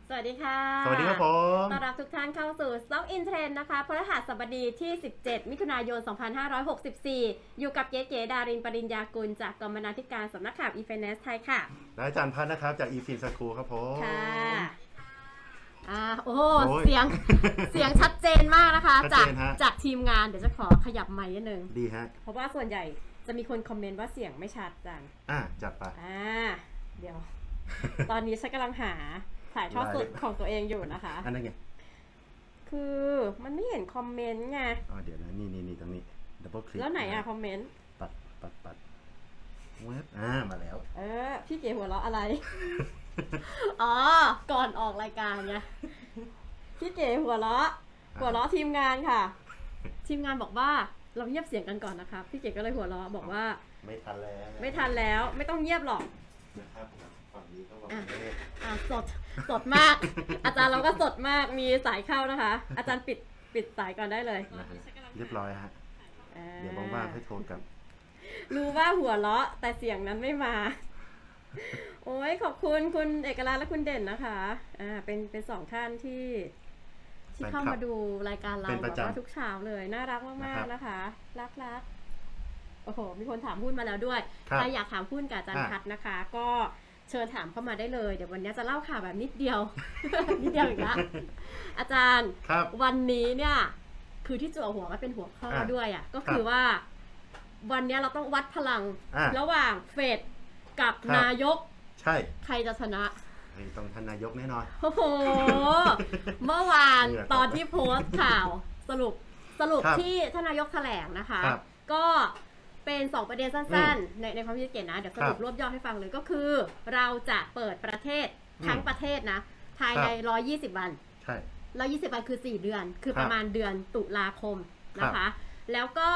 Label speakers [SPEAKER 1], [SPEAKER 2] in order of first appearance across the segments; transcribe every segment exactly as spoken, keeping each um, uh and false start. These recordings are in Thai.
[SPEAKER 1] สวัสดีค่ะ
[SPEAKER 2] สวัสดีครับผม
[SPEAKER 1] ต้อนรับทุกท่านเข้าสู่ Stock in Trend นะคะพฤหัสบดีที่สิบเจ็ดมิถุนายนสองพันห้าร้อยหกสิบสี่อยู่กับเก๋ๆดารินปริญญากุลจากกรรมนาธิการสำนักข่าว e-finance ไทยค่ะ
[SPEAKER 2] และอาจารย์พัฒน์นะครับจาก e-fin school ครับผม
[SPEAKER 1] ค่ะอ่าโอ้เสียงเสียงชัดเจนมากนะคะจากจากทีมงานเดี๋ยวจะขอขยับไมค์นิดนึง
[SPEAKER 2] ดีฮะ
[SPEAKER 1] เพราะว่าส่วนใหญ่จะมีคนคอมเมนต์ว่าเสียงไม่ชัดจัง
[SPEAKER 2] อ่ะจัดไป
[SPEAKER 1] อ่าเดี๋ยวตอนนี้ฉันกำลังหาถ่ายทอดสดของตัวเองอยู่นะคะ
[SPEAKER 2] อันนั้นไง
[SPEAKER 1] คือมันไม่เห็นคอมเมนต์ไง
[SPEAKER 2] อ๋อเดี๋ยวนะนี่นี่นี่ตรงนี้ดับเบิลคลิก
[SPEAKER 1] แล้วไหนอะคอมเมนต์
[SPEAKER 2] ปัดปัดปัดเว็บอ่ามาแล้ว
[SPEAKER 1] เออพี่เก๋หัวเราะอะไร อ๋อก่อนออกรายการไงพี่เก๋หัวเราะหัวเราะทีมงานค่ะทีมงานบอกว่าเราเงียบเสียงกันก่อนนะคะพี่เก๋ก็เลยหัวเราะบอกว่า
[SPEAKER 2] ไม่ทันแล้ว
[SPEAKER 1] ไม่ทันแล้วไม่ต้องเงียบหรอก
[SPEAKER 2] นะครับฝั่งนี้ก็บอก
[SPEAKER 1] อ่ะสดสดมากอาจารย์เราก็สดมากมีสายเข้านะคะอาจารย์ปิดปิดสายก่อนได้เลย
[SPEAKER 2] เรียบร้อยฮะเดี๋ยวว่างๆให้โทรกลับ
[SPEAKER 1] รู้ว่าหัวเราะแต่เสียงนั้นไม่มาโอ้ยขอบคุณคุณเอกลักษณ์และคุณเด่นนะคะอ่าเป็นเป็นสองท่านที่ที่เข้ามาดูรายการเราแบบว่าทุกเช้าเลยน่ารักมากๆนะคะรักรักโอ้โหมีคนถามหุ้นมาแล้วด้วยใครอยากถามหุ้นกับอาจารย์พัฒนะคะ ก็เชิญถามเข้ามาได้เลยเดี๋ยววันนี้จะเล่าข่าวแบบนิดเดียวนิดเดียวอีกแล้วอาจารย์วันนี้เนี่ยคือที่จั่วหัวก็เป็นหัวข้อด้วยอ่ะก็คือว่าวันนี้เราต้องวัดพลังระหว่างเฟดกับนายก
[SPEAKER 2] ใช่
[SPEAKER 1] ใครจะชนะ
[SPEAKER 2] ต้องท่านนายกแน่นอน
[SPEAKER 1] โอ้โหเมื่อวานตอนที่โพสต์ข่าวสรุปสรุปที่ท่านนายกแถลงนะคะก็เป็นสองประเด็นสั้นๆในในความคิดเห็นนะเดี๋ยวสรุปรวบยอดให้ฟังเลยก็คือเราจะเปิดประเทศทั้งประเทศนะภายในหนึ่งร้อยยี่สิบวัน
[SPEAKER 2] ใช่
[SPEAKER 1] หนึ่งร้อยยี่สิบวันคือสี่เดือนคือประมาณเดือนตุลาคมนะคะแล้วก็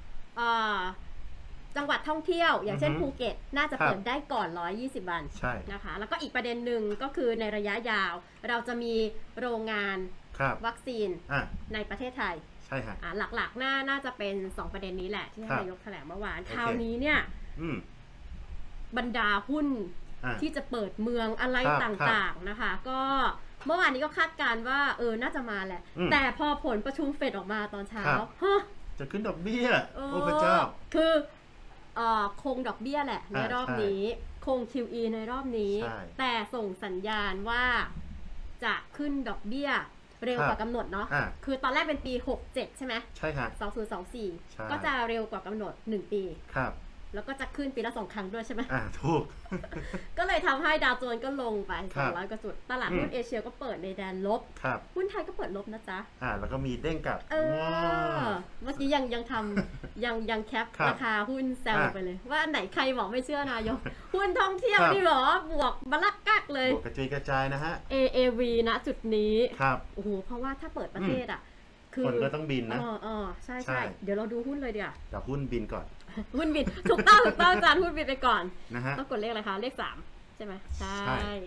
[SPEAKER 1] จังหวัดท่องเที่ยวอย่างเช่นภูเก็ตน่าจะเปิดได้ก่อนหนึ่งร้อยยี่สิบวันนะคะแล้วก็อีกประเด็นหนึ่งก็คือในระยะยาวเราจะมีโรงงานวัคซีนในประเทศไทย
[SPEAKER 2] ใช่ฮะ
[SPEAKER 1] หลักๆน่าน่าจะเป็นสองประเด็นนี้แหละที่นายกแถลงเมื่อวานคราวนี้เนี่ยบรรดาหุ้นที่จะเปิดเมืองอะไรต่างๆนะคะก็เมื่อวานนี้ก็คาดการณ์ว่าเออน่าจะมาแหละแต่พอผลประชุมเฟดออกมาตอนเช้า
[SPEAKER 2] จะขึ้นดอกเบี้ยโอ้พระเจ้า
[SPEAKER 1] คือคงดอกเบี้ยแหละในรอบนี้คง คิว อี ในรอบนี้แต่ส่งสัญญาณว่าจะขึ้นดอกเบี้ยเร็วกว่ากำหนดเนาะคือตอนแรกเป็นปีหกสิบเจ็ดใช่ไหม
[SPEAKER 2] ใช่ค่ะ
[SPEAKER 1] สองพันยี่สิบสี่ก็จะเร็วกว่ากำหนดหนึ่งปี
[SPEAKER 2] ครับ
[SPEAKER 1] แล้วก็จะขึ้นปีละสองครั้งด้วยใช่ไหม
[SPEAKER 2] อ่าถูก
[SPEAKER 1] ก็เลยทำให้ดาวโจนส์ก็ลงไปสองร้อยกว่าจุดตลาดหุ้นเอเชียก็เปิดในแดนลบหุ้นไทยก็เปิดลบนะจ๊ะ
[SPEAKER 2] อ่าแล้วก็มีเด้งกลับ
[SPEAKER 1] เออเมื่อกี้ยังยังทำยังยังแคปราคาหุ้นแซวไปเลยว่าไหนใครบอกไม่เชื่อนายกหุ้นท่องเที่ยวนี่หรอบวกบลักกักเลย
[SPEAKER 2] บวกกระจุยกระจายนะฮะ
[SPEAKER 1] เอ เอ วี ณจุดนี้
[SPEAKER 2] ครับ
[SPEAKER 1] โอ้โหเพราะว่าถ้าเปิดประเทศอ่ะ
[SPEAKER 2] คนก็ต้องบินนะ
[SPEAKER 1] อ๋ออ๋อใช่ใช่เดี๋ยวเราดูหุ้นเลยเดี๋ยว
[SPEAKER 2] แต่หุ้นบินก่อน
[SPEAKER 1] หุ้นบินถูกต้องถูกต้องจานหุ้นบินไปก่อน
[SPEAKER 2] นะฮะ
[SPEAKER 1] ต้องกดเลขอะไรคะเลขสามใช่ไหมใช่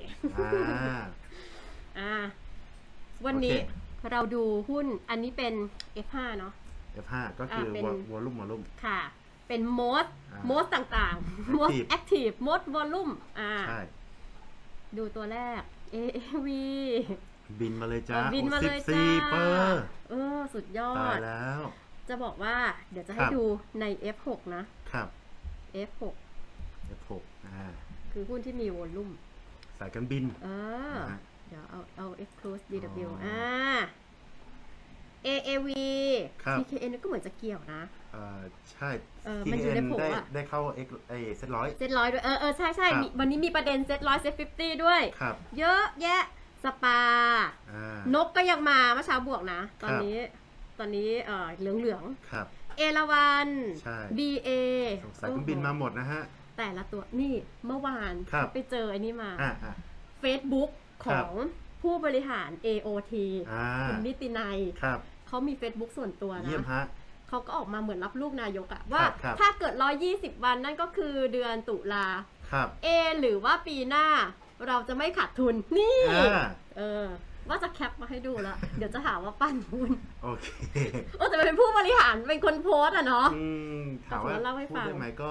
[SPEAKER 1] อ่าวันนี้เราดูหุ้นอันนี้เป็น เอฟ ห้า เนาะ
[SPEAKER 2] เอฟ ห้า ก็คือวอลลุ่มวอลลุ่ม
[SPEAKER 1] ค่ะเป็น most most ต่างๆ most active most volume อ่าดูตัวแรก เอ เอ วี
[SPEAKER 2] บินมาเลยจ้า
[SPEAKER 1] บินมาเลยจ้าเออสุดยอด
[SPEAKER 2] ตายแล้ว
[SPEAKER 1] จะบอกว่าเดี๋ยวจะให้ดูใน เอฟ หก นะครับ เอฟ หก
[SPEAKER 2] เอฟ หก อ่า
[SPEAKER 1] คือหุ้นที่มีวอลลุ่ม
[SPEAKER 2] สายการบิน
[SPEAKER 1] เออเดี๋ยวเอาเอา Exclusive ดี ดับเบิลยู อ่า เอ เอ วี ที เค เอ็น ก็เหมือนจะเกี่ยวนะ
[SPEAKER 2] เออใช่ ที เค เอ็น ได้ได้เข้า X ไอเซ็ตร้อย
[SPEAKER 1] เซ็ตร้อยด้วยเออเออใช่ใช่วันนี้มีประเด็นเซ็ตร้อยเซ็ตฟิฟตี้ด้วยเยอะแยะสปานกก็ยังมาเมื่อเช้าบวกนะตอนนี้ตอนนี้เออเหลืองเหลืองเอราวันบีเอ
[SPEAKER 2] สายการบินมาหมดนะฮะ
[SPEAKER 1] แต่ละตัวนี่เมื่อวานไปเจอไอ้นี่มา Facebook ของผู้บริหาร เอ โอ ที คุณนิตินัยเขามี Facebook ส่วนตัวนะเขาก็ออกมาเหมือนรับลูกนายกอะว่าถ้าเกิดหนึ่งร้อยยี่สิบวันนั่นก็คือเดือนตุลาเอหรือว่าปีหน้าเราจะไม่ขาดทุนนี่เออว่าจะแคปมาให้ดูแล้วเดี๋ยวจะหาว่าปั้นหุ้น
[SPEAKER 2] โอเค
[SPEAKER 1] โอ้แต่เป็นผู้บริหารเป็นคนโพสอะเนาะ
[SPEAKER 2] ถามว่าพูดได้ไหมก็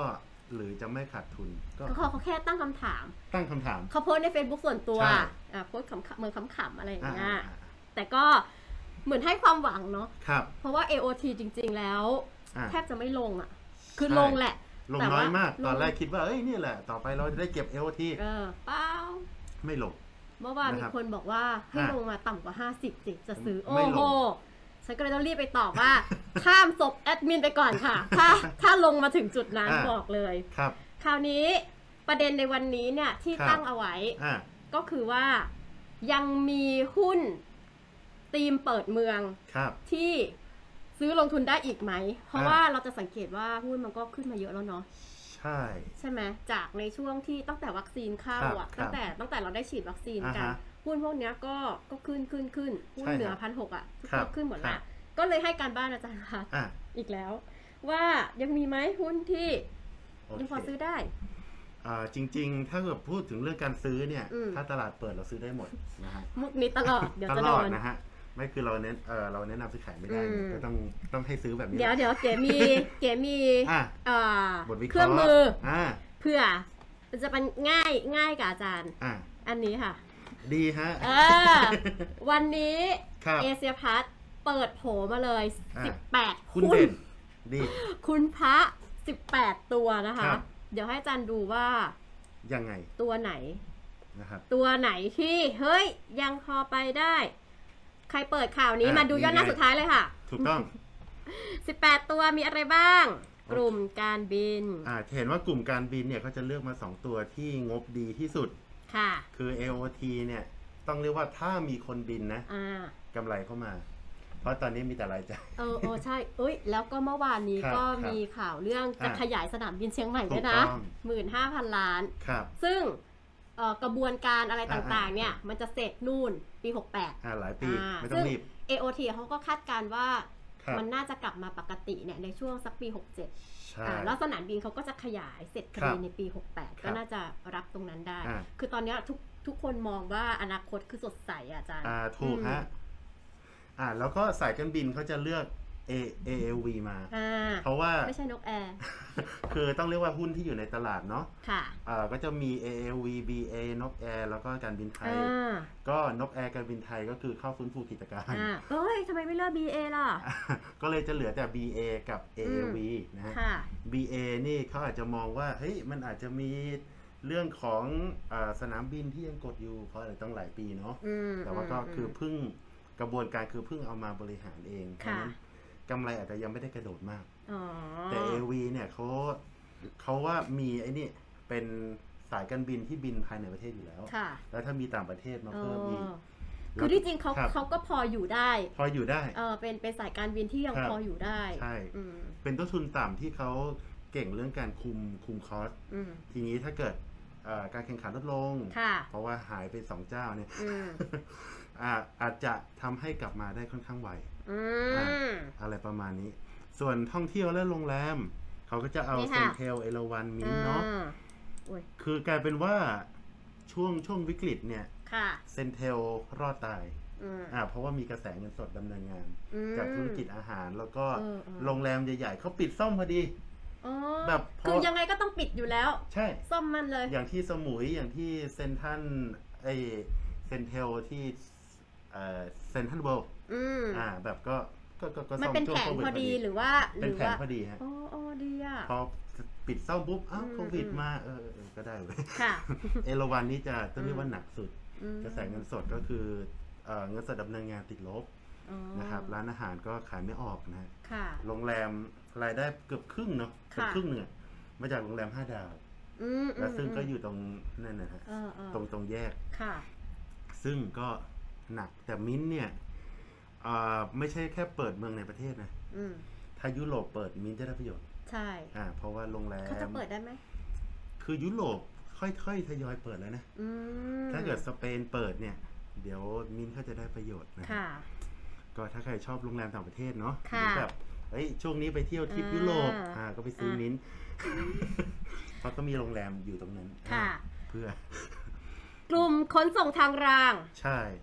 [SPEAKER 2] หรือจะไม่ขาดทุนก็
[SPEAKER 1] เขาเขาแค่ตั้งคำถาม
[SPEAKER 2] ตั้งคำถาม
[SPEAKER 1] เขาโพสใน Facebook ส่วนตัว
[SPEAKER 2] ใช่
[SPEAKER 1] อ่าโพสขำๆเหมือนขำๆอะไรอย่างเงี้ย
[SPEAKER 2] อ่า
[SPEAKER 1] แต่ก็เหมือนให้ความหวังเนาะ
[SPEAKER 2] ครับ
[SPEAKER 1] เพราะว่า เอ โอ ที จริง ๆ แล้ว
[SPEAKER 2] อ่า
[SPEAKER 1] แทบจะไม่ลงอ่ะ คือ
[SPEAKER 2] ใช่
[SPEAKER 1] ลงแหละ
[SPEAKER 2] ลง
[SPEAKER 1] แต่
[SPEAKER 2] น้
[SPEAKER 1] ว่า
[SPEAKER 2] อยมาก
[SPEAKER 1] ลง
[SPEAKER 2] ตอนแรกคิดว่าเอ้ยนี่แหละ ต่อไปเราจะได้เก็บ เอ โอ ที
[SPEAKER 1] เออเปล่า
[SPEAKER 2] ไม่ลง
[SPEAKER 1] เมื่อวาน
[SPEAKER 2] นะ
[SPEAKER 1] มี
[SPEAKER 2] ครับ
[SPEAKER 1] คนบอกว่าให้
[SPEAKER 2] อ่ะ
[SPEAKER 1] ลงมาต่ำกว่าห้าสิบสิจะซื้อ
[SPEAKER 2] ไม่
[SPEAKER 1] โอ้
[SPEAKER 2] ลง
[SPEAKER 1] โหฉันก็เลยต้องรีบไปตอบว่า ข้ามศพแอดมินไปก่อนค่ะ ถ้าถ้าลงมาถึงจุดนั้น
[SPEAKER 2] อ่ะ
[SPEAKER 1] บอกเลย
[SPEAKER 2] ครับ
[SPEAKER 1] คราวนี้ประเด็นในวันนี้เนี่ยที่
[SPEAKER 2] ครับ
[SPEAKER 1] ตั้งเอาไว้
[SPEAKER 2] อ่า
[SPEAKER 1] ก็คือว่ายังมีหุ้นธีมเปิดเมือง
[SPEAKER 2] ครับ
[SPEAKER 1] ที่ซื้อลงทุนได้อีกไหม เพราะ
[SPEAKER 2] อ่ะ
[SPEAKER 1] ว่าเราจะสังเกตว่าหุ้นมันก็ขึ้นมาเยอะแล้วเนาะ
[SPEAKER 2] ใช่
[SPEAKER 1] ใช่ไหมจากในช่วงที่ตั้งแต่วัคซีนเข้าอ่ะ
[SPEAKER 2] ครับ
[SPEAKER 1] ตั้งแต่ตั้งแต่เราได้ฉีดวัคซีนกัน
[SPEAKER 2] อ่าฮะ
[SPEAKER 1] หุ้นพวกเนี้ยก็ก็ขึ้นขึ้นขึ้นหุ้น
[SPEAKER 2] ใช่
[SPEAKER 1] เหนือ
[SPEAKER 2] ครับ
[SPEAKER 1] พันหกอ่ะทุก
[SPEAKER 2] ครั
[SPEAKER 1] ค
[SPEAKER 2] บ
[SPEAKER 1] นขึ้นหมด
[SPEAKER 2] ครั
[SPEAKER 1] ละ
[SPEAKER 2] บ
[SPEAKER 1] ก็เลยให้การบ้านอาจารย์ค่ะ
[SPEAKER 2] อ่ะ
[SPEAKER 1] อีกแล้ว ว่ายังมีไหมหุ้นที่
[SPEAKER 2] โอเค
[SPEAKER 1] ยังพอซื้อได้
[SPEAKER 2] อ่าจริงๆ ถ้าเกิดพูดถึงเรื่องการซื้อเนี่ย
[SPEAKER 1] อืม
[SPEAKER 2] ถ้าตลาดเปิดเราซื้อได้หมดนะฮะ
[SPEAKER 1] มุกนี้ตลอดเดี๋ยว
[SPEAKER 2] ต
[SPEAKER 1] จะ
[SPEAKER 2] ล
[SPEAKER 1] โด
[SPEAKER 2] อด
[SPEAKER 1] น
[SPEAKER 2] นะฮะ ไม่คือเราเน้นเออเราแนะนำซื้อขายไม่ได้
[SPEAKER 1] อืม
[SPEAKER 2] ก็ต้องต้องให้ซื้อแบบนี้
[SPEAKER 1] เดี๋ยวเดี๋ยวเก๋มีเก๋มี
[SPEAKER 2] อ่ะ
[SPEAKER 1] เอ่อบ
[SPEAKER 2] ทวิเค
[SPEAKER 1] เครื่
[SPEAKER 2] ราะ
[SPEAKER 1] อง
[SPEAKER 2] ห์
[SPEAKER 1] มือ
[SPEAKER 2] อ่า
[SPEAKER 1] เพื่อมันจะเป็นง่ายง่ายกับอาจารย์
[SPEAKER 2] อ่ะ
[SPEAKER 1] อันนี้ค่ะ
[SPEAKER 2] ดีฮะ
[SPEAKER 1] เออ วันนี้
[SPEAKER 2] ครับ
[SPEAKER 1] เอเชียพัทเปิดโผมาเลย
[SPEAKER 2] อ่ะ
[SPEAKER 1] สิบแปด
[SPEAKER 2] คุณเด่นดี
[SPEAKER 1] คุณพระสิบแปดตัวนะคะ
[SPEAKER 2] ครับ
[SPEAKER 1] เดี๋ยวให้อาจารย์ดูว่า
[SPEAKER 2] ยังไง
[SPEAKER 1] ตัวไหน
[SPEAKER 2] นะครับ
[SPEAKER 1] ตัวไหนที่เฮ้ยยังพอไปได้ ใครเปิดข่าวนี้
[SPEAKER 2] อ่ะ
[SPEAKER 1] มาดูยอดหน้า
[SPEAKER 2] นี่ไง
[SPEAKER 1] สุดท้ายเลยค่ะ
[SPEAKER 2] ถูกต้อง
[SPEAKER 1] สิบแปดตัวมีอะไรบ้าง กลุ่มการบิน
[SPEAKER 2] อ่าเห็นว่ากลุ่มการบินเนี่ยเขาจะเลือกมาสองตัวที่งบดีที่สุด
[SPEAKER 1] ค่ะ
[SPEAKER 2] คือ เอ โอ ที เนี่ยต้องเรียกว่าถ้ามีคนบินนะ
[SPEAKER 1] อ่า
[SPEAKER 2] กำไรเข้ามา เพราะตอนนี้มีแต่รายจ่าย
[SPEAKER 1] เออเออใช่ เอ้ย แล้วก็เมื่อวานนี้
[SPEAKER 2] ครับ
[SPEAKER 1] ก็
[SPEAKER 2] ครับ
[SPEAKER 1] มีข่าวเรื่องจะ
[SPEAKER 2] อ่ะ
[SPEAKER 1] ขยายสนามบินเชียงใหม่
[SPEAKER 2] ถู
[SPEAKER 1] ด้วย
[SPEAKER 2] ก
[SPEAKER 1] นะ
[SPEAKER 2] ต้อง
[SPEAKER 1] หมื่นห้าพันล้าน
[SPEAKER 2] ครับ
[SPEAKER 1] ซึ่งเอ่อกระบวนการอะไรต่างๆ เนี่ย
[SPEAKER 2] อ่าอ่า
[SPEAKER 1] มันจะเสร็จนู่นปีหกแปด
[SPEAKER 2] อ่าหลายปี
[SPEAKER 1] อ่า
[SPEAKER 2] ไม่ต้องรีบ
[SPEAKER 1] เอ โอ ที เขาก็คาดการณ์ว่า
[SPEAKER 2] ครับ
[SPEAKER 1] มันน่าจะกลับมาปกติเนี่ยในช่วงสักปีหกเจ็ด
[SPEAKER 2] ใช่
[SPEAKER 1] อ่าแล้วสนามบินเขาก็จะขยายเสร็จพอ
[SPEAKER 2] ครั
[SPEAKER 1] ดี
[SPEAKER 2] บ
[SPEAKER 1] ในปีหกแปด
[SPEAKER 2] ครั
[SPEAKER 1] ก็
[SPEAKER 2] บ
[SPEAKER 1] น่าจะรับตรงนั้นได้
[SPEAKER 2] อ่า
[SPEAKER 1] คือตอนเนี้ยทุกทุกคนมองว่าอนาคตคือสดใสอะอาจารย์
[SPEAKER 2] อ่าถูกฮะ อ่าแล้วก็สายการบินเขาจะเลือก A เอ แอล วี มา
[SPEAKER 1] อ่า
[SPEAKER 2] เพราะว่า
[SPEAKER 1] ไม่ใช่นกแอร์
[SPEAKER 2] คือต้องเรียกว่าหุ้นที่อยู่ในตลาดเนาะ
[SPEAKER 1] ค่ะ
[SPEAKER 2] อ่าก็จะมี เอ แอล วี บี เอ นกแอร์แล้วก็การบินไทย
[SPEAKER 1] อ่า
[SPEAKER 2] ก็นกแอร์การบินไทยก็คือเข้าฟื้นฟูกิจการ
[SPEAKER 1] อ่าเอ้ยทำไมไม่เลือก บี เอ ล่ะ
[SPEAKER 2] ก็เลยจะเหลือแต่ บี เอ กับ เอ แอล วี นะฮะ
[SPEAKER 1] ค่ะ
[SPEAKER 2] บี เอ นี่เขาอาจจะมองว่าเฮ้ยมันอาจจะมีเรื่องของอาสนามบินที่ยังกดอยู่เพราะอะไรต้องหลายปีเนาะ
[SPEAKER 1] อืม
[SPEAKER 2] แต่ว่าก็
[SPEAKER 1] ม
[SPEAKER 2] คือเพิ่งกระบวนการคือเพิ่งเอามาบริหารเองเพราะ
[SPEAKER 1] ค่ะ
[SPEAKER 2] ฉะนั้นกำไรอาจจะยังไม่ได้กระโดดมาก
[SPEAKER 1] อ๋อ
[SPEAKER 2] แต่ เอ วี เนี่ยเขาเขาว่ามีไอ้นี่เป็นสายการบินที่บินภายในประเทศอยู่แล้ว
[SPEAKER 1] ค่ะ
[SPEAKER 2] แล้วถ้ามีต่างประเทศมา
[SPEAKER 1] เอ
[SPEAKER 2] เพิ่มอีก
[SPEAKER 1] อคือที่จริงเขา
[SPEAKER 2] ครับ
[SPEAKER 1] เขาก็พออยู่ได้
[SPEAKER 2] พออยู่ได้
[SPEAKER 1] เออเป็นเป็นสายการบินที่ยัง
[SPEAKER 2] ครับ
[SPEAKER 1] พออยู่ได้
[SPEAKER 2] ใช่
[SPEAKER 1] อืม
[SPEAKER 2] เป็นต้นทุนต่ำที่เขาเก่งเรื่องการคุมคุมคอส
[SPEAKER 1] อืม
[SPEAKER 2] ทีนี้ถ้าเกิดเอ่อการแข่งขันลดลง
[SPEAKER 1] ค่ะ
[SPEAKER 2] เพราะว่าหายไปสองเจ้าเนี่ย
[SPEAKER 1] อืม
[SPEAKER 2] อ่าอาจจะทำให้กลับมาได้ค่อนข้างไว
[SPEAKER 1] อื
[SPEAKER 2] อ่าม อะไรประมาณนี้ ส่วนท่องเที่ยวและโรงแรม เขาก็จะเอา
[SPEAKER 1] นี่
[SPEAKER 2] เซ
[SPEAKER 1] ค่ะ
[SPEAKER 2] นเทลเอราวันมินเนาะ
[SPEAKER 1] อ่าโอ้ย
[SPEAKER 2] คือกลายเป็นว่าช่วงช่วงวิกฤตเนี่ย
[SPEAKER 1] ค่ะ
[SPEAKER 2] เซนเทลรอดตาย
[SPEAKER 1] อืม
[SPEAKER 2] อ่าเพราะว่ามีกระแสเงินสดดำเนินงาน
[SPEAKER 1] อืม
[SPEAKER 2] จากธุรกิจอาหารแล้วก็
[SPEAKER 1] เออเออ
[SPEAKER 2] โรงแรมใหญ่ๆเขาปิดซ่อมพอดี
[SPEAKER 1] อ๋อ
[SPEAKER 2] แบบพอ
[SPEAKER 1] คือยังไงก็ต้องปิดอยู่แล้ว
[SPEAKER 2] ใช่
[SPEAKER 1] ซ่อมมันเลย
[SPEAKER 2] อย่างที่สมุยอย่างที่เซนทันไอเซนเทลที่เอ่อเซนทันเวิลด์
[SPEAKER 1] อืม
[SPEAKER 2] อ่าแบบก็ก็ก็ก็
[SPEAKER 1] มัน
[SPEAKER 2] ซ่อม
[SPEAKER 1] เป็น
[SPEAKER 2] ช่ว
[SPEAKER 1] แผ
[SPEAKER 2] ง
[SPEAKER 1] น
[SPEAKER 2] โควิด
[SPEAKER 1] พอดีหรือว่าห
[SPEAKER 2] เป็น
[SPEAKER 1] รือ
[SPEAKER 2] แผน
[SPEAKER 1] ว่า
[SPEAKER 2] พอดีฮะ
[SPEAKER 1] อ๋ออ๋อดีอ่ะ
[SPEAKER 2] พอปิดซ่อมปุ๊บอ้าว
[SPEAKER 1] อืม
[SPEAKER 2] โควิด
[SPEAKER 1] อืม
[SPEAKER 2] มาเออเออก็ได้เว้ย
[SPEAKER 1] ค่ะ
[SPEAKER 2] เอราวันนี้จะต้องเรียกว่าหนักสุด
[SPEAKER 1] อืม
[SPEAKER 2] กระแสเงินสดก็คือเอ่อเงินสดดำเนินงานติดลบ
[SPEAKER 1] อ๋อ
[SPEAKER 2] นะครับร้านอาหารก็ขายไม่ออกนะฮะ
[SPEAKER 1] ค่ะ
[SPEAKER 2] โรงแรมรายได้เกือบครึ่งเนาะเกือบ
[SPEAKER 1] ค่ะ
[SPEAKER 2] ครึ่งหนึ่งอะมาจากโรงแรมห้าดาว
[SPEAKER 1] อืม
[SPEAKER 2] และซึ่งก็
[SPEAKER 1] ม
[SPEAKER 2] อยู่ตรงนั่นนะฮะ
[SPEAKER 1] เออเออ
[SPEAKER 2] ตรงตรงแยก
[SPEAKER 1] ค่ะ
[SPEAKER 2] ซึ่งก็หนักแต่มิ้นท์เนี่ยอ่าไม่ใช่แค่เปิดเมืองในประเทศนะ
[SPEAKER 1] อืม
[SPEAKER 2] ถ้ายุโรปเปิดมิ้นท์จะได้ประโยชน์
[SPEAKER 1] ใช่
[SPEAKER 2] อ่าเพราะว่าโรงแรม
[SPEAKER 1] เขาจะเปิดได้ไหม
[SPEAKER 2] คือยุโรปค่อยๆทยอยเปิดแล้วนะ
[SPEAKER 1] อืม
[SPEAKER 2] ถ้าเกิดสเปนเปิดเนี่ย เดี๋ยวมิ้นท์เขาจะได้ประโยชน์นะ
[SPEAKER 1] ค่ะ
[SPEAKER 2] ก็ถ้าใครชอบโรงแรมต่างประเทศเนาะห
[SPEAKER 1] ค่ะ
[SPEAKER 2] รือแบบเฮ้ยช่วงนี้ไปเที่ยวทริป
[SPEAKER 1] อ่า
[SPEAKER 2] ยุโรปอ่าก็ไปซื้อ
[SPEAKER 1] อ่า
[SPEAKER 2] มิ้นท์ เพราะก็มีโรงแรมอยู่ตรงนั้น
[SPEAKER 1] ค่ะ
[SPEAKER 2] อ่าเพื่อ
[SPEAKER 1] กลุ่มขนส่งทางราง
[SPEAKER 2] ใช่ก็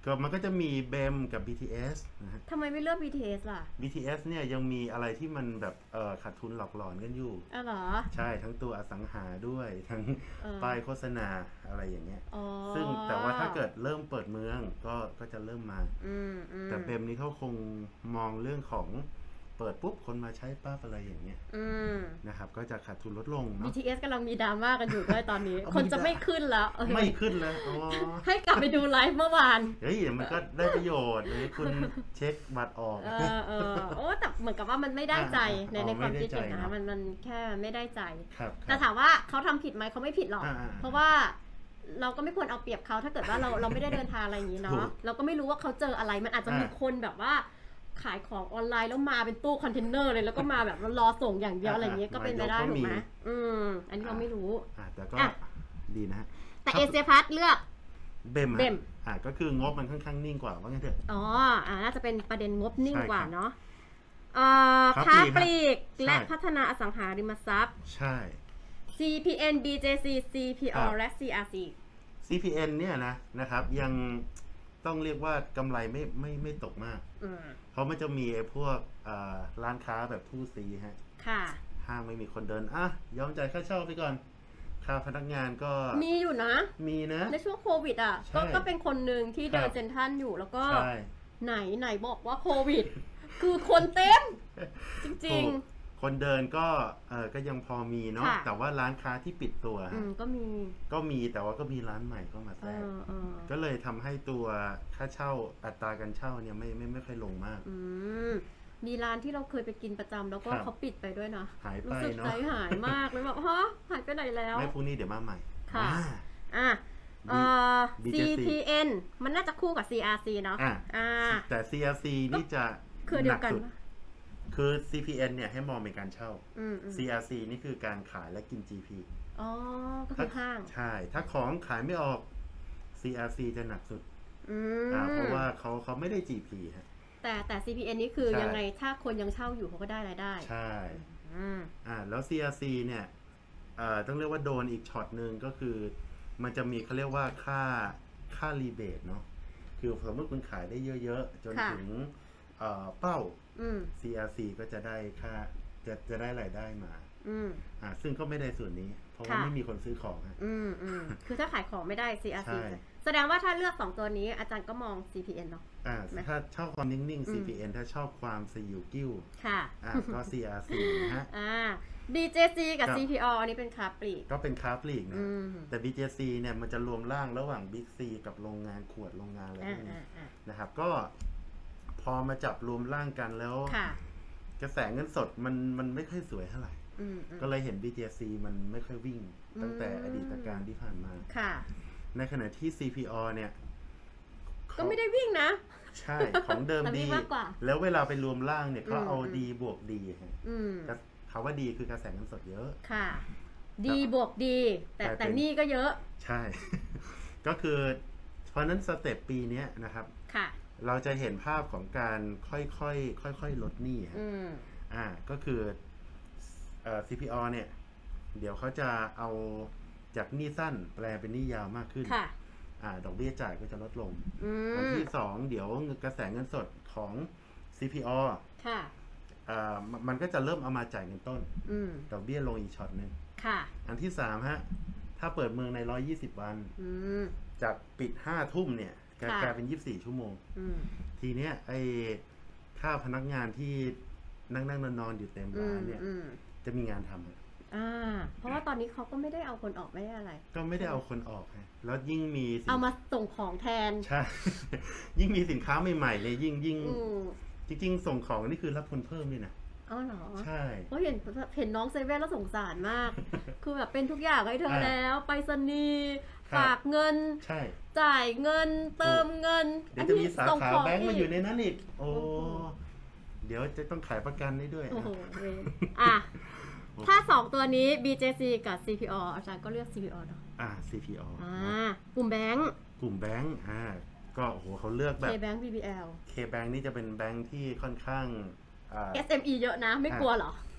[SPEAKER 2] ก็มันก็จะมีเบมกับ บี ที เอส นะฮะ
[SPEAKER 1] ทำไมไม่เลือก บี ที เอส ล่ะ
[SPEAKER 2] บี ที เอส เนี่ยยังมีอะไรที่มันแบบเอ่อขาดทุนหลอกหลอนกันอยู่
[SPEAKER 1] อ๋อเหรอ
[SPEAKER 2] ใช่ทั้งตัวอสังหาด้วยทั้ง
[SPEAKER 1] เออ
[SPEAKER 2] ป้ายโฆษณาอะไรอย่างเงี้ย
[SPEAKER 1] อ๋อ
[SPEAKER 2] ซึ่งแต่ว่าถ้าเกิดเริ่มเปิดเมืองก็ก็จะเริ่มมา
[SPEAKER 1] อืมอืม
[SPEAKER 2] แต่เบมนี้เขาคงมองเรื่องของเปิดปุ๊บคนมาใช้ปั๊บอะไรอย่างเงี้ย
[SPEAKER 1] อืม
[SPEAKER 2] นะครับก็จะขาดทุนลดลง
[SPEAKER 1] บี
[SPEAKER 2] เนาะ
[SPEAKER 1] ที เอส กำลังมีดราม่ากันอยู่ด้วยตอนนี้
[SPEAKER 2] เอา
[SPEAKER 1] คน
[SPEAKER 2] มี
[SPEAKER 1] จะ
[SPEAKER 2] ดรา
[SPEAKER 1] ไม่ขึ้นแล้วเออ
[SPEAKER 2] ไม่ขึ้นแล้วอ๋อ
[SPEAKER 1] ให้กลับไปดูไลฟ์เมื่อวาน
[SPEAKER 2] เฮ้ยมันก็ได้ประโยชน์เลยคุณเช็คบัตรออก
[SPEAKER 1] เออเออโอ้แต่เหมือนกับว่ามันไม่ได้ใจใน
[SPEAKER 2] อ่า
[SPEAKER 1] ในความคิด
[SPEAKER 2] ไม่ได้
[SPEAKER 1] เห็น
[SPEAKER 2] ใจ
[SPEAKER 1] นะ
[SPEAKER 2] เนอะ
[SPEAKER 1] มันมันแค่ไม่ได้ใจ
[SPEAKER 2] ครับ
[SPEAKER 1] แต่ถามว่าเขาทำผิดไหมเขาไม่ผิดหรอก
[SPEAKER 2] อ่าอ่า
[SPEAKER 1] เพราะว่าเราก็ไม่ควรเอาเปรียบเขาถ้าเกิดว่าเราเราไม่ได้เดินทางอะไรอย่างนี้
[SPEAKER 2] ถู
[SPEAKER 1] เนาะ
[SPEAKER 2] ก
[SPEAKER 1] เราก็ไม่รู้ว่าเขาเจออะไรมันอาจจะมี
[SPEAKER 2] อ่า
[SPEAKER 1] คนแบบว่า ขายของออนไลน์แล้วมาเป็นตู้คอนเทนเนอร์เลยแล้วก็มาแบบรอส่งอย่างเดียวอะไรอย่างเงี้ยก็เป็นไปได้ถูกไหมอืมอันนี้เราไม่รู้
[SPEAKER 2] อ่าแต่ก็
[SPEAKER 1] อ่ะ
[SPEAKER 2] ดีนะฮะ
[SPEAKER 1] แต่เอเชียพัทเลือก
[SPEAKER 2] เบม
[SPEAKER 1] เบม
[SPEAKER 2] อ่าก็คืองบมันค่อนข้างนิ่งกว่าว่างั้นเถอะ
[SPEAKER 1] อ๋ออ่าน่าจะเป็นประเด็นงบนิ่ง
[SPEAKER 2] ใช่
[SPEAKER 1] กว่า
[SPEAKER 2] ครับ
[SPEAKER 1] เนาะเอ่อ
[SPEAKER 2] ค้า
[SPEAKER 1] ค้า
[SPEAKER 2] ป
[SPEAKER 1] ป
[SPEAKER 2] ลี
[SPEAKER 1] ลี
[SPEAKER 2] ก
[SPEAKER 1] ก
[SPEAKER 2] ใช่
[SPEAKER 1] และพัฒนาอสังหาริมทรัพย์
[SPEAKER 2] ใช่
[SPEAKER 1] ซี พี เอ็น บี เจ ซี ซี พี
[SPEAKER 2] ครั
[SPEAKER 1] อ
[SPEAKER 2] บ
[SPEAKER 1] และ ซี อาร์ ซี
[SPEAKER 2] ซี พี เอ็น เนี่ยนะนะครับยังต้องเรียกว่ากำไรไม่ไม่ไม่ตกมาก
[SPEAKER 1] อืม
[SPEAKER 2] เพราะมันจะมีไอ้พวกอ่าร้านค้าแบบทู่ซีฮะ
[SPEAKER 1] ค่ะ
[SPEAKER 2] ห้างไม่มีคนเดินอ่ะยอมจ่ายค่าเช่าไปก่อน ค่าพนักงานก็
[SPEAKER 1] มีอยู่นะ
[SPEAKER 2] มีนะ
[SPEAKER 1] ในช่วงโควิดอ่ะ
[SPEAKER 2] ใช่
[SPEAKER 1] ก็ก็เป็นคนหนึ่งที่เดิ
[SPEAKER 2] คน รับ
[SPEAKER 1] เซ็นทรัลอยู่แล้วก็
[SPEAKER 2] ใช่
[SPEAKER 1] ไหนไหนบอกว่าโควิด คือคนเต็ม จริง
[SPEAKER 2] ถูกคนเดินก็เออก็ยังพอมีเนาะ
[SPEAKER 1] ค่ะ
[SPEAKER 2] แต่ว่าร้านค้าที่ปิดตัว
[SPEAKER 1] ๆ อื
[SPEAKER 2] ฮะ
[SPEAKER 1] มก็มี
[SPEAKER 2] ก็มีแต่ว่าก็มีร้านใหม่เข้ามา
[SPEAKER 1] เอ
[SPEAKER 2] แทรก
[SPEAKER 1] อเออ
[SPEAKER 2] ก็เลยทำให้ตัวค่าเช่าอัตราการเช่าเนี่ยไม่ไม่ไม่ค่อยลงมาก
[SPEAKER 1] อืมมีร้านที่เราเคยไปกินประจำแล้วก็
[SPEAKER 2] ครับ
[SPEAKER 1] เขาปิดไปด้วยนะ
[SPEAKER 2] หายไป
[SPEAKER 1] รู้สึก
[SPEAKER 2] เนอะ
[SPEAKER 1] ใจหายมากเลยแบบฮะหายไปไหนแล้ว
[SPEAKER 2] ไม่พรุ่งนี้เดี๋ยวมาใหม่
[SPEAKER 1] ค่ะ
[SPEAKER 2] อ่า
[SPEAKER 1] อ่ะเอ่อ
[SPEAKER 2] บี
[SPEAKER 1] ซี
[SPEAKER 2] เจ ซี
[SPEAKER 1] พี เอ็น มันน่าจะคู่กับ ซี อาร์ ซี เนาะ
[SPEAKER 2] อ่ะ
[SPEAKER 1] อ่า
[SPEAKER 2] แต่ ซี อาร์ ซี นี่จะ
[SPEAKER 1] คือเดียวกัน
[SPEAKER 2] หสุ
[SPEAKER 1] ปะ
[SPEAKER 2] คือ ซี พี เอ็น เนี่ยให้มองเป็นการเช่า
[SPEAKER 1] อืมอืม
[SPEAKER 2] ซี อาร์ ซี นี่คือการขายและกิน จี พี
[SPEAKER 1] อ๋อ ก็คือห้าง
[SPEAKER 2] ใช่ ถ้าของขายไม่ออก ซี อาร์ ซี จะหนักสุด
[SPEAKER 1] อืม
[SPEAKER 2] อ่าเพราะว่าเขาเขาไม่ได้ จี พี ฮะ
[SPEAKER 1] แต่แต่ ซี พี เอ็น นี่คือ
[SPEAKER 2] ใช่
[SPEAKER 1] ยังไงถ้าคนยังเช่าอยู่เขาก็ได้รายได้
[SPEAKER 2] ใช่
[SPEAKER 1] อืม
[SPEAKER 2] อ่าแล้ว ซี อาร์ ซี เนี่ยเอ่อต้องเรียกว่าโดนอีกช็อตหนึ่งก็คือ มันจะมีเขาเรียกว่าค่าค่ารีเบทเนาะคือสมมติคุณขายได้เยอะๆ จน
[SPEAKER 1] ค่ะ
[SPEAKER 2] ถึงเอ่อเป้า
[SPEAKER 1] อืม
[SPEAKER 2] ซี อาร์ ซี ก็จะได้ค่าจะจะได้รายได้มา
[SPEAKER 1] อืม
[SPEAKER 2] อ่าซึ่งก็ไม่ได้ส่วนนี้ เพราะว่า
[SPEAKER 1] ค่ะ
[SPEAKER 2] ไม่มีคนซื้อของฮะ
[SPEAKER 1] อืมอืมคือถ้าขายของไม่ได้ ซี อาร์ ซี
[SPEAKER 2] ใช่
[SPEAKER 1] แสดงว่าถ้าเลือกสองตัวนี้อาจารย์ก็มอง ซี พี เอ็น เนาะ
[SPEAKER 2] อ่า
[SPEAKER 1] ไหม
[SPEAKER 2] ถ้าชอบความนิ่ง
[SPEAKER 1] อื
[SPEAKER 2] ๆ
[SPEAKER 1] ม
[SPEAKER 2] ซี พี เอ็น ถ้าชอบความสยิวกิ้ว
[SPEAKER 1] ค่ะ
[SPEAKER 2] อ่าก็ ซี อาร์ ซี นะฮะ
[SPEAKER 1] อ่า บี เจ ซี กับ
[SPEAKER 2] ครับ
[SPEAKER 1] ซี พี อ อันนี้เป็นค้าปลีก
[SPEAKER 2] ก็เป็นค้าปลีกนะ
[SPEAKER 1] อืม
[SPEAKER 2] แต่ บี เจ ซี เนี่ยมันจะรวมร่างระหว่าง Big C กับโรงงานขวดโรงงานอะไร
[SPEAKER 1] อ่า
[SPEAKER 2] พวกนี้
[SPEAKER 1] อ่าอ่า
[SPEAKER 2] นะครับก็พอมาจับรวมร่างกันแล้ว
[SPEAKER 1] ค่ะ
[SPEAKER 2] กระแสเงินสดมันมันไม่ค่อยสวยเท่าไหร่
[SPEAKER 1] อืมอืม
[SPEAKER 2] ก็เลยเห็น บี เจ ซี มันไม่ค่อยวิ่ง ตั้งแต่อดีตการที่ผ่านมา
[SPEAKER 1] ค่ะ
[SPEAKER 2] ในขณะที่ ซี พี อ เนี่ย
[SPEAKER 1] ก็ไม่ได้วิ่งนะ
[SPEAKER 2] ใช่ ของเดิม
[SPEAKER 1] แต่วิ่
[SPEAKER 2] ดี
[SPEAKER 1] งมากกว่า
[SPEAKER 2] แล้วเวลาไปรวมร่างเนี่ยเขา
[SPEAKER 1] อืม
[SPEAKER 2] เอา
[SPEAKER 1] อืม
[SPEAKER 2] ดีบวกดีฮะ
[SPEAKER 1] อืม
[SPEAKER 2] กระเขาว่าดีคือกระแสเงินสดเยอะ
[SPEAKER 1] ค่ะ ดีบวกดี แต่
[SPEAKER 2] แต่
[SPEAKER 1] แต่
[SPEAKER 2] เป็น
[SPEAKER 1] นี่ก็เยอะ
[SPEAKER 2] ใช่ ก็คือเพราะฉะนั้นสเต็ปปีเนี้ยนะครับ
[SPEAKER 1] ค่ะ
[SPEAKER 2] เราจะเห็นภาพของการค่อยๆค่อยๆลดหนี้ฮะ
[SPEAKER 1] อืม
[SPEAKER 2] อ่าก็คือเอ่อ ซี พี อ เนี่ย เดี๋ยวเขาจะเอาจากหนี้สั้นแปลเป็นหนี้ยาวมากขึ้น
[SPEAKER 1] ค่ะ
[SPEAKER 2] อ่าดอกเบี้ยจ่ายก็จะลดลง
[SPEAKER 1] อื
[SPEAKER 2] อัน
[SPEAKER 1] ม
[SPEAKER 2] ที่สองเดี๋ยวกระแสเงินสดของ ซี พี อ
[SPEAKER 1] ค่ะ
[SPEAKER 2] อ่ามันมันก็จะเริ่มเอามาจ่ายเงินต้น
[SPEAKER 1] อืม
[SPEAKER 2] ดอกเบี้ยลงอีกช็อตหนึ่ง
[SPEAKER 1] ค่ะ
[SPEAKER 2] อันที่สามฮะ ถ้าเปิดเมืองในร้อยยี่สิบวัน
[SPEAKER 1] อืม
[SPEAKER 2] จากปิดห้าทุ่มเนี่ยกลาย
[SPEAKER 1] ค่ะ
[SPEAKER 2] กลายเป็นยี่สิบสี่ชั่วโมง
[SPEAKER 1] อืม
[SPEAKER 2] ทีเนี้ยไอ้ค่าพนักงานที่นั่งนั่งนอนนอนๆอยู่เต็ม
[SPEAKER 1] อื
[SPEAKER 2] ร้าม นเนี่ย
[SPEAKER 1] อืม
[SPEAKER 2] จะมีงานทำฮะ
[SPEAKER 1] อ่า เพราะว่าตอนนี้เขาก็ไม่ได้เอาคนออกไม่ได้อะไร
[SPEAKER 2] ก็ไม่ได้เอาคนออกฮะแล้วยิ่งมีสิน
[SPEAKER 1] เอามาส่งของแทน
[SPEAKER 2] ใช่ ยิ่งมีสินค้าใหม่ๆเนี่ยยิ่งยิ่ง
[SPEAKER 1] อืม
[SPEAKER 2] จริงๆ ส่งของนี่คือรับคนเพิ่มด้วยนะ
[SPEAKER 1] อ๋อเหรอ
[SPEAKER 2] ใช่
[SPEAKER 1] เพราะเห็นเห็นน้องเซเว่นแล้วสงสารมาก คือแบบเป็นทุกอย่างให้เธอ
[SPEAKER 2] อ่า
[SPEAKER 1] แล้ว ไปสนีย์
[SPEAKER 2] ครับ
[SPEAKER 1] ฝากเงิน
[SPEAKER 2] ใช่
[SPEAKER 1] จ่ายเงิน เติมเงิน
[SPEAKER 2] เดี๋ยวจะมีสา
[SPEAKER 1] ส่ง
[SPEAKER 2] ขา
[SPEAKER 1] ของ
[SPEAKER 2] แบงก์มาอยู่ในนั้นอีก โอ้
[SPEAKER 1] โอ้โห
[SPEAKER 2] เดี๋ยวจะต้องขายประกันได้ด้วย
[SPEAKER 1] โอ้โห
[SPEAKER 2] นะ
[SPEAKER 1] เวรอ่ะ ถ้าสองตัวนี้ บี เจ ซี กับ ซี พี อ อาจารย์ก็เลือก ซี พี อ เนาะ
[SPEAKER 2] อ่า ซี พี อ
[SPEAKER 1] อ่ากลุ่มแบงก์
[SPEAKER 2] กลุ่มแบงก์อ่า ก็โอ้โหเขาเลือกแบบ
[SPEAKER 1] เคแบงก์ บี บี แอล
[SPEAKER 2] K-Bank นี่จะเป็นแบงก์ที่ค่อนข้างอ่า
[SPEAKER 1] เอส เอ็ม อี เยอะนะ ไม่กลัวเหรอ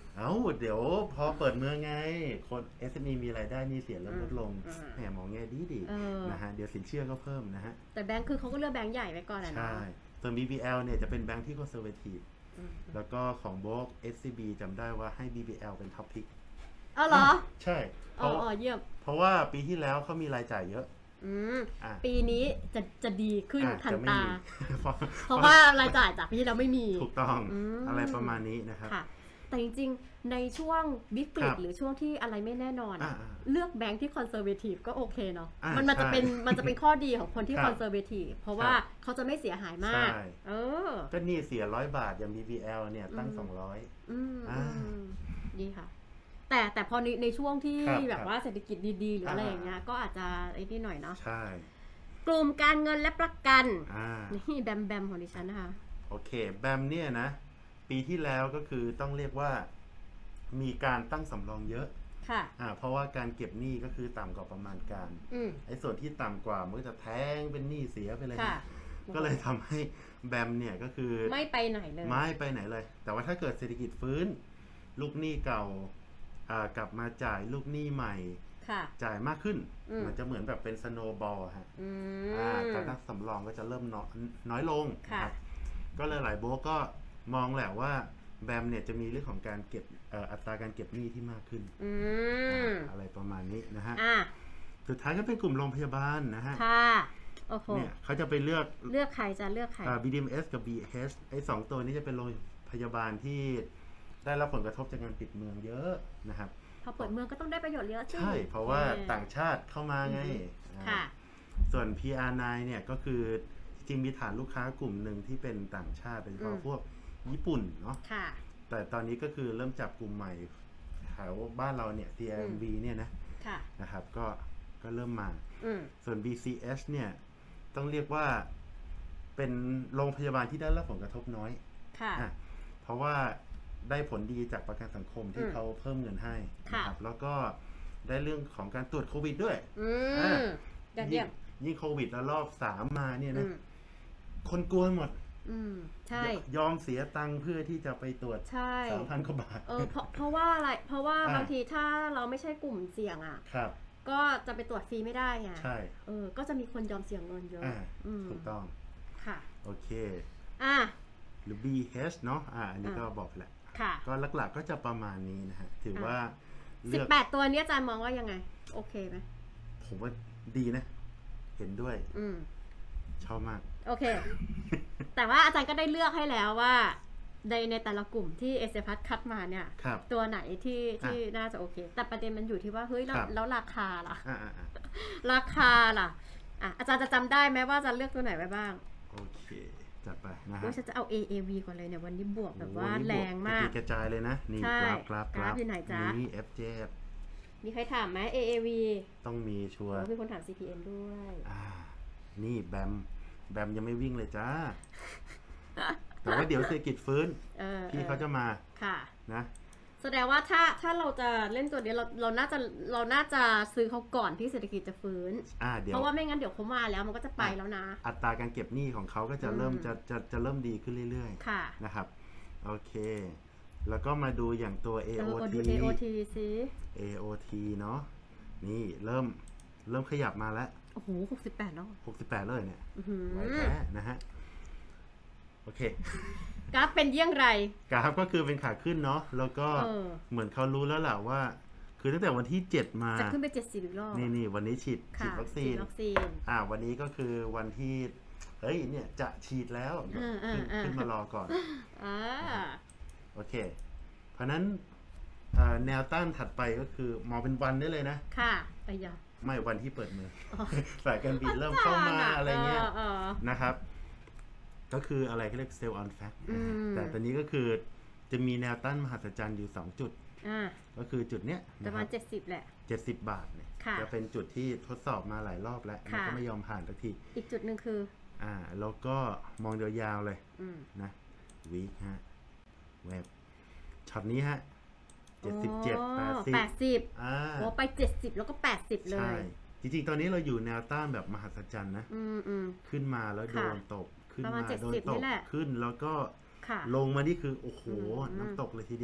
[SPEAKER 2] เอ้าเดี๋ยวพอเปิดเมืองไงคน เอส เอ็ม อี มีรายได้หนี่เสียเริ่มลดลง
[SPEAKER 1] อืม
[SPEAKER 2] แหมมองแง่ดีดี
[SPEAKER 1] เออ
[SPEAKER 2] นะฮะเดี๋ยวสินเชื่อก็เพิ่มนะฮะ
[SPEAKER 1] แต่แบงค์คือเขาก็เลือกแบงค์ใหญ่ไว้ก่อนอะเนาะ
[SPEAKER 2] ใช่ส่วน บี บี แอล เนี่ยจะเป็นแบงค์ที่ conservative
[SPEAKER 1] อืม
[SPEAKER 2] แล้วก็ของโบก เอส ซี บี จำได้ว่าให้ บี บี แอล เป็น top pick
[SPEAKER 1] เอาเหรอ
[SPEAKER 2] ใช่เพ
[SPEAKER 1] อ๋อ
[SPEAKER 2] ราะ
[SPEAKER 1] อ๋อเยี่ยม
[SPEAKER 2] เพราะว่าปีที่แล้วเขามีรายจ่ายเยอะ
[SPEAKER 1] อืม
[SPEAKER 2] อ่ะ
[SPEAKER 1] ปีนี้จะจะดีขึ้น
[SPEAKER 2] อ่ะ
[SPEAKER 1] ทัน
[SPEAKER 2] จะไม่
[SPEAKER 1] ตา
[SPEAKER 2] มี เพราะ
[SPEAKER 1] เพราะว่ารายจ่ายจากปีที่แล้วไม่มี
[SPEAKER 2] ถูกต้อง
[SPEAKER 1] อืม
[SPEAKER 2] อะไรประมาณนี้นะครับ
[SPEAKER 1] ค่ะ แต่จริงๆ ในช่วงวิกฤ
[SPEAKER 2] ครั
[SPEAKER 1] ต
[SPEAKER 2] บ
[SPEAKER 1] หรือช่วงที่อะไรไม่แน่นอนอะ
[SPEAKER 2] อ่า
[SPEAKER 1] เลือกแบงค์ที่คอนเซอร์เวทีฟก็โอเคเนาะ
[SPEAKER 2] อ่า
[SPEAKER 1] มันมันจะ
[SPEAKER 2] ใช่
[SPEAKER 1] เป็นมันจะเป็นข้อดีของคนที่
[SPEAKER 2] ครับ
[SPEAKER 1] คอนเซอร์เวทีฟเพราะว่า
[SPEAKER 2] ครับ
[SPEAKER 1] เขาจะไม่เสียหายมาก
[SPEAKER 2] ใช่
[SPEAKER 1] เออ
[SPEAKER 2] ก็หนี่เสียร้อยบาทอย่าง บี บี แอล เนี่ยตั้ง
[SPEAKER 1] อืม
[SPEAKER 2] สองร้อย
[SPEAKER 1] อืม
[SPEAKER 2] อ่า
[SPEAKER 1] อืมดีค่ะ แต่แต่พอในในช่วงที่
[SPEAKER 2] ครับ
[SPEAKER 1] แบบว่าเศรษฐกิจดีๆ หรืออะไร
[SPEAKER 2] อ่า
[SPEAKER 1] อย่างเงี้ยก็อาจจะไอ้นี่หน่อยเนาะ
[SPEAKER 2] ใช่
[SPEAKER 1] กลุ่มการเงินและประกัน
[SPEAKER 2] อ่า
[SPEAKER 1] นี่แบมแบมของดิฉันนะคะ
[SPEAKER 2] โอเค แบมเนี่ยนะ ปีที่แล้วก็คือต้องเรียกว่ามีการตั้งสำรองเยอะ
[SPEAKER 1] ค่ะ
[SPEAKER 2] อ่าเพราะว่าการเก็บหนี้ก็คือต่ำกว่าประมาณการ
[SPEAKER 1] อืม
[SPEAKER 2] ไอ้ส่วนที่ต่ำกว่ามันก็จะแท้งเป็นหนี้เสียไปเลย
[SPEAKER 1] ค่ะ
[SPEAKER 2] ก็เลยทำให้แบมเนี่ยก็คือ
[SPEAKER 1] ไม่ไปไหนเลย
[SPEAKER 2] ไม่ไปไหนเลย แต่ว่าถ้าเกิดเศรษฐกิจฟื้น ลูกหนี้เก่าอ่ากลับมาจ่ายลูกหนี้ใหม่
[SPEAKER 1] ค่ะ
[SPEAKER 2] จ่ายมากขึ้น
[SPEAKER 1] อืม
[SPEAKER 2] มันจะเหมือนแบบเป็นสโนว์บอลฮะ
[SPEAKER 1] อื
[SPEAKER 2] อ่าม การตั้งสำรองก็จะเริ่มน้อยน้อยลง
[SPEAKER 1] ค่ะ
[SPEAKER 2] นะครับก็เลยหลายโบรกก็มองแหละว่าแบมเนี่ยจะมีเรื่องของการเก็บเอ่ออัตราการเก็บหนี้ที่มากขึ้น
[SPEAKER 1] อืม
[SPEAKER 2] อ่าอะไรประมาณนี้นะฮะ
[SPEAKER 1] อ่ะ
[SPEAKER 2] สุดท้ายก็เป็นกลุ่มโรงพยาบาลนะฮะ
[SPEAKER 1] ค่ะโอ้โห
[SPEAKER 2] เนี่ยเขาจะไปเลือก
[SPEAKER 1] เลือกใครจะเลือกใคร
[SPEAKER 2] อ่า บี ดี เอ็ม เอส กับ บี เอช ไอ้สองตัวนี้จะเป็นโรงพยาบาลที่ได้รับผลกระทบจากการปิดเมืองเยอะนะครับ
[SPEAKER 1] พอเปิดเมืองก็ต้องได้ประโยชน์เยอะสิ
[SPEAKER 2] ใช่ เพราะว่า
[SPEAKER 1] เออ
[SPEAKER 2] ต่างชาติเข้ามาไง
[SPEAKER 1] อือฮึ
[SPEAKER 2] อ่า
[SPEAKER 1] ค่ะ
[SPEAKER 2] ส่วน พี อาร์ ไนน์ เนี่ยก็คือจริงๆมีฐานลูกค้ากลุ่มหนึ่งที่เป็นต่างชาติโดยเฉ
[SPEAKER 1] อื
[SPEAKER 2] พาะ
[SPEAKER 1] ม
[SPEAKER 2] พวกญี่ปุ่นเนาะ
[SPEAKER 1] ค่ะ
[SPEAKER 2] แต่ตอนนี้ก็คือเริ่มจับกลุ่มใหม่แถวบ้านเราเนี่ย ที เอ็ม วี เนี่ยนะ
[SPEAKER 1] ค่ะ
[SPEAKER 2] นะครับก็ก็เริ่มมา
[SPEAKER 1] อืม
[SPEAKER 2] ส่วน บี ซี เอช เนี่ยต้องเรียกว่าเป็นโรงพยาบาลที่ได้รับผลกระทบน้อย
[SPEAKER 1] ค่ะ
[SPEAKER 2] อ่ะเพราะว่าได้ผลดีจากประกันสังคมที่
[SPEAKER 1] อืม
[SPEAKER 2] เขาเพิ่มเงินให้
[SPEAKER 1] ค่ะ
[SPEAKER 2] นะครับแล้วก็ได้เรื่องของการตรวจโควิดด้วย
[SPEAKER 1] อื
[SPEAKER 2] อ่ะ
[SPEAKER 1] มยอดเยี่ยม
[SPEAKER 2] ยิ่งโควิดแล้วรอบสามมาเนี่ย
[SPEAKER 1] อื
[SPEAKER 2] นะ
[SPEAKER 1] ม
[SPEAKER 2] คนกลัวหมด
[SPEAKER 1] อืม ใช่
[SPEAKER 2] ยอมเสียตังค์เพื่อที่จะไปตรวจ
[SPEAKER 1] ใช่
[SPEAKER 2] สามพันกว่าบาท
[SPEAKER 1] เออเพราะเพราะว่าอะไร เพราะว่า
[SPEAKER 2] อ่ะ
[SPEAKER 1] บางทีถ้าเราไม่ใช่กลุ่มเสี่ยงอ่ะ
[SPEAKER 2] ครับ
[SPEAKER 1] ก็จะไปตรวจฟรีไม่ได้ไง
[SPEAKER 2] ใช่
[SPEAKER 1] เออ ก็จะมีคนยอมเสี่ยงเงินเยอะ
[SPEAKER 2] อ่า
[SPEAKER 1] อืม
[SPEAKER 2] ถูกต้อง
[SPEAKER 1] ค่ะ
[SPEAKER 2] โอเค
[SPEAKER 1] อ่ะ
[SPEAKER 2] หรือ บี เอช เนาะอ่าอันนี้
[SPEAKER 1] อ่ะ
[SPEAKER 2] ก็บอกไปแล้ว
[SPEAKER 1] ค่ะ
[SPEAKER 2] ก็หลักๆก็จะประมาณนี้นะฮะ ถือ
[SPEAKER 1] อ่ะ
[SPEAKER 2] ว่า
[SPEAKER 1] สิ
[SPEAKER 2] เลื
[SPEAKER 1] บอก แปดตัวเนี้ยอาจารย์มองว่ายังไง โอเคไหม
[SPEAKER 2] ผมว่าดีนะ เห็นด้วย
[SPEAKER 1] อืม
[SPEAKER 2] ชอบมาก
[SPEAKER 1] โอเค แต่ว่าอาจารย์ก็ได้เลือกให้แล้วว่า ในในแต่ละกลุ่มที่เอสเอพัคัดมาเนี่ย
[SPEAKER 2] ครับ
[SPEAKER 1] ตัวไหนที่ที่น่าจะโอเค แต่ประเด็นมันอยู่ที่ว่าเฮ้ยแล้ว
[SPEAKER 2] ครับ
[SPEAKER 1] แล้วราคาล่ะ
[SPEAKER 2] อ่าอ่าอ่า
[SPEAKER 1] ราคาล่ะอ่ะอาจารย์จะจำได้ไหมว่าจะเลือกตัวไหนไว้บ้าง
[SPEAKER 2] โอเค จัดไปนะฮะ
[SPEAKER 1] ว่าฉันจะเอา เอ เอ วี ก่อนเลยเนี่ยวันนี้บวกแบบว่า
[SPEAKER 2] โอ้โห
[SPEAKER 1] แรงมาก
[SPEAKER 2] กระจยกระจายเลยนะ นี่
[SPEAKER 1] ใช่
[SPEAKER 2] กราฟกราฟ
[SPEAKER 1] กราฟอยู่ไหนจ๊ะ
[SPEAKER 2] นี่ เอฟ เจ
[SPEAKER 1] มีใครถามไหม เอ เอ วี
[SPEAKER 2] ต้องมีชัว
[SPEAKER 1] โอ้
[SPEAKER 2] ร์
[SPEAKER 1] มีคนถาม ซี พี เอ็น ด้วย
[SPEAKER 2] อ่า นี่แบม แบมยังไม่วิ่งเลยจ้า แต่ว่าเดี๋ยวเศรษฐกิจฟื้น
[SPEAKER 1] เออ
[SPEAKER 2] พี่เขาจะมา
[SPEAKER 1] ค่ะ
[SPEAKER 2] นะ
[SPEAKER 1] แสดงว่าถ้าถ้าเราจะเล่นตัวนี้เราเราน่าจะเราน่าจะซื้อเขาก่อนที่เศรษฐกิจจะฟื้น
[SPEAKER 2] อ่า เดี๋ย
[SPEAKER 1] เพ
[SPEAKER 2] ว
[SPEAKER 1] ราะว่าไม่งั้นเดี๋ยวเขามาแล้วมันก็จะไปแล้วนะ
[SPEAKER 2] อัตราการเก็บหนี้ของเขาก็จะเริ่ม
[SPEAKER 1] อืม
[SPEAKER 2] จะจะจะเริ่มดีขึ้นเรื่อย
[SPEAKER 1] ค่ะ
[SPEAKER 2] ๆ นะครับ โอเค แล้วก็มาดูอย่างตัว เอ
[SPEAKER 1] เอ
[SPEAKER 2] โอ
[SPEAKER 1] อ
[SPEAKER 2] ที
[SPEAKER 1] ดู เอ โอ ที สิ
[SPEAKER 2] เอ โอ ที เนาะ นี่เริ่มเริ่มขยับมาแล้ว
[SPEAKER 1] โอ้โหหกสิบแปดแล้ว
[SPEAKER 2] หกสิบแปดเลยเนี่ย
[SPEAKER 1] อื้อหือ
[SPEAKER 2] ไว้แท้นะฮะ โอเค
[SPEAKER 1] กราฟเป็นเยี่ยงไร
[SPEAKER 2] กราฟก็คือเป็นขาขึ้นเนาะ แล้วก็
[SPEAKER 1] เออ
[SPEAKER 2] เหมือนเขารู้แล้วแหละว่า คือตั้งแต่วันที่เจ็ดมา
[SPEAKER 1] จะขึ้นไปเจ็ดสิบอีกรอบ
[SPEAKER 2] นี่นี่วันนี้ฉีดฉี
[SPEAKER 1] ค่ะ
[SPEAKER 2] ดวัคซีน
[SPEAKER 1] ฉีดวัคซีน
[SPEAKER 2] อ่า วันนี้ก็คือวันที่ เฮ้ย เนี่ยจะฉีดแล้ว
[SPEAKER 1] อืมอืม
[SPEAKER 2] ขึ้น
[SPEAKER 1] อืม
[SPEAKER 2] ขึ้นมารอก่อน
[SPEAKER 1] อ่า
[SPEAKER 2] โอเค เพราะนั้นอ่าแนวต้านถัดไปก็คือมองเป็นวันได้เลยนะ
[SPEAKER 1] ค่ะไอ้ยา
[SPEAKER 2] ไม่วันที่เปิดเมือง
[SPEAKER 1] อ๋อ
[SPEAKER 2] สายการบินเริ่มเข้ามาอะไรเงี้ย
[SPEAKER 1] เออ
[SPEAKER 2] นะครับ ก็คืออะไรก็เรียก sell on fact
[SPEAKER 1] อืม
[SPEAKER 2] แต่ตอนนี้ก็คือจะมีแนวต้านมหัศจรรย์อยู่สองจุด
[SPEAKER 1] อ่า
[SPEAKER 2] ก็คือจุดเนี้ย
[SPEAKER 1] ป
[SPEAKER 2] นะ
[SPEAKER 1] ระ
[SPEAKER 2] ค
[SPEAKER 1] มา
[SPEAKER 2] รั
[SPEAKER 1] ณ
[SPEAKER 2] บ
[SPEAKER 1] เจ็ดสิบแหละ
[SPEAKER 2] เจ็ดสิบบาทเนี่ย
[SPEAKER 1] ค่ะ
[SPEAKER 2] จะเป็นจุดที่ทดสอบมาหลายรอบแล้วมัน
[SPEAKER 1] ค่ะ
[SPEAKER 2] ก็ไม่ยอมผ่านสักที
[SPEAKER 1] อีกจุดหนึ่งคือ
[SPEAKER 2] อ่า แล้วก็มองยาวๆเลย
[SPEAKER 1] อืม
[SPEAKER 2] นะวีคฮะเว็บช็อตนี้ฮะเจ็ดสิบเจ็ดแปดสิบ
[SPEAKER 1] แปดสิบ
[SPEAKER 2] อ่า
[SPEAKER 1] โอ้ไปเจ็ดสิบแล้วก็แปดสิบเล
[SPEAKER 2] ใช่
[SPEAKER 1] ย
[SPEAKER 2] จริงๆ ตอนนี้เราอยู่แนวต้านแบบมหัศจรรย์นะ
[SPEAKER 1] อืมอืม
[SPEAKER 2] ขึ้นมาแล้วโด
[SPEAKER 1] ค่ะ
[SPEAKER 2] นตก ขึ้น
[SPEAKER 1] ประมา
[SPEAKER 2] มา
[SPEAKER 1] ณเจ็ด
[SPEAKER 2] โดน
[SPEAKER 1] สิบ
[SPEAKER 2] ต
[SPEAKER 1] นี่
[SPEAKER 2] ก
[SPEAKER 1] แหละ
[SPEAKER 2] ขึ้นแล้วก็
[SPEAKER 1] ค่ะ
[SPEAKER 2] ลงมานี่คือ โอ้โห
[SPEAKER 1] อืม
[SPEAKER 2] น้ำตกเลยทีเดียว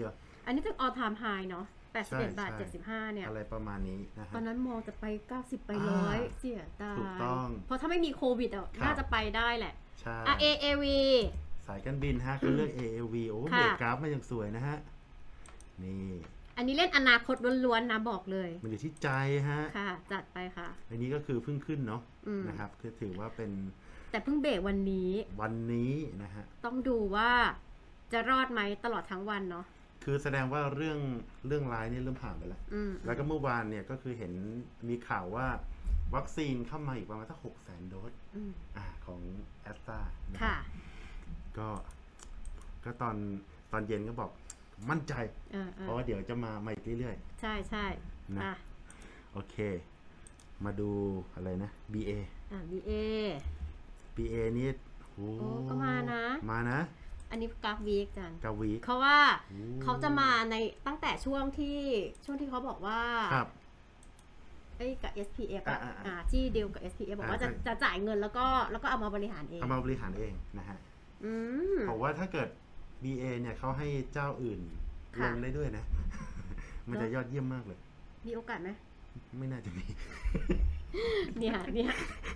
[SPEAKER 1] อันนี้เป็น all time high เนาะแปดสิบเอ็ดบาท
[SPEAKER 2] ใช่
[SPEAKER 1] เจ็ดสิบห้าเนี่ย
[SPEAKER 2] อะไรประมาณนี้นะฮะ
[SPEAKER 1] ตอนนั้นมองจะไปเก้าสิบไปร้อยเสียดาย
[SPEAKER 2] ถูกต้อง
[SPEAKER 1] เพราะถ้าไม่มีโควิดอ่ะ
[SPEAKER 2] ครับ
[SPEAKER 1] น่าจะไปได้แหละ
[SPEAKER 2] ใช่
[SPEAKER 1] อ่ะ เอ เอ วี
[SPEAKER 2] สายการบินฮะเขาเลือก เอ เอ วี โอ้
[SPEAKER 1] ค่ะ
[SPEAKER 2] เบรกกราฟมาอย่างสวยนะฮะ นี่
[SPEAKER 1] อันนี้เล่นอนาคตล้วนๆนะบอกเลย
[SPEAKER 2] มันอยู่ที่ใจฮะ
[SPEAKER 1] ค่ะ จัดไปค่ะ
[SPEAKER 2] อันนี้ก็คือเพิ่งขึ้นเนาะ
[SPEAKER 1] อืม
[SPEAKER 2] นะครับคือถือว่าเป็น
[SPEAKER 1] แต่เพิ่งเบรกวันนี้
[SPEAKER 2] วันนี้นะฮะ
[SPEAKER 1] ต้องดูว่าจะรอดไหมตลอดทั้งวันเนาะ
[SPEAKER 2] คือแสดงว่าเรื่องเรื่องร้ายนี่เริ่มผ่านไปแล้ว
[SPEAKER 1] อืม
[SPEAKER 2] แล้วก็เมื่อวานเนี่ยก็คือเห็นมีข่าวว่าวัคซีนเข้ามาอีกประมาณสักหกแสนโดส
[SPEAKER 1] อืม
[SPEAKER 2] อ่าของแอสตรา
[SPEAKER 1] ค่ะ
[SPEAKER 2] ก็ก็ตอนตอนเย็นก็บอกมั่นใจ
[SPEAKER 1] เออเอ
[SPEAKER 2] เพ
[SPEAKER 1] อ
[SPEAKER 2] ราะว่าเดี๋ยวจะมามาอีกเรื่อย
[SPEAKER 1] ใช่ใช่
[SPEAKER 2] นะ
[SPEAKER 1] อ่ะ
[SPEAKER 2] ๆ โอเค มาดูอะไรนะ บี เอ
[SPEAKER 1] อ่ะ บี เอ
[SPEAKER 2] บี เอ นี่โอ้
[SPEAKER 1] โอ้ก็มานะ
[SPEAKER 2] มานะ
[SPEAKER 1] อันนี้กราฟวีคจัน
[SPEAKER 2] กาวี
[SPEAKER 1] เขาว่า
[SPEAKER 2] โอ้
[SPEAKER 1] เขาจะมาในตั้งแต่ช่วงที่ช่วงที่เขาบอกว่า
[SPEAKER 2] ครับ
[SPEAKER 1] ไอ้กับ เอส พี เอฟ อ่ะ
[SPEAKER 2] อ่าๆๆ
[SPEAKER 1] อ่าที่ดีลกับ เอส พี เอฟ บอกว่าจะ
[SPEAKER 2] อ่า
[SPEAKER 1] จะจ่ายเงินแล้วก็แล้วก็เอามาบริหารเอง
[SPEAKER 2] เอามาบริหารเองนะฮะ
[SPEAKER 1] อืม
[SPEAKER 2] ผมว่าถ้าเกิด บี เอ เนี่ยเขาให้เจ้าอื่นล
[SPEAKER 1] ค่ะ
[SPEAKER 2] งได้ด้วยนะ มันจะยอดเยี่ยมมากเลย
[SPEAKER 1] มีโอกาสไหม
[SPEAKER 2] ไม่น่าจะมี
[SPEAKER 1] เนี่ยเนี่ย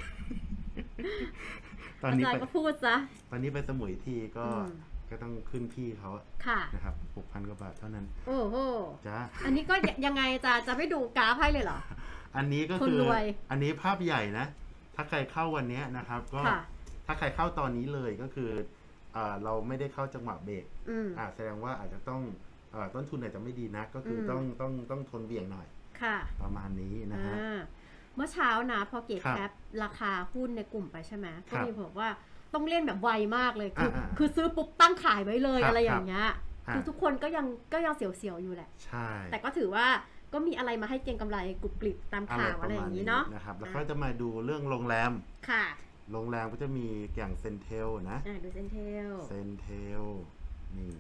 [SPEAKER 2] ตอน
[SPEAKER 1] อา
[SPEAKER 2] นี้
[SPEAKER 1] จาร
[SPEAKER 2] ไป
[SPEAKER 1] ย์ก็พูดซะ
[SPEAKER 2] ตอนนี้ไปสมุยทีก็
[SPEAKER 1] อืม
[SPEAKER 2] ก็ต้องขึ้นพี่เขาอะ
[SPEAKER 1] ค่ะ
[SPEAKER 2] นะครับหกพันกว่าบาทเท่านั้น
[SPEAKER 1] โอ้โห
[SPEAKER 2] จ้า
[SPEAKER 1] อันนี้ก็ยยังไงจะจะไม่ดูกราฟให้เลยเหรอ
[SPEAKER 2] อันนี้ก็
[SPEAKER 1] คน
[SPEAKER 2] คือ
[SPEAKER 1] รวย
[SPEAKER 2] อันนี้ภาพใหญ่นะ ถ้าใครเข้าวันเนี้ยนะครับ ก็
[SPEAKER 1] ค่ะ
[SPEAKER 2] ถ้าใครเข้าตอนนี้เลยก็คือเอ่อเราไม่ได้เข้าจังหวะเบรก
[SPEAKER 1] อืม
[SPEAKER 2] อ่าแสดงว่าอาจจะต้องเอ่อต้นทุนอาจจะไม่ดีนะก็คืออ
[SPEAKER 1] ม
[SPEAKER 2] ต้องต้องต้องทนเบี่ยงหน่อย
[SPEAKER 1] ค่ะ
[SPEAKER 2] ประมาณนี้นะฮะ
[SPEAKER 1] อ่าเมื่อเช้านะพอเกต
[SPEAKER 2] ครับ
[SPEAKER 1] แคปราคาหุ้นในกลุ่มไปใช่ไหม
[SPEAKER 2] ค
[SPEAKER 1] ก็
[SPEAKER 2] รับ
[SPEAKER 1] มีบอกว่าต้องเล่นแบบไวมากเลยคืออา
[SPEAKER 2] ๆ
[SPEAKER 1] คือซื้อปุ๊บตั้งขายไว้เลย
[SPEAKER 2] ครับ
[SPEAKER 1] อะไรอย่างเงี้ย
[SPEAKER 2] ครับ
[SPEAKER 1] คือทุกคนก็ยังก็ยังเสียวๆอยู่แหละ
[SPEAKER 2] ใช่
[SPEAKER 1] แต่ก็ถือว่าก็มีอะไรมาให้เก็งกำไรกรุบกริบตามข่าวอะไรอย่างนี้เนาะ
[SPEAKER 2] นะครับแล้วก็จะมาดูเรื่องโรงแรม
[SPEAKER 1] ค่ะ
[SPEAKER 2] โรงแรมก็จะมีอย่างเซนเทลนะ
[SPEAKER 1] อ่าดูเซนเทล
[SPEAKER 2] เซนเทลนี่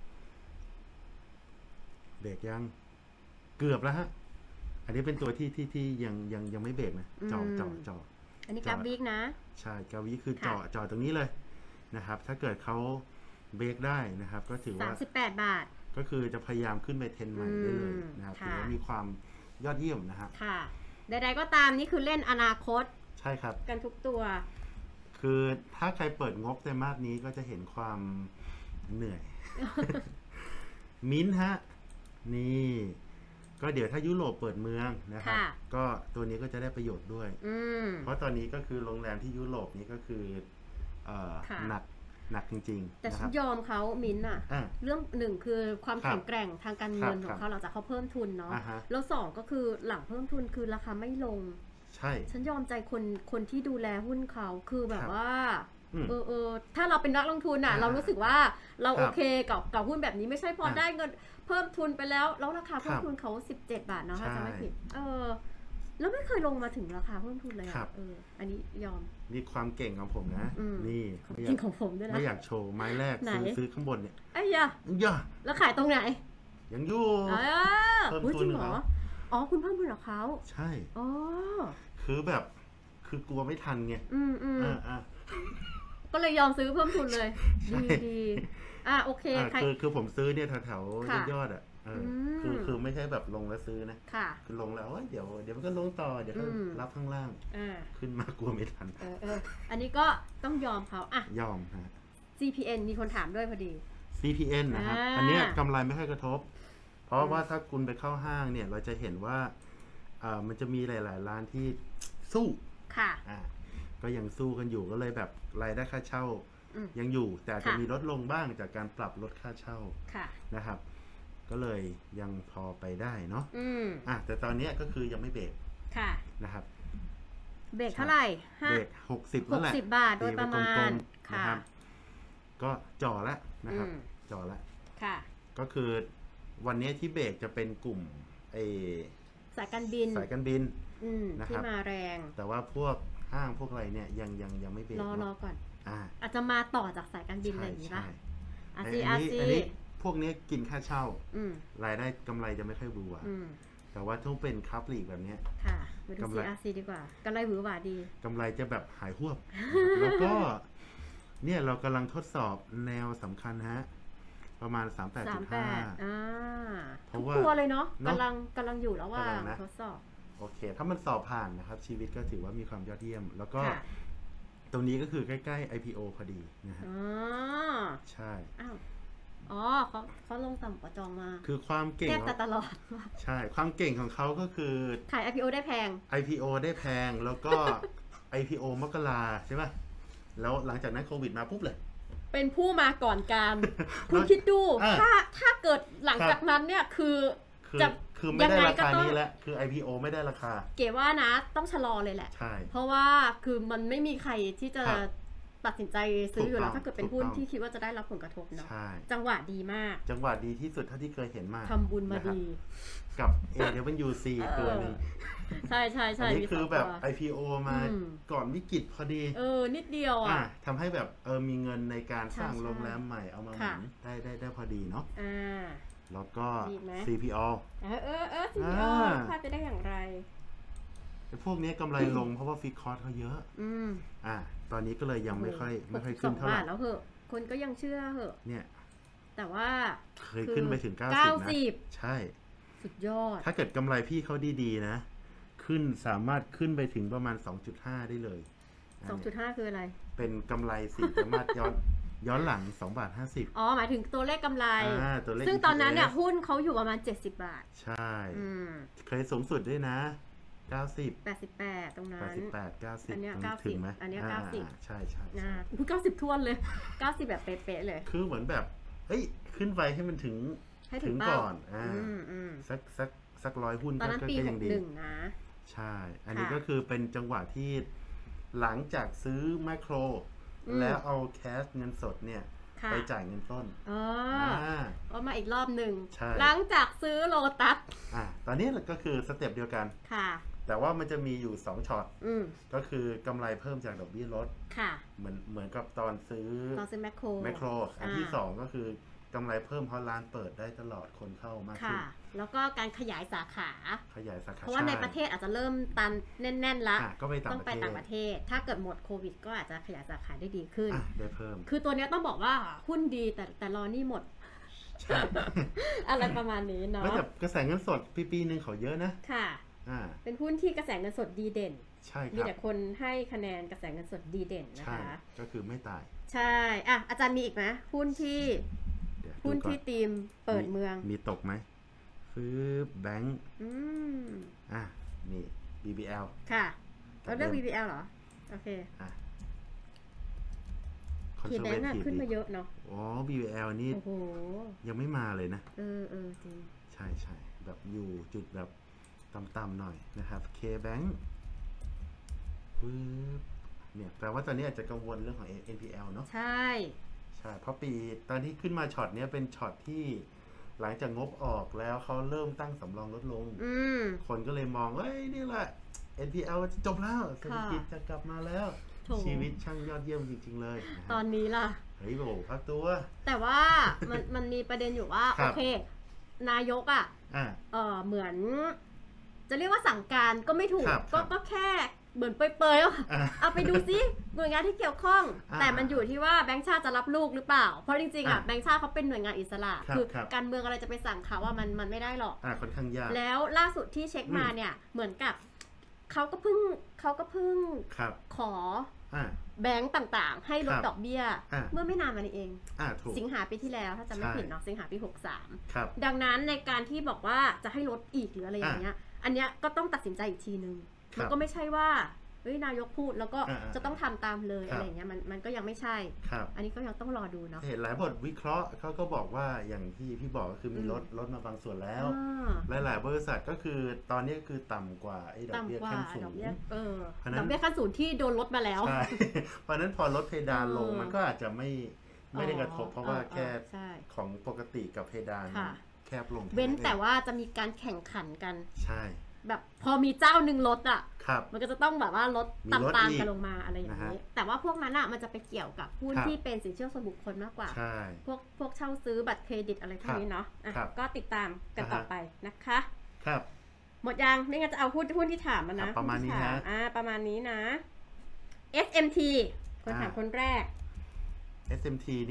[SPEAKER 2] เบรกยังเกือบแล้วฮะ อันนี้เป็นตัวที่ที่ที่ยังยังยังไม่เบรกนะจอจอจอ
[SPEAKER 1] อันนี้กราฟวิกนะ
[SPEAKER 2] ใช่กาวิคือ
[SPEAKER 1] ค่ะ
[SPEAKER 2] จอจอตรงนี้เลยนะครับ ถ้าเกิดเขาเบรกได้นะครับ ก็ถือ
[SPEAKER 1] สา
[SPEAKER 2] ว่า
[SPEAKER 1] มสิบแปดบาท
[SPEAKER 2] ก็คือจะพยายามขึ้นไปเทรนใหม่ได้เลย
[SPEAKER 1] อืม
[SPEAKER 2] นะครับ
[SPEAKER 1] ค่ะ
[SPEAKER 2] ถือว่ามีความยอดเยี่ยมนะครับ
[SPEAKER 1] ค่ะ ใดๆก็ตามนี่คือเล่นอนาคต
[SPEAKER 2] ใช่ครับ
[SPEAKER 1] กันทุกตัว
[SPEAKER 2] คือถ้าใครเปิดงบไตรมาสนี้ก็จะเห็นความเหนื่อย มิ้นท์ฮะ นี่ ก็เดี๋ยวถ้ายุโรปเปิดเมืองนะครับ
[SPEAKER 1] ค่ะ
[SPEAKER 2] ก็ตัวนี้ก็จะได้ประโยชน์ด้วย
[SPEAKER 1] อืม
[SPEAKER 2] เพราะตอนนี้ก็คือโรงแรมที่ยุโรปนี้ก็คือเอ่อ
[SPEAKER 1] ค่ะ
[SPEAKER 2] หนักหนักจริง
[SPEAKER 1] แต่
[SPEAKER 2] ๆนะค
[SPEAKER 1] ฉั
[SPEAKER 2] รั
[SPEAKER 1] น
[SPEAKER 2] บ
[SPEAKER 1] ยอมเขามินท์อะ
[SPEAKER 2] อ่ะ
[SPEAKER 1] เรื่องหนึ่งคือความ
[SPEAKER 2] ครับ
[SPEAKER 1] แข็งแกร่งทางการเงิน
[SPEAKER 2] ค
[SPEAKER 1] ข
[SPEAKER 2] รั
[SPEAKER 1] อบ งเขาหลังจากเขาเพิ่มทุนเนาะ
[SPEAKER 2] อ่าฮะ
[SPEAKER 1] แล้วสองก็คือหลังเพิ่มทุนคือราคาไม่ลง
[SPEAKER 2] ใช่
[SPEAKER 1] ฉันยอมใจคนคนที่ดูแลหุ้นเขาคือแบบ
[SPEAKER 2] ครับ
[SPEAKER 1] ว่า
[SPEAKER 2] อืม
[SPEAKER 1] เออเออถ้าเราเป็นนักลงทุนอ่ะ
[SPEAKER 2] อ่า
[SPEAKER 1] เรารู้สึกว่าเรา
[SPEAKER 2] ครับ
[SPEAKER 1] โอเคกับกับหุ้นแบบนี้ไม่ใช่พอ
[SPEAKER 2] อ่า
[SPEAKER 1] ได้เงินเพิ่มทุนไปแล้วแล้วราคาเพิ่
[SPEAKER 2] ค
[SPEAKER 1] ม
[SPEAKER 2] รับ
[SPEAKER 1] ทุนเขาสิบเจ็ดบาทเนาะถ้า
[SPEAKER 2] ใช่
[SPEAKER 1] จะไม่ผิดเออแล้วไม่เคยลงมาถึงราคาเพิ่มทุนเลย
[SPEAKER 2] ครั
[SPEAKER 1] อ่ะ
[SPEAKER 2] บ
[SPEAKER 1] เอออันนี้ยอม
[SPEAKER 2] นี่ความเก่งของผมนะ
[SPEAKER 1] อืม
[SPEAKER 2] นี่
[SPEAKER 1] ของ
[SPEAKER 2] ไม่อ
[SPEAKER 1] จริ
[SPEAKER 2] ยาง ก
[SPEAKER 1] ของผมด้วยนะ
[SPEAKER 2] ไม่อยากโชว์ไม้แรก
[SPEAKER 1] ไหน
[SPEAKER 2] ซื้อซื้อข้างบนเนี่ย
[SPEAKER 1] ไอ้ยะ
[SPEAKER 2] ย่า
[SPEAKER 1] แล้วขายตรงไหน
[SPEAKER 2] ยังอยู่
[SPEAKER 1] เออ
[SPEAKER 2] เพิ่ม
[SPEAKER 1] อุ๊ย
[SPEAKER 2] ทุ
[SPEAKER 1] จ
[SPEAKER 2] น
[SPEAKER 1] ริงเหรอ
[SPEAKER 2] เหรอ
[SPEAKER 1] อ๋อคุณเพิ่มทุนเหรอเขา
[SPEAKER 2] ใช่
[SPEAKER 1] อ๋อ
[SPEAKER 2] คือแบบคือกลัวไม่ทันไง
[SPEAKER 1] อืมอืม
[SPEAKER 2] อ่าอ่า
[SPEAKER 1] ก็เลยยอมซื้อเพิ่มทุนเลย
[SPEAKER 2] ใช่
[SPEAKER 1] ดีดีอ่ะโอเค
[SPEAKER 2] อ่า
[SPEAKER 1] ใคร
[SPEAKER 2] คือคือผมซื้อเนี่ยแถว
[SPEAKER 1] ค่ะ
[SPEAKER 2] ๆยอดๆอ่ะเอออ
[SPEAKER 1] ม
[SPEAKER 2] คือคือไม่ใช่แบบลงแล้วซื้อนะ
[SPEAKER 1] ค่ะ
[SPEAKER 2] คือลงแล้วเอ้ยเดี๋ยวเดี๋ยวมันก็ลงต่อเดี๋ยวก็
[SPEAKER 1] อืม
[SPEAKER 2] รับข้างล่าง
[SPEAKER 1] อ่า
[SPEAKER 2] ขึ้นมากลัวไม่ทัน
[SPEAKER 1] เออเอออันนี้ก็ต้องยอมเขาอ่ะ
[SPEAKER 2] ยอมฮะ
[SPEAKER 1] ซี พี เอ็น มีคนถามด้วยพอดี
[SPEAKER 2] ซี พี เอ็น นะครับ
[SPEAKER 1] อ่า
[SPEAKER 2] อันเนี้ยกำไรไม่ค่อยกระทบ เพราะว่าถ้าคุณไปเข้าห้างเนี่ย เราจะเห็นว่าอ่ามันจะมีหลาย ๆ ร้านที่สู้
[SPEAKER 1] ค่ะ
[SPEAKER 2] อ่าก็ยังสู้กันอยู่ก็เลยแบบรายได้ค่าเช่า
[SPEAKER 1] อืม
[SPEAKER 2] ยังอยู่ แต่อาจจะ
[SPEAKER 1] ค่ะ
[SPEAKER 2] มีลดลงบ้างจากการปรับลดค่าเช่า
[SPEAKER 1] ค่ะ
[SPEAKER 2] นะครับ ก็เลยยังพอไปได้เนาะ
[SPEAKER 1] อืม
[SPEAKER 2] อ่ะแต่ตอนเนี้ยก็คือยังไม่เบรก
[SPEAKER 1] ค่ะ
[SPEAKER 2] นะครับ
[SPEAKER 1] เบรกเท่าไหร่ห้า
[SPEAKER 2] เบรกหกสิบ
[SPEAKER 1] ห
[SPEAKER 2] นั่น
[SPEAKER 1] ก
[SPEAKER 2] แหละ
[SPEAKER 1] สิบบาทโดยประมาณ
[SPEAKER 2] ตีไปกลๆ
[SPEAKER 1] ค่ะ
[SPEAKER 2] นะครับ ก็จ่อแล้วนะครับ
[SPEAKER 1] อืม
[SPEAKER 2] จ่อแล้ว
[SPEAKER 1] ค่ะ
[SPEAKER 2] ก็คือวันนี้ที่เบรกจะเป็นกลุ่มไอ
[SPEAKER 1] สายการบิน
[SPEAKER 2] สายการบิน
[SPEAKER 1] อืม
[SPEAKER 2] นะครับ
[SPEAKER 1] ที่มาแรง
[SPEAKER 2] แต่ว่าพวกห้างพวกอะไรเนี่ยยังยังยังไม่เบรก
[SPEAKER 1] รอรอ
[SPEAKER 2] เนาะ
[SPEAKER 1] ก่อน
[SPEAKER 2] อ่า
[SPEAKER 1] อาจจะมาต่อจากสายการบินอะไร
[SPEAKER 2] ใช่
[SPEAKER 1] อย่างนี้
[SPEAKER 2] ใช่
[SPEAKER 1] ป่ะอา
[SPEAKER 2] ไอ้
[SPEAKER 1] ซี
[SPEAKER 2] อั
[SPEAKER 1] อาน
[SPEAKER 2] นี้
[SPEAKER 1] ซี
[SPEAKER 2] อันนี้พวกนี้กินค่าเช่า
[SPEAKER 1] อืม
[SPEAKER 2] รายได้กำไรจะไม่ค่อยบูอ่ะ
[SPEAKER 1] อืม
[SPEAKER 2] แต่ว่าต้องเป็นคัพลีกแบบเนี้ย
[SPEAKER 1] ค่ะมาดู
[SPEAKER 2] กำไร
[SPEAKER 1] ซี อาร์ ซี ดีกว่ากำไรหวือหวาดี
[SPEAKER 2] กำไรจะแบบหายหวบ แล้วก็เนี่ยเรากำลังทดสอบแนวสำคัญฮะประมาณ สามสิบแปด
[SPEAKER 1] สา
[SPEAKER 2] จุ
[SPEAKER 1] ม
[SPEAKER 2] ด
[SPEAKER 1] แป
[SPEAKER 2] ห้า
[SPEAKER 1] ดอ่า
[SPEAKER 2] เพราะว่า
[SPEAKER 1] ตัวเลยเนาะ
[SPEAKER 2] เนอะ
[SPEAKER 1] กำลังกำลังอยู่ระหว่าก
[SPEAKER 2] ำลั
[SPEAKER 1] ง
[SPEAKER 2] งนะ
[SPEAKER 1] ทดสอบ
[SPEAKER 2] โอเค ถ้ามันสอบผ่านนะครับ ชีวิตก็ถือว่ามีความยอดเยี่ยม แล้วก็
[SPEAKER 1] ค่ะ
[SPEAKER 2] ตรงนี้ก็คือใกล้ๆ ไอ พี โอ พอดีนะฮะ
[SPEAKER 1] อ๋อ
[SPEAKER 2] ใช่
[SPEAKER 1] อ้าวอ๋อเขาเขาลงต่ำกว่าจองมา
[SPEAKER 2] คือความเก่
[SPEAKER 1] แท
[SPEAKER 2] ง
[SPEAKER 1] บแต่ตลอด
[SPEAKER 2] ใช่ ความเก่งของเขาก็คือ
[SPEAKER 1] ขาย ไอ พี โอ ได้แพง
[SPEAKER 2] ไอ พี โอ ได้แพง แล้วก็ ไอ พี โอ มกราใช่ป่ะ แล้วหลังจากนั้นโควิดมาปุ๊บเลย
[SPEAKER 1] เป็นผู้มาก่อนการ
[SPEAKER 2] แล้
[SPEAKER 1] คุ
[SPEAKER 2] ว
[SPEAKER 1] ณคิดดู
[SPEAKER 2] อ่ะ
[SPEAKER 1] ถ้าถ้าเกิดหลัง
[SPEAKER 2] ครับ
[SPEAKER 1] จากนั้นเนี่ยคือ
[SPEAKER 2] คือ
[SPEAKER 1] จะ
[SPEAKER 2] คือไม่ได้
[SPEAKER 1] ยังไง
[SPEAKER 2] รา
[SPEAKER 1] ก็
[SPEAKER 2] คา
[SPEAKER 1] ต้อง
[SPEAKER 2] นี้แล้ว คือ ไอ พี โอ ไม่ได้ราคา
[SPEAKER 1] เก๋ว่านะต้องชะลอเลยแหละ
[SPEAKER 2] ใช่
[SPEAKER 1] เพราะว่าคือมันไม่มีใครที่จะ
[SPEAKER 2] ครับ
[SPEAKER 1] ตัดสินใจซื้ออยู่แล้ว
[SPEAKER 2] ถูกต้อง
[SPEAKER 1] ถ้าเกิดเป็น
[SPEAKER 2] ถูก
[SPEAKER 1] หุ้น
[SPEAKER 2] ต้อง
[SPEAKER 1] ที่คิดว่าจะได้รับผลกระทบเนาะ
[SPEAKER 2] ใช่
[SPEAKER 1] จังหวะดีมาก
[SPEAKER 2] จังหวะดีที่สุดเท่าที่เคยเห็นมา
[SPEAKER 1] ทำบุญมา
[SPEAKER 2] นะครับ
[SPEAKER 1] ดี
[SPEAKER 2] กับ เอ ดับเบิลยู ซี
[SPEAKER 1] เออ
[SPEAKER 2] ตัวหนึง
[SPEAKER 1] ใช่ใช่
[SPEAKER 2] อั
[SPEAKER 1] ใช่
[SPEAKER 2] นนี้
[SPEAKER 1] มี
[SPEAKER 2] คือ
[SPEAKER 1] สง
[SPEAKER 2] แบบ
[SPEAKER 1] ตัว
[SPEAKER 2] ไอ พี โอ มา
[SPEAKER 1] อืม
[SPEAKER 2] ก่อนวิกฤตพอดี
[SPEAKER 1] เออ นิดเดียว
[SPEAKER 2] อ่ะ
[SPEAKER 1] อ่ะ
[SPEAKER 2] ทำให้แบบเออมีเงินในการสร้าง
[SPEAKER 1] ใช่
[SPEAKER 2] โรงแรมใหม่เอามาหมุ
[SPEAKER 1] ค่ะ
[SPEAKER 2] นได้ได้ได้พอดีเนาะ
[SPEAKER 1] อ่า
[SPEAKER 2] แล้วก็
[SPEAKER 1] ดีไหม
[SPEAKER 2] ซี พี โอ
[SPEAKER 1] เออเออเออซีพีโอ
[SPEAKER 2] อ่า
[SPEAKER 1] พลาดไปได้อย่างไร
[SPEAKER 2] ไอ้พวกนี้กำไรลงเพราะว่าฟิกคอร์สเขาเยอะ
[SPEAKER 1] อืม
[SPEAKER 2] อ่ะตอนนี้ก็เลยยังไม่ค่อยไม่ค่อย
[SPEAKER 1] ส
[SPEAKER 2] ขึ้
[SPEAKER 1] อน ง
[SPEAKER 2] เท่าไห
[SPEAKER 1] บา
[SPEAKER 2] ร่
[SPEAKER 1] ทแล้วเหอะ คนก็ยังเชื่อเหอะ
[SPEAKER 2] เนี่ย
[SPEAKER 1] แต่ว่า
[SPEAKER 2] เคยขึ้นไปถึงเก้าสิบ
[SPEAKER 1] เก้า
[SPEAKER 2] นะ
[SPEAKER 1] สิบ
[SPEAKER 2] ใช่
[SPEAKER 1] สุดยอด
[SPEAKER 2] ถ้าเกิดกำไรพี่เขาดีๆนะ ขึ้นสามารถขึ้นไปถึงประมาณ สองจุดห้า ได้เลยอัน
[SPEAKER 1] สอง
[SPEAKER 2] เนี้ย
[SPEAKER 1] จุดห้า คืออะไร
[SPEAKER 2] เป็นกำไรสี่สามารถย้อนย้อนหลังสองบาทห้าสิบ
[SPEAKER 1] อ๋อ หมายถึงตัวเลขกำไร
[SPEAKER 2] อ่าตัวเลข
[SPEAKER 1] ซึ่งตอนนั้นเนี่ย
[SPEAKER 2] อี พี เอส
[SPEAKER 1] หุ้นเขาอยู่ประมาณเจ็ดสิบบาท
[SPEAKER 2] ใช่
[SPEAKER 1] อืม
[SPEAKER 2] เคยสูงสุดด้วยนะเก้าสิบ
[SPEAKER 1] แปดสิบแปดตรงนั้
[SPEAKER 2] แปด
[SPEAKER 1] น
[SPEAKER 2] สิบแปด เก้าสิบ
[SPEAKER 1] อันเนี้ย
[SPEAKER 2] ตรง
[SPEAKER 1] เก้าสิบ
[SPEAKER 2] ถึงไหม
[SPEAKER 1] อันเนี้ยเก้าสิบ
[SPEAKER 2] อ่ใช่ใช่
[SPEAKER 1] นะ
[SPEAKER 2] ใช่
[SPEAKER 1] อุ้ยเก้าสิบทวนเลยเก้าสิบแบบเป๊ะๆเลย
[SPEAKER 2] คือเหมือนแบบเอ้ยขึ้นไปให้มันถึง
[SPEAKER 1] ให้ถึง
[SPEAKER 2] ก่
[SPEAKER 1] เป้า
[SPEAKER 2] อนอ่า
[SPEAKER 1] อืมอืม
[SPEAKER 2] สักสักสักร้อยหุ้น
[SPEAKER 1] ตอนนั้น
[SPEAKER 2] ก็
[SPEAKER 1] ปี
[SPEAKER 2] ก็
[SPEAKER 1] ห
[SPEAKER 2] ยัง
[SPEAKER 1] ก
[SPEAKER 2] ดี
[SPEAKER 1] หนึ่งนะ
[SPEAKER 2] ใช่ อันนี้
[SPEAKER 1] ค่ะ
[SPEAKER 2] ก็คือเป็นจังหวะที่หลังจากซื้อแมคโคร
[SPEAKER 1] อืม
[SPEAKER 2] แล้วเอาแคชเงินสดเนี่ย
[SPEAKER 1] ค่ะ
[SPEAKER 2] ไปจ่ายเงินต้น
[SPEAKER 1] อ๋อ
[SPEAKER 2] อ่า
[SPEAKER 1] เอามาอีกรอบหนึ่ง
[SPEAKER 2] ใช่
[SPEAKER 1] หลังจากซื้อโลตัส
[SPEAKER 2] อ่าตอนนี้ก็คือสเต็ปเดียวกัน
[SPEAKER 1] ค่ะ
[SPEAKER 2] แต่ว่ามันจะมีอยู่สองช็อต
[SPEAKER 1] อืม
[SPEAKER 2] ก็คือกำไรเพิ่มจากดอกเบี้ยลด
[SPEAKER 1] ค่ะ
[SPEAKER 2] เหมือนเหมือนกับตอนซื้อ
[SPEAKER 1] ตอนซื้อแมคโคร
[SPEAKER 2] แมคโคร อันที่
[SPEAKER 1] อ่า
[SPEAKER 2] สองก็คือกำไรเพิ่มเพราะร้านเปิดได้ตลอดคนเข้ามากขึ้
[SPEAKER 1] ค่ะ
[SPEAKER 2] น
[SPEAKER 1] แล้วก็การขยายสาขา
[SPEAKER 2] ขยายสาขา
[SPEAKER 1] เพราะว่าในประเทศอาจจะเริ่มตันแน่นๆละ
[SPEAKER 2] อ่ะก็ไปต่าง
[SPEAKER 1] ต้อง
[SPEAKER 2] ประ
[SPEAKER 1] ไป
[SPEAKER 2] เทศ
[SPEAKER 1] ต่างประเทศ ถ้าเกิดหมดโควิด ก็อาจจะขยายสาขาได้ดีขึ้น
[SPEAKER 2] อ่ะได้เพิ่ม
[SPEAKER 1] คือตัวเนี้ยต้องบอกว่าหุ้นดีแต่แต่รอนี่หมด
[SPEAKER 2] ใช่
[SPEAKER 1] อะไรประมาณนี้เนาะ
[SPEAKER 2] แล้วแต่กระแสเงินสดปีปีหนึ่งเขาเยอะนะ
[SPEAKER 1] ค่ะ
[SPEAKER 2] อ่า
[SPEAKER 1] เป็นหุ้นที่กระแสเงินสดดีเด่น
[SPEAKER 2] ใช่ค
[SPEAKER 1] มี
[SPEAKER 2] รับ
[SPEAKER 1] แต่คนให้คะแนนกระแสเงินสดดีเด่นนะ
[SPEAKER 2] ใช่
[SPEAKER 1] คะ
[SPEAKER 2] ก็คือไม่ตาย
[SPEAKER 1] ใช่อ่ะอาจารย์มีอีกไหมหุ้นที่
[SPEAKER 2] เดี๋ยวดู
[SPEAKER 1] หุ้น
[SPEAKER 2] ก่อ
[SPEAKER 1] ที่ทีมเปิดเมือง
[SPEAKER 2] มีตกไหมฟื้แบงค์
[SPEAKER 1] อืม
[SPEAKER 2] อ่ะนี่ บี บี แอล
[SPEAKER 1] ค่ะ เราเลือก บี บี แอล เหรอ โอเค
[SPEAKER 2] อ่ะ
[SPEAKER 1] เคแบงค์อะ
[SPEAKER 2] Conservative
[SPEAKER 1] ขึ้นมา
[SPEAKER 2] ดี
[SPEAKER 1] เยอะเนาะ
[SPEAKER 2] อ๋อ บี บี แอล นี่
[SPEAKER 1] โอ้โห
[SPEAKER 2] ยังไม่มาเลยนะ
[SPEAKER 1] เออเออจริง
[SPEAKER 2] ใช่ใช่แบบอยู่จุดแบบต่ำๆหน่อยนะครับ K-Bank ปึ๊บเนี่ยแปลว่าตอนนี้อาจจะกังวลเรื่องของ เอ็น พี แอล เนาะ
[SPEAKER 1] ใช่
[SPEAKER 2] ใช่ เพราะปีตอนที่ขึ้นมาช็อตเนี้ยเป็นช็อตที่หลังจากงบออกแล้วเขาเริ่มตั้งสำรองลดลง
[SPEAKER 1] อืม
[SPEAKER 2] คนก็เลยมองว่าเอ้ยนี่แหละ เอ็น พี แอล จะจบแล้วเศรษฐกิจจะกลับมาแล้ว
[SPEAKER 1] โถ
[SPEAKER 2] ชีวิตช่างยอดเยี่ยมจริง ๆ เลยนะ
[SPEAKER 1] ต
[SPEAKER 2] ฮะ
[SPEAKER 1] อนนี้ล่ะ
[SPEAKER 2] เฮ้ยโบพักตัว
[SPEAKER 1] แต่ว่ามันมันมีประเด็นอยู่ว่า
[SPEAKER 2] ครั
[SPEAKER 1] โอบ เค นายกอ่ะ
[SPEAKER 2] อ่า
[SPEAKER 1] เออเหมือน จะเรียกว่าสั่งการก็ไม่ถูก
[SPEAKER 2] ครับค
[SPEAKER 1] ก็
[SPEAKER 2] รับ
[SPEAKER 1] ก็แค่เหมือนเปรยๆว่า
[SPEAKER 2] อ่า
[SPEAKER 1] เอาไปดูซิหน่วยงานที่เกี่ยวข้อง
[SPEAKER 2] อ่า
[SPEAKER 1] แต่มันอยู่ที่ว่าแบงค์ชาติจะรับลูกหรือเปล่า เพราะจริงๆอ่ะ
[SPEAKER 2] อ่า
[SPEAKER 1] แบงค์ชาติเขาเป็นหน่วยงานอิสระ
[SPEAKER 2] ครับ
[SPEAKER 1] คือ
[SPEAKER 2] ครับ
[SPEAKER 1] การเมืองอะไรจะไปสั่งเขาว่ามันมันไม่ได้หรอก
[SPEAKER 2] อ่าค่อนข้างยาก
[SPEAKER 1] แล้วล่าสุดที่เช็คมา
[SPEAKER 2] อืม
[SPEAKER 1] เนี่ยเหมือนกับเขาก็เพิ่งเขาก็เพิ่ง
[SPEAKER 2] ครับ
[SPEAKER 1] ขอ
[SPEAKER 2] อ่า
[SPEAKER 1] แบงก์ต่างๆ ให้ลด
[SPEAKER 2] ครับ
[SPEAKER 1] ดอกเบี้ย
[SPEAKER 2] อ่า
[SPEAKER 1] เมื่อไม่นานมานี้เอง
[SPEAKER 2] อ่าถูก
[SPEAKER 1] สิงหาปีที่แล้วถ้าจำไม่
[SPEAKER 2] ใช่
[SPEAKER 1] ผิดเนาะสิงหาปีหกสาม
[SPEAKER 2] ครับ
[SPEAKER 1] ดังนั้นในการที่บอกว่าจะให้ลดอีกหรืออะไรอย่างเงี้ย อันเนี้ยก็ต้องตัดสินใจอีกทีนึง
[SPEAKER 2] ครับ
[SPEAKER 1] มันก็ไม่ใช่ว่าเฮ้ยนายกพูดแล้วก็
[SPEAKER 2] อ่าๆ
[SPEAKER 1] จะต้องทำตามเลย
[SPEAKER 2] ครับ
[SPEAKER 1] อะไรอย่างเงี้ยมันมันก็ยังไม่ใช่
[SPEAKER 2] ครับ
[SPEAKER 1] อันนี้ก็ยังต้องรอดูเนาะ
[SPEAKER 2] เห็นหลายบทวิเคราะห์เขาก็บอกว่าอย่างที่พี่บอกก็คือมี
[SPEAKER 1] อืม
[SPEAKER 2] ลดลดมาบางส่วนแล้ว
[SPEAKER 1] อ่า
[SPEAKER 2] หลายๆบริษัทก็คือตอนนี้คือต่ำกว่าไอ้ดอกเบี้ย
[SPEAKER 1] ต่ำกว่า
[SPEAKER 2] ขั้นสู
[SPEAKER 1] ดอง กเบี้ยเออ
[SPEAKER 2] เพราะฉะนั้น
[SPEAKER 1] ดอกเบี้ยขั้นสูงที่โดนลดมาแล้ว
[SPEAKER 2] ใช่ เพราะฉะนั้นพอลดเพดานลง
[SPEAKER 1] เออ
[SPEAKER 2] มันก็อาจจะไม่ไม่ได้กระทบ เพราะว่า
[SPEAKER 1] ออ
[SPEAKER 2] แค่
[SPEAKER 1] เออใช่
[SPEAKER 2] ของปกติกับเพดาน
[SPEAKER 1] ค่ะ
[SPEAKER 2] แคบลง
[SPEAKER 1] เว้น
[SPEAKER 2] ค่
[SPEAKER 1] แต่
[SPEAKER 2] อง
[SPEAKER 1] ว่าจะมีการแข่งขันกัน
[SPEAKER 2] ใช่
[SPEAKER 1] แบบพอมีเจ้าหนึ่งลดอ่ะ
[SPEAKER 2] ครับ
[SPEAKER 1] มันก็จะต้องแบบว่าลด
[SPEAKER 2] มี
[SPEAKER 1] ตาม
[SPEAKER 2] ลด
[SPEAKER 1] ตาม
[SPEAKER 2] อีก
[SPEAKER 1] กันลงมาอะไรอย่างนี้
[SPEAKER 2] นะฮะ
[SPEAKER 1] แต่ว่าพวกนั้นอ่ะมันจะไปเกี่ยวกับหุ้น
[SPEAKER 2] ครับ
[SPEAKER 1] ที่เป็นสินเชื่อส่วนบุคคลมากกว่า
[SPEAKER 2] ใช่
[SPEAKER 1] พวกพวกเช่าซื้อบัตรเครดิตอะไรพวกนี้เนาะอ่ะ
[SPEAKER 2] ครับ
[SPEAKER 1] ก็ติดตามกัน
[SPEAKER 2] อ่าฮะ
[SPEAKER 1] ต่อไปนะคะ
[SPEAKER 2] ครับ
[SPEAKER 1] หมดยังไม่งั้นจะเอาหุ้นหุ้นที่ถามมา
[SPEAKER 2] ครั
[SPEAKER 1] นะ
[SPEAKER 2] บประมาณนี้
[SPEAKER 1] หุ้ที่ถ
[SPEAKER 2] ฮะ
[SPEAKER 1] อ่าประมาณนี้นะ เอส เอ็ม ที คนถาม
[SPEAKER 2] อ่า
[SPEAKER 1] คนแรก
[SPEAKER 2] เอส เอ็ม ที นี่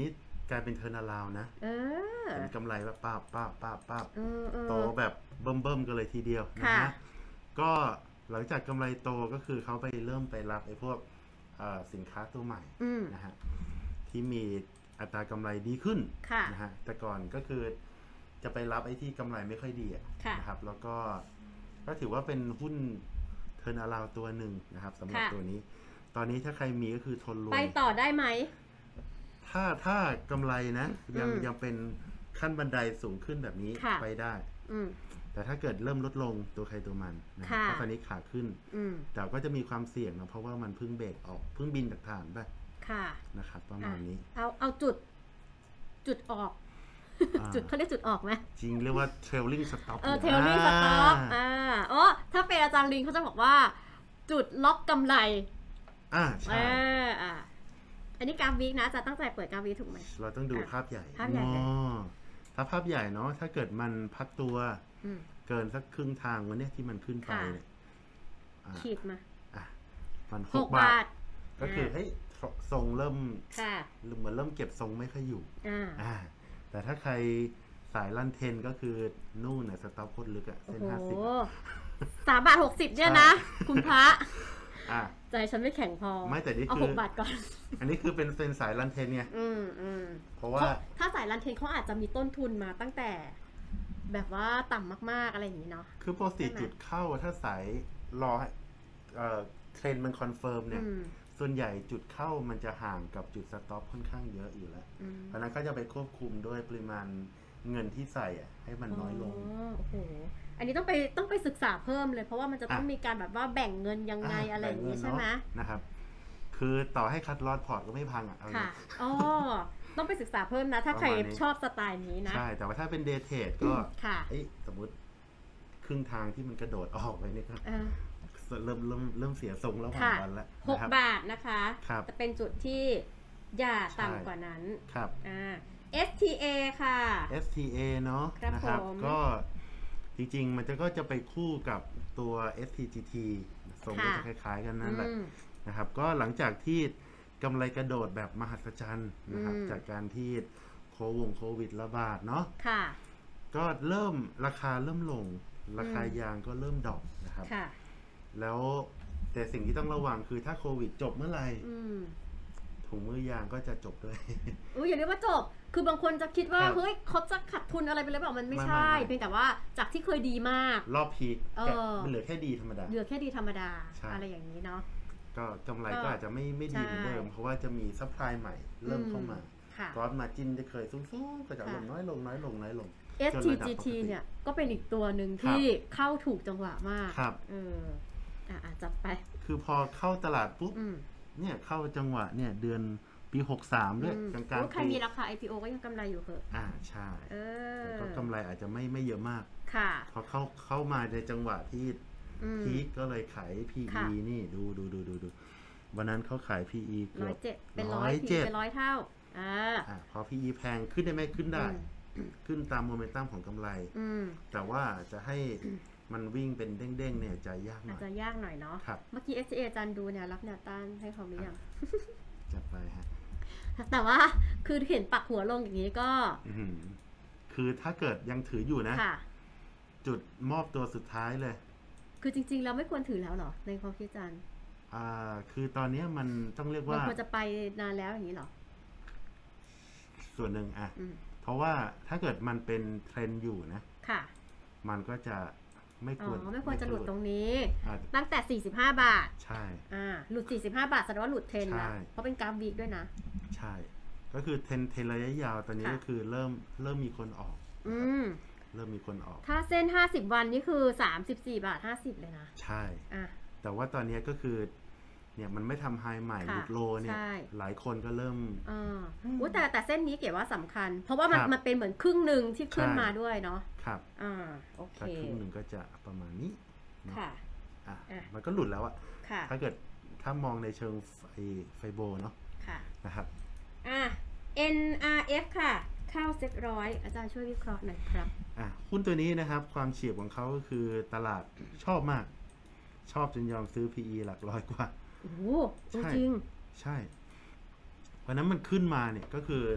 [SPEAKER 2] กลายเป็นเทอร์นาลาวนะ
[SPEAKER 1] เออ
[SPEAKER 2] เป็นกำไรแบบป้าบป้าบป้าบป้าบ
[SPEAKER 1] เออเออ
[SPEAKER 2] โตแบบเบิ่มเบิ่มกันเลยทีเดียวนะ
[SPEAKER 1] ค่ะ
[SPEAKER 2] ฮะก็หลังจากกำไรโตก็คือเขาไปเริ่มไปรับไอ้พวกเอ่อสินค้าตัวใหม่
[SPEAKER 1] อืม
[SPEAKER 2] นะฮะที่มีอัตรากำไรดีขึ้น
[SPEAKER 1] ค่ะ
[SPEAKER 2] นะฮะแต่ก่อนก็คือจะไปรับไอ้ที่กำไรไม่ค่อยดีอะ
[SPEAKER 1] ค่ะ
[SPEAKER 2] นะครับแล้วก็ก็ถือว่าเป็นหุ้นเทอร์นาลาวตัวหนึ่งนะครับสำหรับ
[SPEAKER 1] ค่ะ
[SPEAKER 2] ตัวนี้ ตอนนี้ถ้าใครมีก็คือทนรว
[SPEAKER 1] ไป
[SPEAKER 2] ย
[SPEAKER 1] ต่อได้ไหม
[SPEAKER 2] ถ้าถ้ากำไรนะยัง
[SPEAKER 1] อืม
[SPEAKER 2] ยังเป็นขั้นบันไดสูงขึ้นแบบนี้
[SPEAKER 1] ค่ะ
[SPEAKER 2] ไปได้
[SPEAKER 1] อืม
[SPEAKER 2] แต่ถ้าเกิดเริ่มลดลงตัวใครตัวมันนะครั
[SPEAKER 1] ค่ะ
[SPEAKER 2] บเพราะตอนนี้ขาขึ้น
[SPEAKER 1] อืม
[SPEAKER 2] แต่ก็จะมีความเสี่ยงนะเพราะว่ามันเพิ่งเบรกออกเพิ่งบินจากฐานไป
[SPEAKER 1] ค่ะ
[SPEAKER 2] นะครับประมาณนี้
[SPEAKER 1] เอาเอาจุด จุดออก
[SPEAKER 2] อ่า
[SPEAKER 1] จุดเขาเรียกจุดออกไหม
[SPEAKER 2] จริงเรียกว่า trailing stop
[SPEAKER 1] เออเทลลิ่งสต็อปอ่าอ๋อถ้าเป็นอาจารย์ลิงเขาจะบอกว่า จุดล็อกกำไร
[SPEAKER 2] อ่าใช่
[SPEAKER 1] อ่าอ่าอันนี้กราฟวีคนะจะตั้งใจเปิดกราฟวีคถูกไหม
[SPEAKER 2] เราต้องดู
[SPEAKER 1] อ่ะ
[SPEAKER 2] ภาพใหญ่
[SPEAKER 1] ภาพใหญ่เลย
[SPEAKER 2] อ๋อถ้าภาพใหญ่เนาะถ้าเกิดมันพักตัว
[SPEAKER 1] อืม
[SPEAKER 2] เกินสักครึ่งทางวันเนี้ยที่มันขึ้นไป
[SPEAKER 1] ค่ะ
[SPEAKER 2] เนี่ยอ่ะ
[SPEAKER 1] ขีดมา
[SPEAKER 2] อ่ะมัน
[SPEAKER 1] ห
[SPEAKER 2] ห
[SPEAKER 1] ก
[SPEAKER 2] ก
[SPEAKER 1] บา
[SPEAKER 2] บา
[SPEAKER 1] ท
[SPEAKER 2] ท ก็คือเฮ้ยทรงเริ่ม
[SPEAKER 1] ค่ะ
[SPEAKER 2] เหมือนเริ่มเก็บทรงไม่ค่อยอยู่
[SPEAKER 1] อ่า
[SPEAKER 2] อ่าแต่ถ้าใครสายลั่นเทนก็คือนู่นน่ะสต็อปโคตรลึกอะ
[SPEAKER 1] โอ้
[SPEAKER 2] เส้น
[SPEAKER 1] โห
[SPEAKER 2] ห้าสิบ
[SPEAKER 1] สามบาทหกสิบเนี่ยนะ คุณพระ
[SPEAKER 2] อ่ะ
[SPEAKER 1] ใจฉันไม่แข็งพอ
[SPEAKER 2] ไม่แต่นี่
[SPEAKER 1] เอา
[SPEAKER 2] คือ
[SPEAKER 1] หกบาทก่อน
[SPEAKER 2] อันนี้คือเป็นเส้นสายลั่นเทนไง
[SPEAKER 1] อืมอืม
[SPEAKER 2] เพราะว่า
[SPEAKER 1] ถ้าสายรันเทนเขาอาจจะมีต้นทุนมาตั้งแต่ แบบว่าต่ำมากๆอะไรอย่างนี้เนาะ
[SPEAKER 2] คือปกติ
[SPEAKER 1] ใช่ไหม
[SPEAKER 2] จุดเข้าถ้าสายรอให้เอ่อเทรนด์มันคอนเฟิร์มเนี่ย
[SPEAKER 1] อืม
[SPEAKER 2] ส่วนใหญ่จุดเข้ามันจะห่างกับจุดสต็อปค่อนข้างเยอะอยู่แล้ว
[SPEAKER 1] อืม
[SPEAKER 2] เพราะฉะนั้นก็จะไปควบคุมด้วยปริมาณเงินที่ใส่อะให้มันน้อยลง
[SPEAKER 1] อ๋อโอ้โห อันนี้ต้องไปต้องไปศึกษาเพิ่มเลย เพราะว่ามันจะต้อง
[SPEAKER 2] อ่ะ
[SPEAKER 1] มีการแบบว่าแบ่งเงินยังไงอะไรอย่างนี้ใช่ไหม
[SPEAKER 2] แบ่งเงินเนอะนะครับ คือต่อให้คัดลอดพอร์ตก็ไม่พังอ่ะเอา
[SPEAKER 1] ค่ะ
[SPEAKER 2] งี้
[SPEAKER 1] อ๋อ ต้องไปศึกษาเพิ่มนะ ถ้าใคร
[SPEAKER 2] ประมาณนี้
[SPEAKER 1] ชอบสไตล์นี้นะ
[SPEAKER 2] ใช่ แต่ว่าถ้าเป็นเดย์เทรดก็
[SPEAKER 1] ค่ะ
[SPEAKER 2] เอ้ยสมมติครึ่งทางที่มันกระโดดออกไปนี่ก็
[SPEAKER 1] เออ
[SPEAKER 2] เริ่มเริ่มเริ่มเสียทรงแล้วหวา
[SPEAKER 1] ค่ะ
[SPEAKER 2] งวันแล้ว
[SPEAKER 1] หก
[SPEAKER 2] นะครับ
[SPEAKER 1] บาทนะคะ
[SPEAKER 2] ครับ
[SPEAKER 1] จะเป็นจุดที่อย่า
[SPEAKER 2] ใช่
[SPEAKER 1] ต่ำกว่านั้น
[SPEAKER 2] ครับ
[SPEAKER 1] อ่า เอส ที เอ ค่ะ
[SPEAKER 2] เอส ที เอ เนาะ
[SPEAKER 1] ครับ
[SPEAKER 2] นะครับ
[SPEAKER 1] ผม
[SPEAKER 2] ก็จริงๆ มันจะก็จะไปคู่กับตัว เอส ที จี ที ทรงก็จะคล้ายๆกันนั่นแหละ
[SPEAKER 1] อืม
[SPEAKER 2] นะครับ ก็หลังจากที่กำไรกระโดดแบบมหัศจรรย์นะครับ
[SPEAKER 1] อืม
[SPEAKER 2] จากการที่โควงโควิดระบาดเนาะ
[SPEAKER 1] ค่ะ
[SPEAKER 2] ก็เริ่มราคาเริ่มลง ราคายางก็เริ่มดรอปนะครับ
[SPEAKER 1] ค่ะ
[SPEAKER 2] แล้วแต่สิ่งที่ต้องระวังคือถ้าโควิดจบเมื่อไหร่
[SPEAKER 1] อืม
[SPEAKER 2] ถุงมือยางก็จะจบด้วย
[SPEAKER 1] อุ้ยอย่าเรียกว่าจบ คือบางคนจะคิดว่า
[SPEAKER 2] ครับ
[SPEAKER 1] เฮ้ยเขาจะขาดทุนอะไรไปเลยเปล่ามันไม่
[SPEAKER 2] ไม่
[SPEAKER 1] ใช่
[SPEAKER 2] ไม่ไม่
[SPEAKER 1] เพียงแต่ว่าจากที่เคยดีมาก
[SPEAKER 2] รอบพีค
[SPEAKER 1] เออ
[SPEAKER 2] มันเหลือแค่ดีธรรมดา
[SPEAKER 1] เหลือแค่ดีธรรมดา
[SPEAKER 2] ใช่
[SPEAKER 1] อะไรอย่างนี้เนาะ
[SPEAKER 2] ก็กำไร
[SPEAKER 1] ก็
[SPEAKER 2] ก็อาจจะไม่ไม่ดีเหมือนเดิม
[SPEAKER 1] ใช่
[SPEAKER 2] เพราะว่าจะมีซัพพลายใหม่เริ่มเข้ามา
[SPEAKER 1] ค่ะ
[SPEAKER 2] กรอสมาจินจะเคยสูงๆก็จะลง
[SPEAKER 1] ค่ะ
[SPEAKER 2] น้อยลงน้อยลงน้อยลง
[SPEAKER 1] เอส ที จี ที เนี่ยก็เป็นอีกตัวหนึ่งที่เข้าถูกจังหวะมาก
[SPEAKER 2] ครับ
[SPEAKER 1] เอออ่ะอ่ะจับไป
[SPEAKER 2] คือพอเข้าตลาดปุ๊บ
[SPEAKER 1] อืม
[SPEAKER 2] เนี่ยเข้าจังหวะเนี่ยเดือนปีหกสามด้วย
[SPEAKER 1] อืม
[SPEAKER 2] กลางกลาง
[SPEAKER 1] โอ้ใคร
[SPEAKER 2] ปี
[SPEAKER 1] มีราคา ไอ พี โอ ก็ยังกำไรอยู่เหอะ
[SPEAKER 2] อ่าใช่
[SPEAKER 1] เออ
[SPEAKER 2] แต่ก็กำไรอาจจะไม่ไม่เยอะมาก
[SPEAKER 1] ค่ะ
[SPEAKER 2] พอเข้าเข้ามาในจังหวะที่
[SPEAKER 1] อืม
[SPEAKER 2] พีคก็เลยขาย พี
[SPEAKER 1] ค่ะ
[SPEAKER 2] อี นี่ดูดูดูดูดูวันนั้นเขาขาย พี อี เกื
[SPEAKER 1] ร้อ
[SPEAKER 2] อย บ
[SPEAKER 1] เจ็ดเป็นร้
[SPEAKER 2] ร้
[SPEAKER 1] อ
[SPEAKER 2] อย ย
[SPEAKER 1] พี
[SPEAKER 2] เจ็ด
[SPEAKER 1] เป็นร้อยเท่า อ่า
[SPEAKER 2] อ่ะพอ พี อี แพงขึ้นได้ไหมขึ้นได้
[SPEAKER 1] อืม
[SPEAKER 2] ขึ้นตามโมเมนตัมของกำไร
[SPEAKER 1] อืม
[SPEAKER 2] แต่ว่าจะให้มันวิ่งเป็นเด้งๆเนี่ยจะยากห
[SPEAKER 1] อา
[SPEAKER 2] น่
[SPEAKER 1] จ
[SPEAKER 2] อย
[SPEAKER 1] จะยากหน่อยเนาะ
[SPEAKER 2] ครับ
[SPEAKER 1] เมื่อกี้ เอส ที เอ อาจารย์ดูเนี่ยรับแนวต้านให้เขาหรือยัง
[SPEAKER 2] จัดไปฮะ
[SPEAKER 1] แต่ว่าคือเห็นปักหัวลงอย่างนี้ก็
[SPEAKER 2] อื้อหือคือถ้าเกิดยังถืออยู่นะ
[SPEAKER 1] ค่ะ
[SPEAKER 2] จุดมอบตัวสุดท้ายเลย
[SPEAKER 1] คือจริงๆเราไม่ควรถือแล้วเหรอ ในความคิดอาจารย์
[SPEAKER 2] อ่าคือตอนเนี้ยมันต้องเรียก
[SPEAKER 1] มัน
[SPEAKER 2] ว่า
[SPEAKER 1] ควรจะไปนานแล้วอย่างนี้เหรอ
[SPEAKER 2] ส่วนหนึ่งอ่ะ
[SPEAKER 1] อืม
[SPEAKER 2] เพราะว่าถ้าเกิดมันเป็นเทรนด์อยู่นะ
[SPEAKER 1] ค่ะ
[SPEAKER 2] มันก็จะไม่
[SPEAKER 1] อ๋
[SPEAKER 2] ควร
[SPEAKER 1] อ ไม่ควรจะหลุดตรงนี้
[SPEAKER 2] อ่า
[SPEAKER 1] ตั้งแต่สี่สิบห้าบาท
[SPEAKER 2] ใช่
[SPEAKER 1] อ่า หลุดสี่สิบห้าบาทแสดงว่าหลุดเทรนด์แล้ว
[SPEAKER 2] ใช่
[SPEAKER 1] เพราะเป็นกราฟวีคด้วยนะ
[SPEAKER 2] ใช่ ก็คือเทรนเทรนระยะยาวตอนนี้
[SPEAKER 1] ค่ะ
[SPEAKER 2] ก็คือเริ่มเริ่มมีคนออก
[SPEAKER 1] อืม
[SPEAKER 2] เริ่มมีคนออก
[SPEAKER 1] ถ้าเส้นห้าสิบวันนี่คือสามสิบสี่บาทห้าสิบเลยนะ
[SPEAKER 2] ใช่
[SPEAKER 1] อ่ะ
[SPEAKER 2] แต่ว่าตอนนี้ก็คือ เนี่ยมันไม่ทำไฮใหม่
[SPEAKER 1] ค่ะ
[SPEAKER 2] หลุดโลเนี่ย
[SPEAKER 1] ใช่
[SPEAKER 2] หลายคนก็เริ่ม
[SPEAKER 1] อ่าอุ๊ยแต่แต่เส้นนี้เก๋ว่าสำคัญ เพราะว่ามัน
[SPEAKER 2] ครับ
[SPEAKER 1] มันเป็นเหมือนครึ่งหนึ่งที่ขึ้น
[SPEAKER 2] ใช่
[SPEAKER 1] มาด้วยเนาะ
[SPEAKER 2] ครับ
[SPEAKER 1] อ่า โอเค
[SPEAKER 2] ถ้าครึ่งหนึ่งก็จะประมาณนี้เนอะ
[SPEAKER 1] ค่ะ
[SPEAKER 2] อ่ะ
[SPEAKER 1] อ่ะ
[SPEAKER 2] มันก็หลุดแล้วอะ
[SPEAKER 1] ค่ะ
[SPEAKER 2] ถ้าเกิดถ้ามองในเชิงไฟไฟโบเนาะ
[SPEAKER 1] ค่ะ
[SPEAKER 2] นะครับ
[SPEAKER 1] อ่ะ เอ็น อาร์ เอฟ ค่ะ เข้าเซ็ตร้อย อาจารย์ช่วยวิเคราะห์หน่อยครับ
[SPEAKER 2] อ่ะหุ้นตัวนี้นะครับ ความเฉียบของเขาก็คือตลาดชอบมาก ชอบจนยอมซื้อ พี อี หลักร้อยกว่า
[SPEAKER 1] โอ้โห
[SPEAKER 2] ใช่
[SPEAKER 1] จริง
[SPEAKER 2] ใช่ เพราะนั้นมันขึ้นมาเนี่ยก็คือ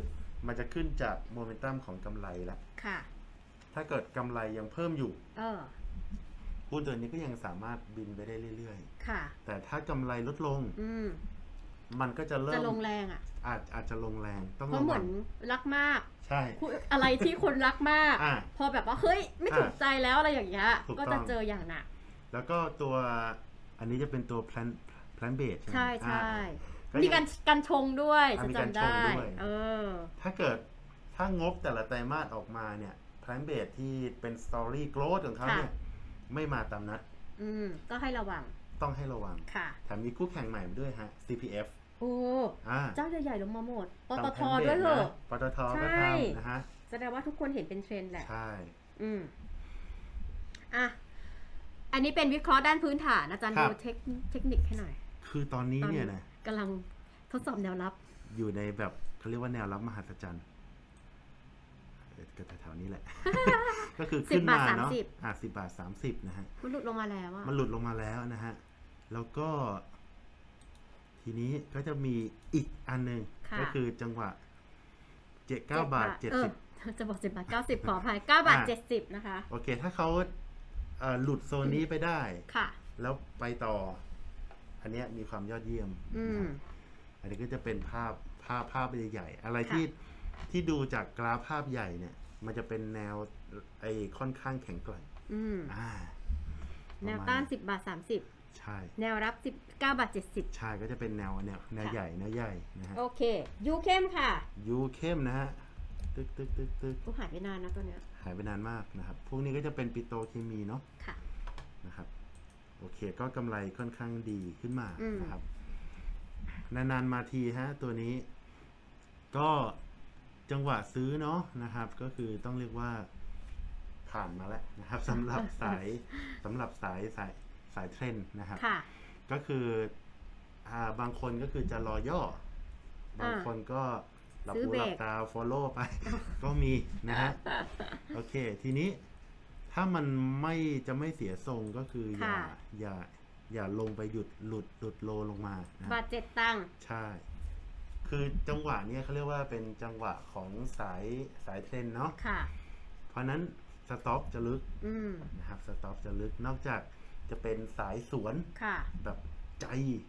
[SPEAKER 2] มันจะขึ้นจากโมเมนตัมของกำไรแล้ว
[SPEAKER 1] ค่ะ
[SPEAKER 2] ถ้าเกิดกำไรยังเพิ่มอยู่
[SPEAKER 1] เออ
[SPEAKER 2] หุ้นตัวนี้ก็ยังสามารถบินไปได้เรื่อย
[SPEAKER 1] ๆค่ะ
[SPEAKER 2] แต่ถ้ากำไรลดลง
[SPEAKER 1] อืม
[SPEAKER 2] มันก็จะเริ่ม
[SPEAKER 1] จะลงแรงอ่ะ
[SPEAKER 2] อาจอาจจะลงแรงต้อง
[SPEAKER 1] เพราะเหมือนรักมาก
[SPEAKER 2] ใช่
[SPEAKER 1] อะไรที่คนรักมากพอแบบว่าเฮ้ยไม่ถูกใจแล้วอะไรอย่างเงี้ยก็จะเจออย่างหนัก
[SPEAKER 2] แล้วก็ตัวอันนี้จะเป็นตัว plan plan base
[SPEAKER 1] ใช่ใช่มีการการชงด้วยจะจำได้เออ
[SPEAKER 2] ถ้าเกิดถ้างบแต่ละไตรมาสออกมาเนี่ย plan base ที่เป็น story growth ของเขาเนี่ยไม่มาตามนัด
[SPEAKER 1] อืมก็ให้ระวัง
[SPEAKER 2] ต้องให้ระวัง
[SPEAKER 1] ค่ะ
[SPEAKER 2] แถมมีคู่แข่งใหม่ด้วยฮะ ซี พี เอฟ
[SPEAKER 1] โอ้เจ้าใหญ่ๆลงมาหมดปตทด้วยเหรอ
[SPEAKER 2] ปตทก็ทำนะฮะ
[SPEAKER 1] แสดงว่าทุกคนเห็นเป็นเทรนด์แหละ
[SPEAKER 2] ใช่
[SPEAKER 1] อืมอ่ะอันนี้เป็นวิเคราะห์ด้านพื้นฐานอาจารย์ดูเทคเทคนิคให้หน่อย
[SPEAKER 2] คือตอนนี้เนี่ยนะ
[SPEAKER 1] กำลังทดสอบแนวรับ
[SPEAKER 2] อยู่ในแบบเขาเรียกว่าแนวรับมหัศจรรย์ก็แถวๆนี้แหละ ก็คือขึ้นมาเนาะอ่ะสิบบาทสามสิบนะฮะ
[SPEAKER 1] มันหลุดลงมาแล้วอ่ะ
[SPEAKER 2] มันหลุดลงมาแล้วนะฮะแล้วก็ทีนี้ก็จะมีอีกอันหนึ่งก็คือจังหวะเจ็ดเก้าบาทเจ็ดสิบ
[SPEAKER 1] จะบอกสิบบาทเก้าสิบขออภัยเก้าบาทเจ็ดสิบนะคะ
[SPEAKER 2] โอเคถ้าเขาหลุดโซนนี้ไปได้
[SPEAKER 1] ค่ะ
[SPEAKER 2] แล้วไปต่ออันนี้มีความยอดเยี่ยมอันนี้ก็จะเป็นภาพภาพภาพใหญ่ๆอะไรที่ที่ดูจากกราฟภาพใหญ่เนี่ยมันจะเป็นแนวไอ้ค่อนข้างแข็งแกร่งอ่า
[SPEAKER 1] แนวต้านสิบบาทสามสิบ
[SPEAKER 2] ใช่
[SPEAKER 1] แนวรับสิบเก้าบาทเจ็ดสิบ
[SPEAKER 2] ใช่ก็จะเป็นแนวแนวแนวใหญ่แนวใหญ่นะฮะ
[SPEAKER 1] โอเคยูเข้มค่ะ
[SPEAKER 2] ยูเข้มนะฮะตึกตึกตึกตึก
[SPEAKER 1] ก็หายไปนานนะตัวเนี้ย
[SPEAKER 2] หายไปนานมากนะครับพวกนี้ก็จะเป็นปิโตรเคมีเนาะ
[SPEAKER 1] ค่ะ
[SPEAKER 2] นะครับโอเคก็กำไรค่อนข้างดีขึ้นมานะครับนานๆมาทีฮะตัวนี้ก็จังหวะซื้อเนาะนะครับก็คือต้องเรียกว่าผ่านมาแล้วนะครับสำหรับสายสำหรับสายสายสายเทรนด์นะครับก็คืออ่าบางคนก็คือจะรอย่อบางคนก็หลับหูหลับตา follow ไปก็มีนะฮะโอเคทีนี้ถ้ามันไม่จะไม่เสียทรงก็คืออย่าอย่าอย่าลงไปหยุดหลุดหลุดโลลงมา
[SPEAKER 1] บาทเจ็ดตังค์
[SPEAKER 2] ใช่คือจังหวะนี้เขาเรียกว่าเป็นจังหวะของสายสายเทรนเนาะ
[SPEAKER 1] ค่ะ
[SPEAKER 2] เพราะนั้นสต็อปจะลึกนะครับสต็อปจะลึกนอกจากจะเป็นสายสวนแบบใจ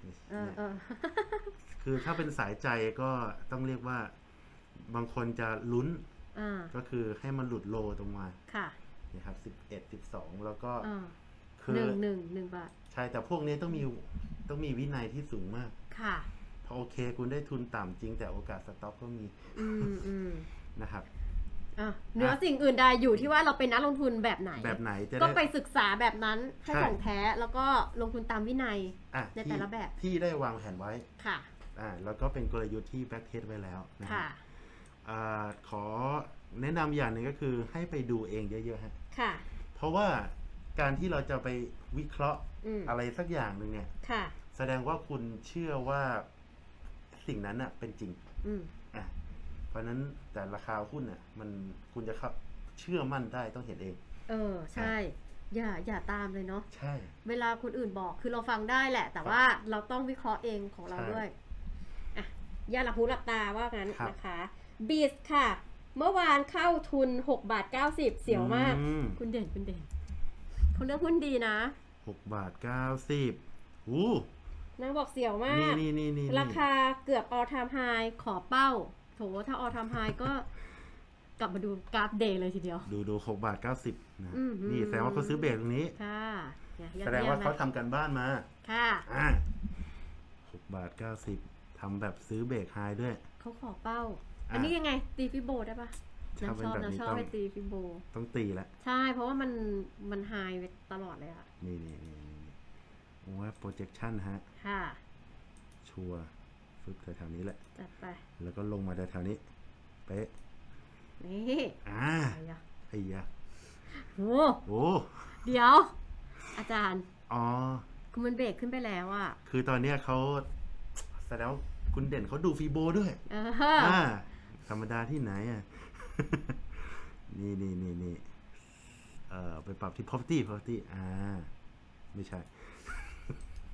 [SPEAKER 2] คือถ้าเป็นสายใจก็ต้องเรียกว่าบางคนจะลุ้นก็คือให้มันหลุดโลตรงมา
[SPEAKER 1] ค่ะ
[SPEAKER 2] นะครับสิบเอ็ดสิบสองแล้วก็
[SPEAKER 1] คือหนึ่งหนึ่งหนึ่งบาท
[SPEAKER 2] ใช่แต่พวกนี้ต้องมีต้องมีวินัยที่สูงมาก
[SPEAKER 1] ค่ะ
[SPEAKER 2] พอโอเคคุณได้ทุนต่ำจริงแต่โอกาสสต็อปก็มีนะครับ
[SPEAKER 1] เหนือสิ่งอื่นใดอยู่ที่ว่าเราเป็นนักลงทุนแบบไหน
[SPEAKER 2] แบบไหน
[SPEAKER 1] ก็ไปศึกษาแบบนั้นให้ของแท้แล้วก็ลงทุนตามวินัยในแต่ละแบบ
[SPEAKER 2] ที่ได้วางแผนไว้
[SPEAKER 1] ค่ะ
[SPEAKER 2] อ่าแล้วก็เป็นกลยุทธ์ที่แบ็กเทสไว้แล้วนะค่ะอ่าขอแนะนำอย่างหนึ่งก็คือให้ไปดูเองเยอะๆฮะ
[SPEAKER 1] ค่ะ
[SPEAKER 2] เพราะว่าการที่เราจะไปวิเคราะห์อะไรสักอย่างหนึ่งเนี่ย
[SPEAKER 1] ค่ะ
[SPEAKER 2] แสดงว่าคุณเชื่อว่าสิ่งนั้นอ่ะเป็นจริงอ่ะเพราะนั้นแต่ราคาหุ้นอ่ะมันคุณจะเข้าเชื่อมั่นได้ต้องเห็นเอง
[SPEAKER 1] เออใช่อย่าอย่าตามเลยเนาะ
[SPEAKER 2] ใช่
[SPEAKER 1] เวลาคนอื่นบอกคือเราฟังได้แหละแต่ว่าเราต้องวิเคราะห์เองของเราด้วยอ่ะอย่าหลับหูหลับตาว่างั้นนะคะบีสค่ะเมื่อวานเข้าทุนหกบาทเก้าสิบเสียวมากคุณเด่นคุณเด่นเขาเลือกหุ้นดีนะ
[SPEAKER 2] หกบาทเก้าสิบอู้
[SPEAKER 1] นางบอกเสียวมาก
[SPEAKER 2] นี่นี่นี่
[SPEAKER 1] ราคาเกือบ all time high ขอเป้าโถถ้า all time high ก็กลับมาดูกราฟเดย์เลยทีเดียว
[SPEAKER 2] ดูดูหกบาทเก้าสิบนะนี่แสดงว่าเขาซื้อเบรกตรงนี้
[SPEAKER 1] ค่ะ
[SPEAKER 2] แสดงว่าเขาทำกันบ้านมา
[SPEAKER 1] ค่ะ
[SPEAKER 2] อ่าหกบาทเก้าสิบทำแบบซื้อเบรกไฮด้วย
[SPEAKER 1] เขาขอเป้าอันนี้ยังไงตีฟิโบได้ปะน้าชอบน้าชอบให้ตีฟิโบ
[SPEAKER 2] ต้องตีแล้ว
[SPEAKER 1] ใช่เพราะว่ามันมันไฮไปตลอดเลยอะ
[SPEAKER 2] นี่นี่นี่โอ้ย projection ฮะ
[SPEAKER 1] ค่ะ
[SPEAKER 2] ชัวร์ฟึบแถวๆนี้แหละ
[SPEAKER 1] จัดไป
[SPEAKER 2] แล้วก็ลงมาแถวๆนี้เป๊ะ
[SPEAKER 1] นี่
[SPEAKER 2] อ่าไอ้ยะ
[SPEAKER 1] โอ้
[SPEAKER 2] โห
[SPEAKER 1] เดี๋ยวอาจารย์
[SPEAKER 2] อ๋อ
[SPEAKER 1] คุณมันเบรกขึ้นไปแล้วอะ
[SPEAKER 2] คือตอนเนี้ยเขาแสดงว่าคุณเด่นเขาดูฟีโบด้วยอ่าธรรมดาที่ไหนอ่ะนี่นี่นี่นี่เอ่อไปปรับที่ property property อ่าไม่ใช่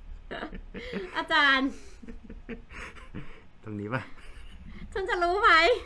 [SPEAKER 1] อาจารย์
[SPEAKER 2] ตรงนี้ป่ะ
[SPEAKER 1] ฉันจะรู้ไหมฉั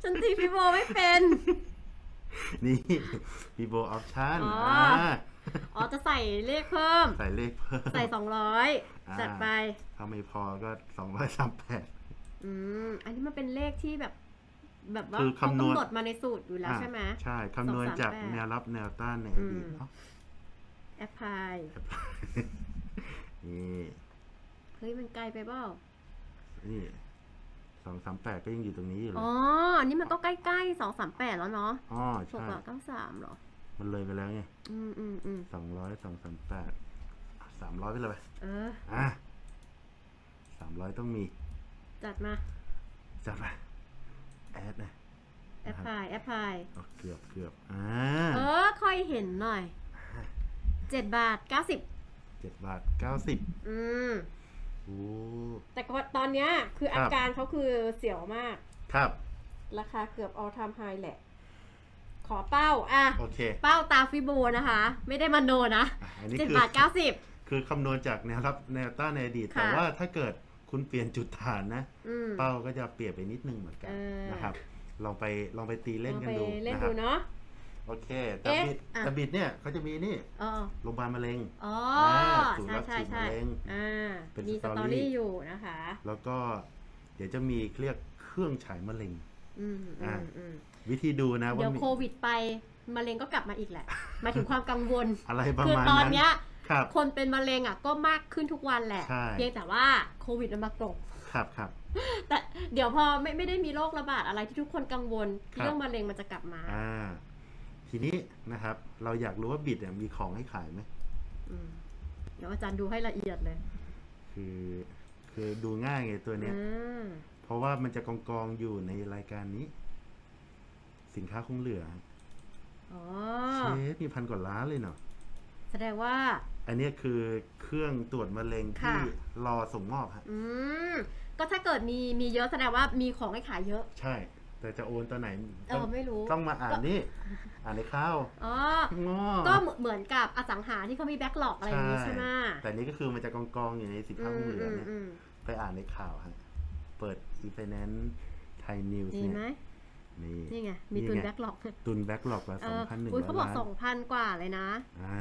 [SPEAKER 1] ฉันตีฟิโบไม่เป็น
[SPEAKER 2] นี่ฟีโบออปชั่น
[SPEAKER 1] อ๋ออ๋อจะใส่เลขเพิ่ม
[SPEAKER 2] ใส่เลขเพิ่ม
[SPEAKER 1] ใส่สองร้อย
[SPEAKER 2] อ่า
[SPEAKER 1] จัดไป
[SPEAKER 2] ถ้าไม่พอก็สองร้อยสามแปด
[SPEAKER 1] อืมอันนี้มันเป็นเลขที่แบบ แบบว่า
[SPEAKER 2] คือ
[SPEAKER 1] เขา
[SPEAKER 2] คำนวณ
[SPEAKER 1] กำหนดมาในสูตรอยู่แล้วใช่ไหม
[SPEAKER 2] ใช่คำนวณจาก
[SPEAKER 1] สองสามแปด
[SPEAKER 2] แนวรับแนวต้านในอดีตเนาะ
[SPEAKER 1] แอปพลาย
[SPEAKER 2] นี่
[SPEAKER 1] เฮ้ยมันไกลไปเปล่า
[SPEAKER 2] นี่สองสามแปดก็ยังอยู่ตรงนี้อยู่เลย
[SPEAKER 1] อ๋ออันนี้มันก็ใกล้ๆสองสามแปดแล้วเนาะ
[SPEAKER 2] อ๋อ
[SPEAKER 1] หก
[SPEAKER 2] ใช่
[SPEAKER 1] กับเก้าสามเหรอ
[SPEAKER 2] มันเลยไปแล้วไง
[SPEAKER 1] อืมอืมอืม
[SPEAKER 2] สองร้อยสองสามแปดสามร้อยไปเลย
[SPEAKER 1] เออ
[SPEAKER 2] อ่ะสามร้อยต้องมี
[SPEAKER 1] จัดมา
[SPEAKER 2] จัดไปแอดนะ
[SPEAKER 1] แอปพลายแอปพลาย
[SPEAKER 2] อ๋อเกือบเกือบอ่า
[SPEAKER 1] เออค่อยเห็นหน่อยเจ็ดบาทเก้าสิบ
[SPEAKER 2] เจ็ดบาทเก้าสิบ
[SPEAKER 1] อืม
[SPEAKER 2] โอ้
[SPEAKER 1] แต่ก็ตอนเนี้ยคือ
[SPEAKER 2] ครั
[SPEAKER 1] อา
[SPEAKER 2] บ
[SPEAKER 1] การเขาคือเสียวมาก
[SPEAKER 2] ครับ
[SPEAKER 1] ราคาเกือบ all time high แหละ ขอเป้า อ่ะ
[SPEAKER 2] โอเค
[SPEAKER 1] เป้าตาฟิโบนะคะ ไม่ได้มโนนะ
[SPEAKER 2] อ่ะอันนี้
[SPEAKER 1] เจ็ด
[SPEAKER 2] คือบ
[SPEAKER 1] าทเก้าสิบ
[SPEAKER 2] คือคำนวณจากแนวรับแนวต้านในอดีต
[SPEAKER 1] ค่ะ
[SPEAKER 2] แต่ว่าถ้าเกิดคุณเปลี่ยนจุดฐานนะ
[SPEAKER 1] อืม
[SPEAKER 2] เป้าก็จะเปลี่ยนไปนิดนึงเหมือนกัน
[SPEAKER 1] เออ
[SPEAKER 2] นะครับ ลองไปลองไปตีเล่นกันดู
[SPEAKER 1] ลองไปเล่น
[SPEAKER 2] นะค
[SPEAKER 1] ดู
[SPEAKER 2] รับ
[SPEAKER 1] เนาะ
[SPEAKER 2] โอเคแต่
[SPEAKER 1] เอ๊ะ
[SPEAKER 2] บิด
[SPEAKER 1] อ่ะ
[SPEAKER 2] แต่บิดเนี่ยเขาจะมีนี่
[SPEAKER 1] อ๋อ
[SPEAKER 2] โรงพยาบาลมะเร็ง
[SPEAKER 1] อ๋อ
[SPEAKER 2] ศูนย์
[SPEAKER 1] ใช่
[SPEAKER 2] รับ
[SPEAKER 1] ใช่
[SPEAKER 2] ฉีด
[SPEAKER 1] ใช่
[SPEAKER 2] มะเร็ง
[SPEAKER 1] อ่า
[SPEAKER 2] เป็น
[SPEAKER 1] มี
[SPEAKER 2] ส
[SPEAKER 1] ส
[SPEAKER 2] ตอรี่
[SPEAKER 1] ตอรี่อยู่นะคะ
[SPEAKER 2] แล้วก็เดี๋ยวจะมีเรียกเครื่องฉายมะเร็ง
[SPEAKER 1] อืมอื
[SPEAKER 2] อ่ะ
[SPEAKER 1] มอืม
[SPEAKER 2] วิธีดูนะ
[SPEAKER 1] เดี๋
[SPEAKER 2] ว่า
[SPEAKER 1] ยว
[SPEAKER 2] มี
[SPEAKER 1] โควิดไปมะเร็งก็กลับมาอีกแหละหมายถึงความกังวล
[SPEAKER 2] อะไรประ
[SPEAKER 1] คือ
[SPEAKER 2] มาณ
[SPEAKER 1] ตอน
[SPEAKER 2] นั้น
[SPEAKER 1] เนี้ย
[SPEAKER 2] ครับ
[SPEAKER 1] คนเป็นมะเร็งอ่ะก็มากขึ้นทุกวันแหละ
[SPEAKER 2] ใช่
[SPEAKER 1] เพียงแต่ว่าโควิดมันมากรบ
[SPEAKER 2] ครับครับ
[SPEAKER 1] แต่เดี๋ยวพอไม่ไม่ได้มีโรคระบาดอะไรที่ทุกคนกังวล
[SPEAKER 2] ครับ
[SPEAKER 1] เรื่องมะเร็งมันจะกลับมา
[SPEAKER 2] อ่า ทีนี้นะครับ เราอยากรู้ว่าบิดเนี่ยมีของให้ขายไหม
[SPEAKER 1] อืมเดี๋ยวอาจารย์ดูให้ละเอียดเลย
[SPEAKER 2] คือคือดูง่ายไงตัวเนี้ย
[SPEAKER 1] อ่า
[SPEAKER 2] เพราะว่ามันจะกองกองๆอยู่ในรายการนี้ สินค้าคงเหลือ
[SPEAKER 1] อ๋อ
[SPEAKER 2] เชฟมีพันกว่าล้านเลยเนาะ
[SPEAKER 1] แสดงว่า
[SPEAKER 2] อันเนี้ยคือเครื่องตรวจมะเร็งที่
[SPEAKER 1] ค่ะ
[SPEAKER 2] รอส่งมอบฮะ
[SPEAKER 1] อืมก็ถ้าเกิดมีมีเยอะแสดงว่ามีของให้ขายเยอะ
[SPEAKER 2] ใช่ แต่จะโอนตอนไหน
[SPEAKER 1] เออไม่รู้
[SPEAKER 2] ต้องมาอ่านนี่ อ่านในข้าว
[SPEAKER 1] อ๋อ
[SPEAKER 2] ง้อ
[SPEAKER 1] ก็เหมือนกับอสังหาที่เขามีแบ็กหลอกอะไรอย่างนี้ใช่ไหม
[SPEAKER 2] แต่นี่ก็คือมันจะกองกองๆอยู่ในสินค้าคงเหลือเนี่ย
[SPEAKER 1] อืม
[SPEAKER 2] ไปอ่านในข่าวฮะ เปิด e-finance Thai News
[SPEAKER 1] ดี
[SPEAKER 2] เนี่ย
[SPEAKER 1] ไหม
[SPEAKER 2] นี่
[SPEAKER 1] นี่ไง มีตุนแบ็กหลอก
[SPEAKER 2] ตุนแบ็กหลอกละ
[SPEAKER 1] เอ
[SPEAKER 2] สอง
[SPEAKER 1] อ
[SPEAKER 2] พันหนึ่ง
[SPEAKER 1] อุ้ย
[SPEAKER 2] ร้
[SPEAKER 1] เขา
[SPEAKER 2] อย
[SPEAKER 1] บอก
[SPEAKER 2] ล้าน
[SPEAKER 1] สองพันกว่าเลยนะ
[SPEAKER 2] อ่า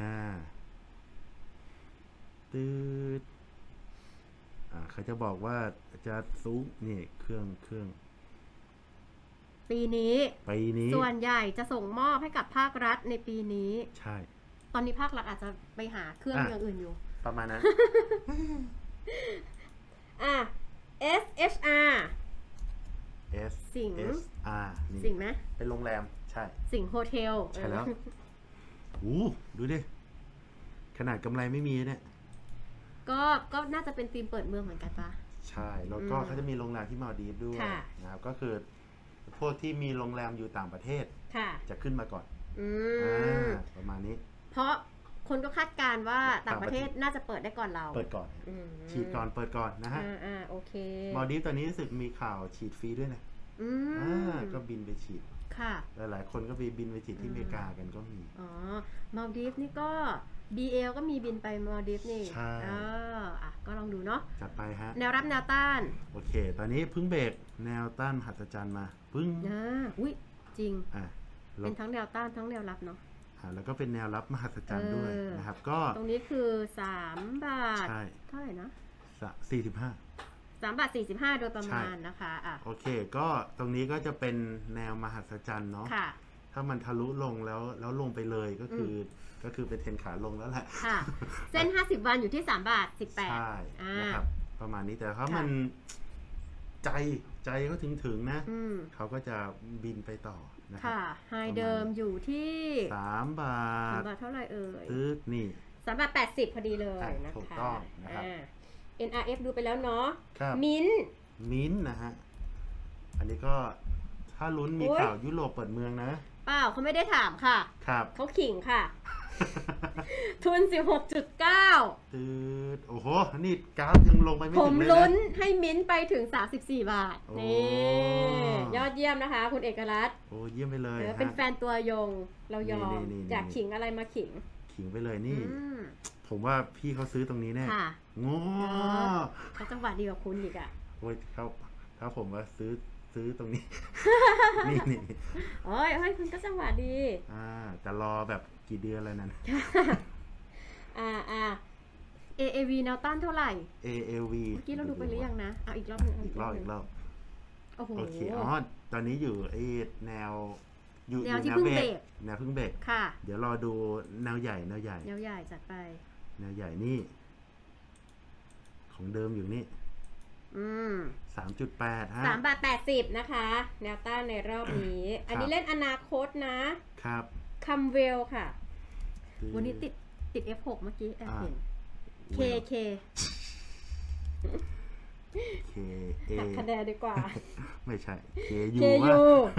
[SPEAKER 2] ตืดอ่าเขาจะบอกว่าจะซูงนี่เครื่องเครื่อง
[SPEAKER 1] ปีนี้
[SPEAKER 2] ปีนี้
[SPEAKER 1] ส่วนใหญ่จะส่งมอบให้กับภาครัฐในปีนี้
[SPEAKER 2] ใช่
[SPEAKER 1] ตอนนี้ภาครัฐอาจจะไปหาเครื่อง
[SPEAKER 2] อ่ะ
[SPEAKER 1] อย่างอื่นอยู่
[SPEAKER 2] ประมาณนั้น
[SPEAKER 1] อ่ะ เอส เอช อาร์
[SPEAKER 2] S
[SPEAKER 1] สิงห์
[SPEAKER 2] S R นี่
[SPEAKER 1] สิ่งไหม
[SPEAKER 2] เป็นโรงแรม ใช่
[SPEAKER 1] สิ่งโฮเทล
[SPEAKER 2] ใช่แล้ว
[SPEAKER 1] เออ
[SPEAKER 2] อู้ดูดิ ขนาดกำไรไม่มีเนี่ย
[SPEAKER 1] ก็ก็น่าจะเป็นธีมเปิดเมืองเหมือนกันปะ
[SPEAKER 2] ใช่ แล้วก็
[SPEAKER 1] อืม
[SPEAKER 2] เขาจะมีโรงแรมที่มาลดีฟด้วย
[SPEAKER 1] ค่ะ
[SPEAKER 2] นะครับ ก็คือพวกที่มีโรงแรมอยู่ต่างประเทศ
[SPEAKER 1] ค่ะ
[SPEAKER 2] จะขึ้นมาก่อน
[SPEAKER 1] อื
[SPEAKER 2] อ่าม ประมาณนี้
[SPEAKER 1] เพราะคนก็คาดการณ์ว่าต่างประเทศ
[SPEAKER 2] ต่างประเทศ
[SPEAKER 1] น่าจะเปิดได้ก่อนเรา
[SPEAKER 2] เปิดก่อน
[SPEAKER 1] อืม
[SPEAKER 2] ฉีดก่อนเปิดก่อนนะฮะ
[SPEAKER 1] อ่าอ่าโอเค
[SPEAKER 2] มาลดีฟตอนนี้รู้สึกมีข่าวฉีดฟรีด้วยนะ
[SPEAKER 1] อื
[SPEAKER 2] อ่าม ก็บินไปฉีด
[SPEAKER 1] ค่ะ
[SPEAKER 2] หลายๆคนก็ไปบินไปฉีดที่อเมริกากันก็มี
[SPEAKER 1] อ๋อมาลดีฟนี่ก็ บี เอล ก็มีบินไปมาลดีฟนี่
[SPEAKER 2] ใช่
[SPEAKER 1] เอออ่ะก็ลองดูเนาะ
[SPEAKER 2] จัดไปฮะ
[SPEAKER 1] แนวรับแนวต้าน
[SPEAKER 2] โอเค ตอนนี้เพิ่งเบรกแนวต้านมหัศจรรย์มาปึ้ง
[SPEAKER 1] อ่าอุ้ยจริง
[SPEAKER 2] อ่ะแล้
[SPEAKER 1] เป็
[SPEAKER 2] วน
[SPEAKER 1] ทั้งแนวต้านทั้งแนวรับเนาะ
[SPEAKER 2] อ่ะแล้วก็เป็นแนวรับมหัศจรรย์ด้วย
[SPEAKER 1] เออ
[SPEAKER 2] นะครับ ก็
[SPEAKER 1] ตรงนี้คือสามบาท
[SPEAKER 2] ใช่
[SPEAKER 1] เท่าไหร่นะ
[SPEAKER 2] สี่สิบห้า
[SPEAKER 1] สามบาทสี่สิบห้าโดยประมาณนะคะอ่ะ
[SPEAKER 2] โอเค ก็ตรงนี้ก็จะเป็นแนวมหัศจรรย์เนาะ
[SPEAKER 1] ค่ะ
[SPEAKER 2] ถ้ามันทะลุลงแล้วแล้วลงไปเลยก็คืออก็คือเป็นเทรนขาลงแล้วแหละ
[SPEAKER 1] ค่ะ เส้นห้าสิบวันอยู่ที่สามบาทสิบแปด
[SPEAKER 2] ใช่
[SPEAKER 1] อ่า
[SPEAKER 2] นะครับ ประมาณนี้แต่ถ้า
[SPEAKER 1] ค่ะ
[SPEAKER 2] มันใจใจเขาถึงถึงๆนะ
[SPEAKER 1] อืม
[SPEAKER 2] เขาก็จะบินไปต่อนะครั
[SPEAKER 1] ค่ะ ไฮเดิมอยู่ที่
[SPEAKER 2] สามบา
[SPEAKER 1] สาม
[SPEAKER 2] ท
[SPEAKER 1] บาทเท่าไหร่เอ่ย
[SPEAKER 2] ตึ๊กนี่
[SPEAKER 1] สามบาทแปดสิบพอดีเลย
[SPEAKER 2] อ่ะ
[SPEAKER 1] นะคะ
[SPEAKER 2] ถูกต้องนะครับ
[SPEAKER 1] อ่า เอ็น อาร์ เอฟ ดูไปแล้วเนาะ
[SPEAKER 2] ครับ
[SPEAKER 1] มิ้นท์
[SPEAKER 2] มิ้นท์นะฮะ อันนี้ก็ถ้าลุ้นมี
[SPEAKER 1] โอ๊ย
[SPEAKER 2] ข่าวยุโรปเปิดเมืองนะ
[SPEAKER 1] เปล่าเขาไม่ได้ถามค่ะ
[SPEAKER 2] ครับ
[SPEAKER 1] เขาขิงค่ะ ทุน สิบหกจุดเก้า
[SPEAKER 2] ตืดโอ้โห นี่กราฟยังลงไปไม่
[SPEAKER 1] ผ
[SPEAKER 2] ถึ
[SPEAKER 1] ม
[SPEAKER 2] งเลย
[SPEAKER 1] ลุ้น
[SPEAKER 2] นะ
[SPEAKER 1] ให้มิ้นท์ไปถึง สามสิบสี่ บาท
[SPEAKER 2] โอ้
[SPEAKER 1] นี่ ยอดเยี่ยมนะคะ คุณเอกรัตน์
[SPEAKER 2] โอ้เยี่ยมไปเลย
[SPEAKER 1] เออ
[SPEAKER 2] ฮะ
[SPEAKER 1] เป็นแฟนตัวยง เรายอม
[SPEAKER 2] นี่นี่นี่
[SPEAKER 1] อยากขิงอะไรมาขิง
[SPEAKER 2] ขิงไปเลยนี่
[SPEAKER 1] อืม
[SPEAKER 2] ผมว่าพี่เขาซื้อตรงนี้แน่
[SPEAKER 1] ค่ะ
[SPEAKER 2] โง่
[SPEAKER 1] เขาจังหวะดีกว่าคุณอีกอ่ะ
[SPEAKER 2] โอ้ยเขาถ้าผมว่าซื้อซื้อตรงนี้ นี่นี่
[SPEAKER 1] โอ้ยเฮ้ยคุณก็จังหวะดี
[SPEAKER 2] อ่าแต่รอแบบกี่เดือนแล้วนั่น
[SPEAKER 1] อ่าอ่า เอ เอ วี แนวต้านเท่าไหร่
[SPEAKER 2] เอ เอ วี
[SPEAKER 1] เมื่อกี้เราดูไปหรือยังนะเอาอีกรอบหนึง
[SPEAKER 2] อีกรอบอีกรอบ
[SPEAKER 1] โอ้โห
[SPEAKER 2] โอเคอ๋อตอนนี้อยู่ไอ้แนวอยู่
[SPEAKER 1] แน
[SPEAKER 2] อ
[SPEAKER 1] ว
[SPEAKER 2] ยู่
[SPEAKER 1] ที่
[SPEAKER 2] แนว
[SPEAKER 1] เพิ่ง
[SPEAKER 2] เบร
[SPEAKER 1] เบร
[SPEAKER 2] ก
[SPEAKER 1] ก
[SPEAKER 2] แนวเพิ่งเบรก
[SPEAKER 1] ค่ะ
[SPEAKER 2] เดี๋ยวรอดูแนวใหญ่แนวใหญ่
[SPEAKER 1] แนวใหญ่จัดไป
[SPEAKER 2] แนวใหญ่นี่ ของเดิมอยู่นี่
[SPEAKER 1] อืม
[SPEAKER 2] สามจุดแปดฮะ
[SPEAKER 1] สามบาทแปดสิบนะคะ แนวต้านในรอบนี้ อันนี้เล่นอนาคตนะครับ คัมเวลค่ะ วันนี้ติดติด เอฟ หก เมื่อกี้แอบเห็น เค เค
[SPEAKER 2] เคเอ
[SPEAKER 1] หักคะแนนดีกว่า
[SPEAKER 2] ไม่ใช่ เคยู
[SPEAKER 1] เค
[SPEAKER 2] ว่า
[SPEAKER 1] ยู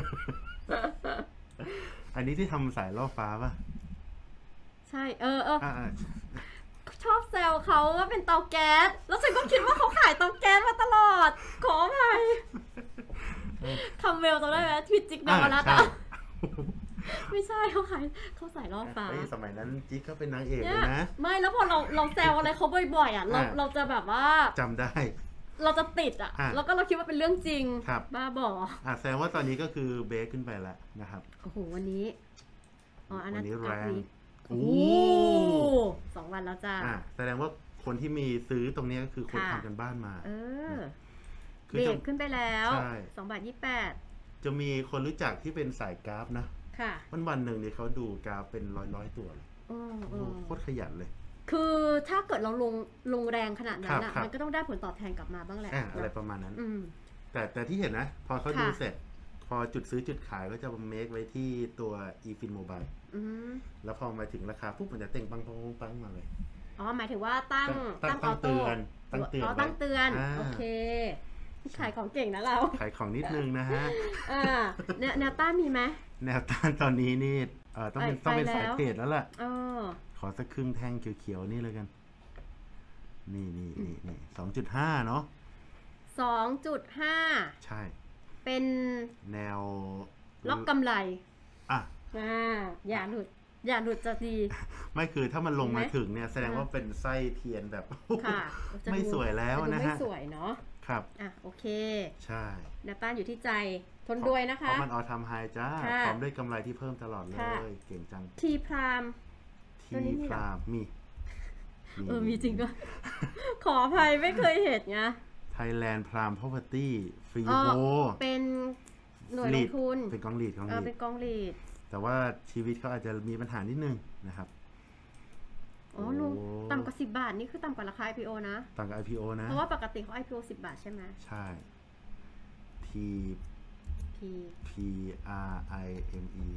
[SPEAKER 2] อันนี้ที่ทำสายล่อฟ้าป่ะ
[SPEAKER 1] ใช่ เออเออ
[SPEAKER 2] อ่า
[SPEAKER 1] ชอบแซวเขาว่าเป็นเตาแก๊ส แล้วฉันก็คิดว่าเขาขายเตาแก๊สมาตลอด ขออภัยคัมเวลจำได้ไหมทวิตจิกเบลนัทอ่ะไม่ใช่เขาขายเขาใส่ล่อฟ้า
[SPEAKER 2] เฮ้ยสมัยนั้นจิ๊กก็เป็นนางเอก
[SPEAKER 1] เนี่
[SPEAKER 2] เลย ยนะ
[SPEAKER 1] ไม่แล้วพอเราเราแซวอะไรเขาบ่อยๆอ่ะเรา
[SPEAKER 2] อ่ะ
[SPEAKER 1] เราจะแบบว่า
[SPEAKER 2] จำได้
[SPEAKER 1] เราจะติดอ่ะ
[SPEAKER 2] อ่ะ
[SPEAKER 1] แล้วก็เราคิดว่าเป็นเรื่องจริง
[SPEAKER 2] ครับ
[SPEAKER 1] บ้าบอ
[SPEAKER 2] อ่ะแสดงว่าตอนนี้ก็คือเบรกขึ้นไปแล้วนะครับ
[SPEAKER 1] โอ้โหวันนี้อ๋ออันนั้น
[SPEAKER 2] วันนี้แรง
[SPEAKER 1] อันนี้
[SPEAKER 2] โอ้
[SPEAKER 1] โอ้สองวันแล้วจ้า
[SPEAKER 2] อ่ะแสดงว่าคนที่มีซื้อตรงนี้ก็คือคน
[SPEAKER 1] ค่ะ
[SPEAKER 2] ทำกันบ้านมา
[SPEAKER 1] เออ
[SPEAKER 2] คื
[SPEAKER 1] เบร
[SPEAKER 2] จะ
[SPEAKER 1] กขึ้นไปแล้ว
[SPEAKER 2] ใช่
[SPEAKER 1] สองบาทยี่แปด
[SPEAKER 2] จะมีคนรู้จักที่เป็นสายกราฟนะ
[SPEAKER 1] ค่ะ
[SPEAKER 2] วันวันๆหนึ่งเนี่ยเขาดูกราฟเป็นร้อยร้อยๆตัวเลย
[SPEAKER 1] อืม
[SPEAKER 2] โอ้
[SPEAKER 1] อื
[SPEAKER 2] โห
[SPEAKER 1] ม
[SPEAKER 2] โคตรขยันเลย
[SPEAKER 1] คือถ้าเกิดเราลงลงแรงขนาดนั้น
[SPEAKER 2] ครั
[SPEAKER 1] อ่ะ
[SPEAKER 2] บครับ
[SPEAKER 1] มันก็ต้องได้ผลตอบแทนกลับมาบ้างแหละ
[SPEAKER 2] อ่ะอะไร
[SPEAKER 1] เนอะ
[SPEAKER 2] ประมาณนั้น
[SPEAKER 1] อืม
[SPEAKER 2] แต่แต่ที่เห็นนะ พอเขา
[SPEAKER 1] ค่ะ
[SPEAKER 2] ดูเสร็จ พอจุดซื้อจุดขายก็จะเมคไว้ที่ตัว eFin Mobile
[SPEAKER 1] อืม
[SPEAKER 2] แล้วพอมาถึงราคาปุ๊บมันจะเต่งปังปังปังปังมาเลย
[SPEAKER 1] อ๋อหมายถึงว่าตั้ง
[SPEAKER 2] ตั้งตั้งเตือนตั้งเตือน
[SPEAKER 1] อ๋อ
[SPEAKER 2] ไว้
[SPEAKER 1] ตั้งเตือน
[SPEAKER 2] อ่า
[SPEAKER 1] โอเคขายของเก่งนะเรา
[SPEAKER 2] ขายของนิดนึงนะฮะ
[SPEAKER 1] อ่าแนวแนวต้านมีไหม
[SPEAKER 2] แนวต้านตอนนี้นี่เออต้องเป็น
[SPEAKER 1] ไป
[SPEAKER 2] ต้องเป็น
[SPEAKER 1] ไป
[SPEAKER 2] สาย
[SPEAKER 1] แล้ว
[SPEAKER 2] เทรดแล้วล่ะ
[SPEAKER 1] เออ
[SPEAKER 2] ขอสักครึ่งแท่งเขียวๆนี่เลยกัน นี่นี่นี่นี่สองจุดห้าเนาะ
[SPEAKER 1] สองจุดห้า
[SPEAKER 2] ใช่
[SPEAKER 1] เป็น
[SPEAKER 2] แนว
[SPEAKER 1] ล็อกกำไร
[SPEAKER 2] อ่ะ
[SPEAKER 1] อ่าอย่าหลุด อย่าหลุดจะดี
[SPEAKER 2] ไม่คือถ้ามันลงมา
[SPEAKER 1] เห็นไหม
[SPEAKER 2] ถึงเนี่ย แสดงว่าเป็นไส้เทียนแบบ
[SPEAKER 1] ค่ะจะดู
[SPEAKER 2] ไม่สวยแล้ว
[SPEAKER 1] จะดู
[SPEAKER 2] นะ
[SPEAKER 1] ไม่
[SPEAKER 2] ฮะ
[SPEAKER 1] สวยเนาะ
[SPEAKER 2] ครับ
[SPEAKER 1] อ่ะโอเค
[SPEAKER 2] ใช่
[SPEAKER 1] แนวต้านอยู่ที่ใจ ทนด้วยนะ
[SPEAKER 2] เพ
[SPEAKER 1] คะ
[SPEAKER 2] ราะมันออทำไฮจ้า
[SPEAKER 1] ค่ะ
[SPEAKER 2] พร้อมด้วยกำไรที่เพิ่มตลอดเล
[SPEAKER 1] ค่ะ
[SPEAKER 2] ย เก่งจัง
[SPEAKER 1] ทีพราม ตัว
[SPEAKER 2] ที่
[SPEAKER 1] นี้มีเหรอ
[SPEAKER 2] พรามมี
[SPEAKER 1] เออ มีจริงด้วย ขออภัยไม่เคยเห็นไง
[SPEAKER 2] Thailand Prime Property ฟรี
[SPEAKER 1] อ๋อ
[SPEAKER 2] โว
[SPEAKER 1] เป็นหน่วยลงทุน
[SPEAKER 2] เป็นกองลีดกอง
[SPEAKER 1] เออ
[SPEAKER 2] ลี
[SPEAKER 1] เป็น
[SPEAKER 2] ด
[SPEAKER 1] กองลีด
[SPEAKER 2] แต่ว่าชีวิตเขาอาจจะมีปัญหานิดนึงนะครับ
[SPEAKER 1] อ๋อลุง
[SPEAKER 2] โอ้
[SPEAKER 1] ต่ำกว่าสิบบาทนี่คือต่ำกว่าราคา ไอ พี โอ นะ
[SPEAKER 2] ต่างกับ ไอ พี โอ นะ
[SPEAKER 1] เพราะว่าปกติเขา ไอ พี โอ สิบบาทใช่ไหม
[SPEAKER 2] ใช่ T
[SPEAKER 1] P
[SPEAKER 2] P R I M E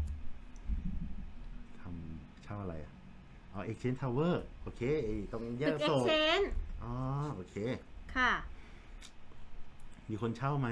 [SPEAKER 2] ทำเช่าอะไรอ่ะอ๋อ Exchange Tower โอเคไอ้ตรงแย
[SPEAKER 1] ตึ
[SPEAKER 2] ก
[SPEAKER 1] กเอ็
[SPEAKER 2] โซ
[SPEAKER 1] กเชน
[SPEAKER 2] อ๋อ โอเค
[SPEAKER 1] ค่ะ
[SPEAKER 2] มีคนเช่าไหม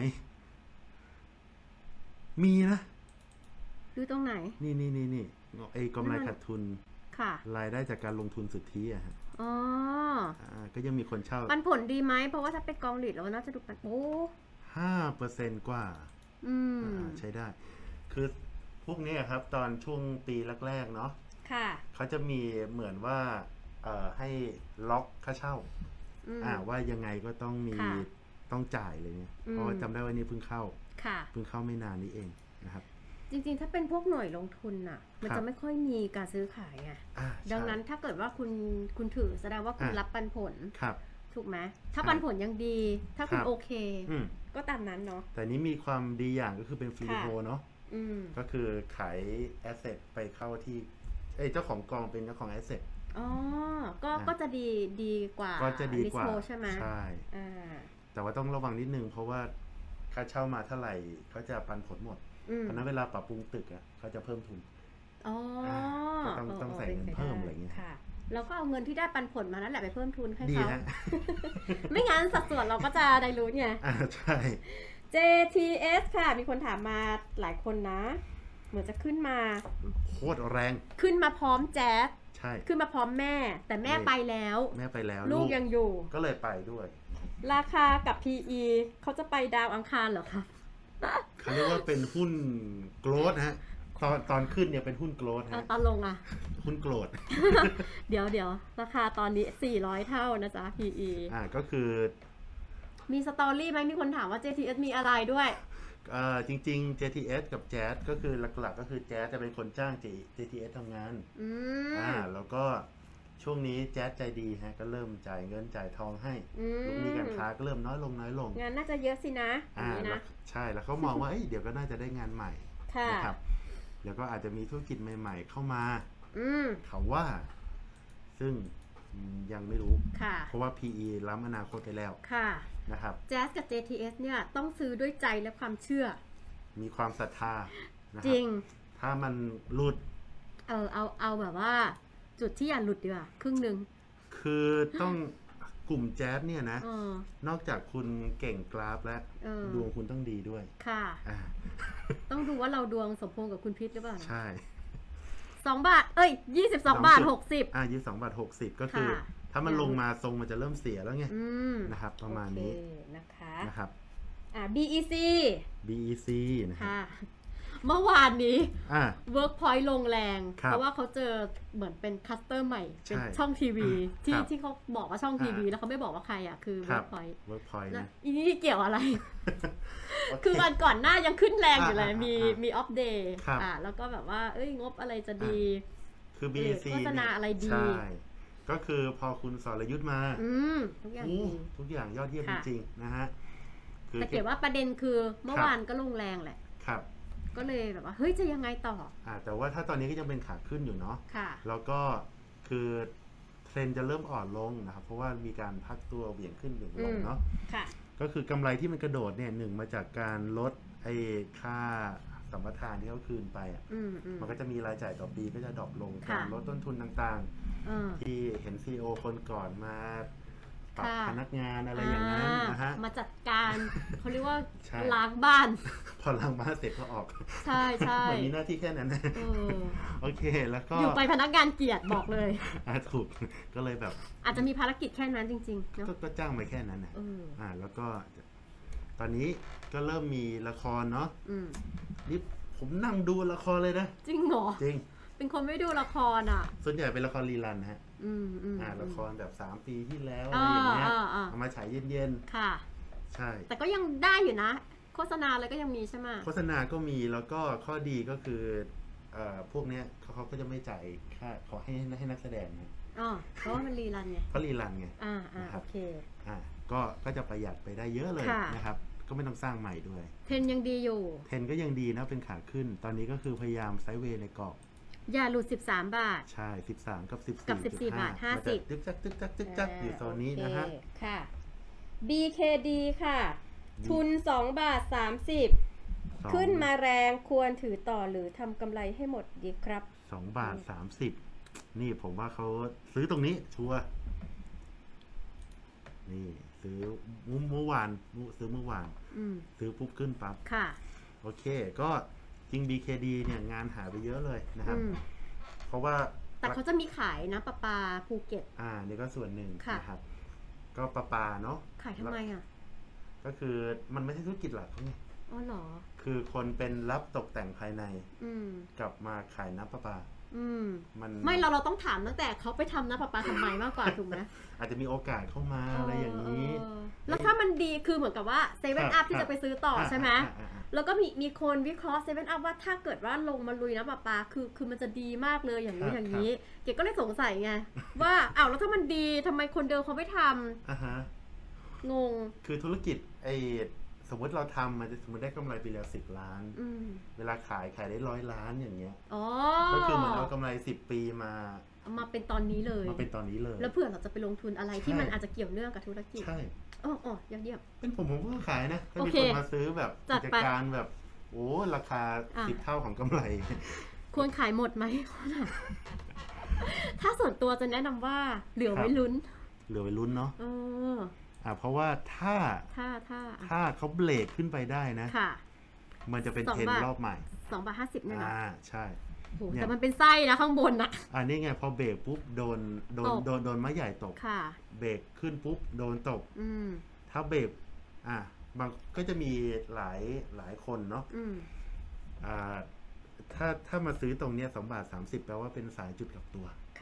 [SPEAKER 2] มีนะ
[SPEAKER 1] ดูตรงไหน
[SPEAKER 2] นี่นี่นี่นี่ไอ้กำไรขาดทุน
[SPEAKER 1] ค่ะ
[SPEAKER 2] รายได้จากการลงทุนสุทธิอะฮะ
[SPEAKER 1] อ๋อ
[SPEAKER 2] อ่าก็ยังมีคนเช่า
[SPEAKER 1] ปันผลดีไหม เพราะว่าถ้าเป็นกองลีดเราน่าจะดูปันโอ้
[SPEAKER 2] ห้าเปอร์เซ็นต์กว่า
[SPEAKER 1] อืม
[SPEAKER 2] อ่าใช้ได้ คือพวกนี้ครับ ตอนช่วงปีแรกๆเนาะ
[SPEAKER 1] ค่ะ
[SPEAKER 2] เขาจะมีเหมือนว่าเอ่อให้ล็อกค่าเช่า
[SPEAKER 1] อืม
[SPEAKER 2] อ่าว่ายังไงก็ต้องมี
[SPEAKER 1] ค่ะ
[SPEAKER 2] ต้องจ่ายเลยเนี่ย
[SPEAKER 1] อืม
[SPEAKER 2] เพราะว่าจำได้ว่านี่เพิ่งเข้า
[SPEAKER 1] ค่ะ
[SPEAKER 2] เพิ่งเข้าไม่นานนี้เองนะครับ
[SPEAKER 1] จริงๆ ถ้าเป็นพวกหน่วยลงทุนน่ะ มัน
[SPEAKER 2] ครั
[SPEAKER 1] จะ
[SPEAKER 2] บ
[SPEAKER 1] ไม่ค่อยมีการซื้อขายไง
[SPEAKER 2] อ่า
[SPEAKER 1] ดัง
[SPEAKER 2] ใช่
[SPEAKER 1] นั้นถ้าเกิดว่าคุณคุณถือแสดงว่าคุณ
[SPEAKER 2] อ่ะ
[SPEAKER 1] รับปันผล
[SPEAKER 2] ครับ
[SPEAKER 1] ถูกไหม ถ้า
[SPEAKER 2] ใช่
[SPEAKER 1] ปันผลยังดี ถ้าคุณ
[SPEAKER 2] ครับ
[SPEAKER 1] โอเค
[SPEAKER 2] อืม
[SPEAKER 1] ก็ตามนั้นเนาะ
[SPEAKER 2] แต่นี้มีความดีอย่างก็คือเป็นฟรี
[SPEAKER 1] ค่ะ
[SPEAKER 2] โฮเนาะ
[SPEAKER 1] อืม
[SPEAKER 2] ก็คือขายแอสเซทไปเข้าที่เอ้ยเจ้าของกองเป็นเจ้าของแอสเซท
[SPEAKER 1] อ๋อ ก็
[SPEAKER 2] อ่ะ
[SPEAKER 1] ก็จะดีดีกว่า
[SPEAKER 2] ก็จะดีกว่า
[SPEAKER 1] ลิสโทใช่ไหม
[SPEAKER 2] ใช่
[SPEAKER 1] อ่า
[SPEAKER 2] แต่ว่าต้องระวังนิดนึงเพราะว่าค่าเช่ามาเท่าไหร่เขาจะปันผลหมด
[SPEAKER 1] อืม
[SPEAKER 2] เพราะนั้นเวลาปรับปรุงตึกอ่ะเขาจะเพิ่มทุน
[SPEAKER 1] อ๋อ
[SPEAKER 2] ก็ต้องต้องใส่เงินเพิ่มอะไรอย่างเงี้ย
[SPEAKER 1] ค่ะ แล้วก็เอาเงินที่ได้ปันผลมานั่นแหละไปเพิ่มทุนให้
[SPEAKER 2] ดี
[SPEAKER 1] เขา
[SPEAKER 2] ฮะ
[SPEAKER 1] ไม่งั้นสัดส่วนเราก็จะได้รู้ไง
[SPEAKER 2] อ่าใช่
[SPEAKER 1] เจ ที เอส ค่ะ มีคนถามมาหลายคนนะ เหมือนจะขึ้นมา
[SPEAKER 2] โคตรแรง
[SPEAKER 1] ขึ้นมาพร้อมแจ๊ส
[SPEAKER 2] ใช่
[SPEAKER 1] ขึ้นมาพร้อมแม่ แต่แม่
[SPEAKER 2] นี่
[SPEAKER 1] ไปแล้ว
[SPEAKER 2] แม่ไปแล้ว
[SPEAKER 1] ลูกยังอยู่
[SPEAKER 2] ก็เลยไปด้วย
[SPEAKER 1] ราคากับ พี อี เขาจะไปดาวอังคารเหรอครับ
[SPEAKER 2] เขาเรียกว่าเป็นหุ้นโกลดฮะตอนตอนขึ้นเนี่ยเป็นหุ้นโกลด
[SPEAKER 1] เอา
[SPEAKER 2] ฮะ
[SPEAKER 1] ตอนลงอ่ะ
[SPEAKER 2] หุ้นโกลด
[SPEAKER 1] เดี๋ยวเดี๋ยวราคาตอนนี้สี่ร้อยเท่านะจ๊ะ พี อี
[SPEAKER 2] อ่าก็คือ
[SPEAKER 1] มีสตอรี่ไหมมีคนถามว่า เจ ที เอส มีอะไรด้วย
[SPEAKER 2] เอ่อจริงๆ เจ ที เอส กับแจ๊สก็คือหลักๆก็คือแจ๊สจะเป็นคนจ้าง เจ ที เอส ทำงาน
[SPEAKER 1] อืม
[SPEAKER 2] อ่าแล้วก็ช่วงนี้แจ๊สใจดีฮะก็เริ่มจ่ายเงินจ่ายทองให้ลูกหนี้การค้าก็เริ่มน้อยลงน้อยลง
[SPEAKER 1] งานน่าจะเยอะสินะ
[SPEAKER 2] อ่านะใช่แล้วเขามองว่าเอ้ยเดี๋ยวก็น่าจะได้งานใหม่นะครับแล้วก็อาจจะมีธุรกิจใหม่ๆเข้ามาเขาว่าซึ่งยังไม่รู้เพราะว่า พี อี ล้ำอนาคตไปแล้วนะครับ
[SPEAKER 1] แจ๊สกับ เจ ที เอส เนี่ยต้องซื้อด้วยใจและความเชื่อ
[SPEAKER 2] มีความศรัทธา
[SPEAKER 1] จริง
[SPEAKER 2] ถ้ามันหลุด
[SPEAKER 1] เออเอาเอาแบบว่าจุดที่อย่าหลุดดีกว่าครึ่งหนึ่ง
[SPEAKER 2] คือต้องกลุ่มแจ๊สเนี่ยนะนอกจากคุณเก่งกราฟแล้วดวงคุณต้องดีด้วย
[SPEAKER 1] ค่ะต้องดูว่าเราดวงสมพงษ์กับคุณพิษหรือเปล่า
[SPEAKER 2] ใช่
[SPEAKER 1] สองบาทเอ้ยยี่สิบสองบาทหกสิบ
[SPEAKER 2] อ่ายี่สิบสองบาทหกสิบก็คือถ้ามันลงมาทรงมันจะเริ่มเสียแล้วไงนะครับประมาณนี้
[SPEAKER 1] นะคะ
[SPEAKER 2] นะครับ
[SPEAKER 1] อ่า บี อี ซี
[SPEAKER 2] บี อี ซี นะครับ
[SPEAKER 1] เมื่อวานนี้ Workpoint ลงแรงเพราะว่าเขาเจอเหมือนเป็นคัสเตอร์ใหม่เป็นช่องทีวีที่ที่เขาบอกว่าช่องทีวีแล้วเขาไม่บอกว่าใครอ่ะคือ Workpoint
[SPEAKER 2] Workpoint นะ
[SPEAKER 1] อีนี่เกี่ยวอะไร คือวันก่อนหน้ายังขึ้นแรงอยู่เลยมีมีออฟเดย์อ่าแล้วก็แบบว่าเอ้ยงบอะไรจะดี
[SPEAKER 2] คือ บี อี ซี
[SPEAKER 1] โฆษณาอะไรดี
[SPEAKER 2] ใช่ก็คือพอคุณสรยุทธ์มา
[SPEAKER 1] ทุกอย่าง
[SPEAKER 2] ทุกอย่างยอดเยี่ยมจริงๆนะฮะ
[SPEAKER 1] แต่เกี่ยวว่าประเด็นคือเมื่อวานก็ลงแรงแหละ
[SPEAKER 2] ครับ
[SPEAKER 1] ก็เลยแบบว่าเฮ้ยจะยังไงต่อ
[SPEAKER 2] อ่าแต่ว่าถ้าตอนนี้ก็ยังเป็นขาขึ้นอยู่เนาะ
[SPEAKER 1] ค่ะ
[SPEAKER 2] แล้วก็คือเทรนจะเริ่มอ่อนลงนะครับเพราะว่ามีการพักตัวเบี่ยงขึ้นเบี่ยงลงเนาะ
[SPEAKER 1] ค่ะ
[SPEAKER 2] ก็คือกำไรที่มันกระโดดเนี่ยหนึ่งมาจากการลดไอ้ค่าสัมปทานที่เขาคืนไปอ่ะมันก็จะมีรายจ่ายต่อปีก็จะดรอปลงการลดต้นทุนต่างๆที่เห็น ซี อี โอ คนก่อนมาปรับพนักงานอะไรอย่างนั้นนะฮะ
[SPEAKER 1] มาจัดการเขาเรียกว่าล้างบ้าน
[SPEAKER 2] พอล้างบ้านเสร็จก็ออก
[SPEAKER 1] ใช่ใช่
[SPEAKER 2] มันมีหน้าที่แค่นั้นนะโอเคแล้วก็
[SPEAKER 1] อยู่ไปพนักงานเกียรติบอกเลย
[SPEAKER 2] อ่าถูกก็เลยแบบ
[SPEAKER 1] อาจจะมีภารกิจแค่นั้นจริงๆเนาะ
[SPEAKER 2] ก็จ้างไปแค่นั้นนะอ่าแล้วก็ตอนนี้ก็เริ่มมีละครเนาะนี่ผมนั่งดูละครเลยนะ
[SPEAKER 1] จริงเหรอ
[SPEAKER 2] จริง
[SPEAKER 1] เป็นคนไม่ดูละครอ่ะ
[SPEAKER 2] ส่วนใหญ่เป็นละครรีรันนะฮะ
[SPEAKER 1] อืม
[SPEAKER 2] อ่าละครแบบสามปีที่แล้วอะไรอย่างเงี้ยเอามาฉายเย็น
[SPEAKER 1] ๆค่ะ
[SPEAKER 2] ใช่
[SPEAKER 1] แต่ก็ยังได้อยู่นะโฆษณาอะไรก็ยังมีใช่ไหม
[SPEAKER 2] โฆษณาก็มีแล้วก็ข้อดีก็คือเอ่อพวกเนี้ยเขาก็จะไม่จ่ายค่าขอให้ให้นักแสดงนะ
[SPEAKER 1] อ๋อเพราะว่ามันรีรันไง
[SPEAKER 2] เขารีรันไง
[SPEAKER 1] อ่าอ่าโอเค
[SPEAKER 2] อ่าก็ก็จะประหยัดไปได้เยอะเลยนะครับก็ไม่ต้องสร้างใหม่ด้วย
[SPEAKER 1] เทรนยังดีอยู่
[SPEAKER 2] เทรนก็ยังดีนะเป็นขาขึ้นตอนนี้ก็คือพยายามไซด์เวย์ในกรอบ
[SPEAKER 1] อย่าหลุดสิบสามบาท
[SPEAKER 2] ใช่สิบสามกับสิบสี่
[SPEAKER 1] กับสิบสี่บาทห้าสิบ
[SPEAKER 2] ตึกจักตึกจักตึกจักอยู่โซนนี้นะฮะ
[SPEAKER 1] ค่ะ บี เค ดี ค่ะทุนสองบาทสามสิบขึ้นมาแรงควรถือต่อหรือทำกำไรให้หมดดีครับ
[SPEAKER 2] สองบาทสามสิบนี่ผมว่าเขาซื้อตรงนี้ชัวร์นี่ซื้อเมื่อวานซื้อเมื่อวานซื้อปุ๊บขึ้นปั๊บ
[SPEAKER 1] ค่ะ
[SPEAKER 2] โอเคก็จริง บี เค ดี เนี่ยงานหายไปเยอะเลยนะครับเพราะว่า
[SPEAKER 1] แต่เขาจะมีขายนะปะปาภูเก็ต
[SPEAKER 2] อ่านี่ก็ส่วนหนึ่งนะครับก็ปะปาเนาะ
[SPEAKER 1] ขายทำไมอ่ะ
[SPEAKER 2] ก็คือมันไม่ใช่ธุรกิจหลักเขาไง
[SPEAKER 1] อ๋อเหรอ
[SPEAKER 2] คือคนเป็นรับตกแต่งภายในกลับมาขายน้ำปะปา
[SPEAKER 1] มันไม่เราเราต้องถามตั้งแต่เขาไปทำน้ำปะปาทำไมมากกว่าถูกไหม
[SPEAKER 2] อาจจะมีโอกาสเข้ามาอะไรอย่างนี้
[SPEAKER 1] แล้วถ้ามันดีคือเหมือนกับว่าเซเว่นอัพที่จะไปซื้อต่อใช่ไหมแล้วก็มีมีคนวิเคราะห์เซเว่นอัพว่าถ้าเกิดว่าลงมาลุยน้ำปะปาคือคือมันจะดีมากเลยอย่างนี้อย่างนี้เก๋ก็เลยสงสัยไงว่าอ้าวแล้วถ้ามันดีทำไมคนเดิมเขาไม่ทำงง
[SPEAKER 2] คือธุรกิจไอสมมติเราทำมันจะสมมติได้กำไรปีละสิบล้านเวลาขายขายได้ร้อยล้านอย่างเงี้ยก็คือเหมือนเอากำไรสิบปีมา
[SPEAKER 1] มาเป็นตอนนี้เลย
[SPEAKER 2] มาเป็นตอนนี้เลย
[SPEAKER 1] แล้วเผื่อเราจะไปลงทุนอะไรที่มันอาจจะเกี่ยวเนื่องกับธุรกิจ
[SPEAKER 2] ใช่
[SPEAKER 1] อ๋ออ๋อยอดเยี่ยม
[SPEAKER 2] เป็นผมผมก็ขายนะถ้ามีคนมาซื้อแบบกิจการแบบโอ้ราคาสิบเท่าของกำไร
[SPEAKER 1] ควรขายหมดไหมถ้าส่วนตัวจะแนะนำว่าเหลือไว้ลุ้น
[SPEAKER 2] เหลือไว้ลุ้นเนาะ
[SPEAKER 1] เออ
[SPEAKER 2] อ่าเพราะว่าถ้า
[SPEAKER 1] ถ้าถ้า
[SPEAKER 2] ถ้าเขาเบรกขึ้นไปได้นะ
[SPEAKER 1] ค่ะ
[SPEAKER 2] มันจะเป็นเทรนรอบใหม่
[SPEAKER 1] สองบาทห้าสิบเนี่ยนะ
[SPEAKER 2] อ่าใช่
[SPEAKER 1] แต่มันเป็นไส้นะข้างบนนะ
[SPEAKER 2] อ่านี่ไงพอเบรกปุ๊บโดนโดนโดนโดนไม้ใหญ่ตก
[SPEAKER 1] ค่ะ
[SPEAKER 2] เบรกขึ้นปุ๊บโดนตก
[SPEAKER 1] อืม
[SPEAKER 2] ถ้าเบรกอ่าบางก็จะมีหลายหลายคนเนาะ
[SPEAKER 1] อืม
[SPEAKER 2] อ่าถ้าถ้ามาซื้อตรงเนี้ยสองบาทสามสิบแปลว่าเป็นสายจุดกลับตัว
[SPEAKER 1] ค่ะ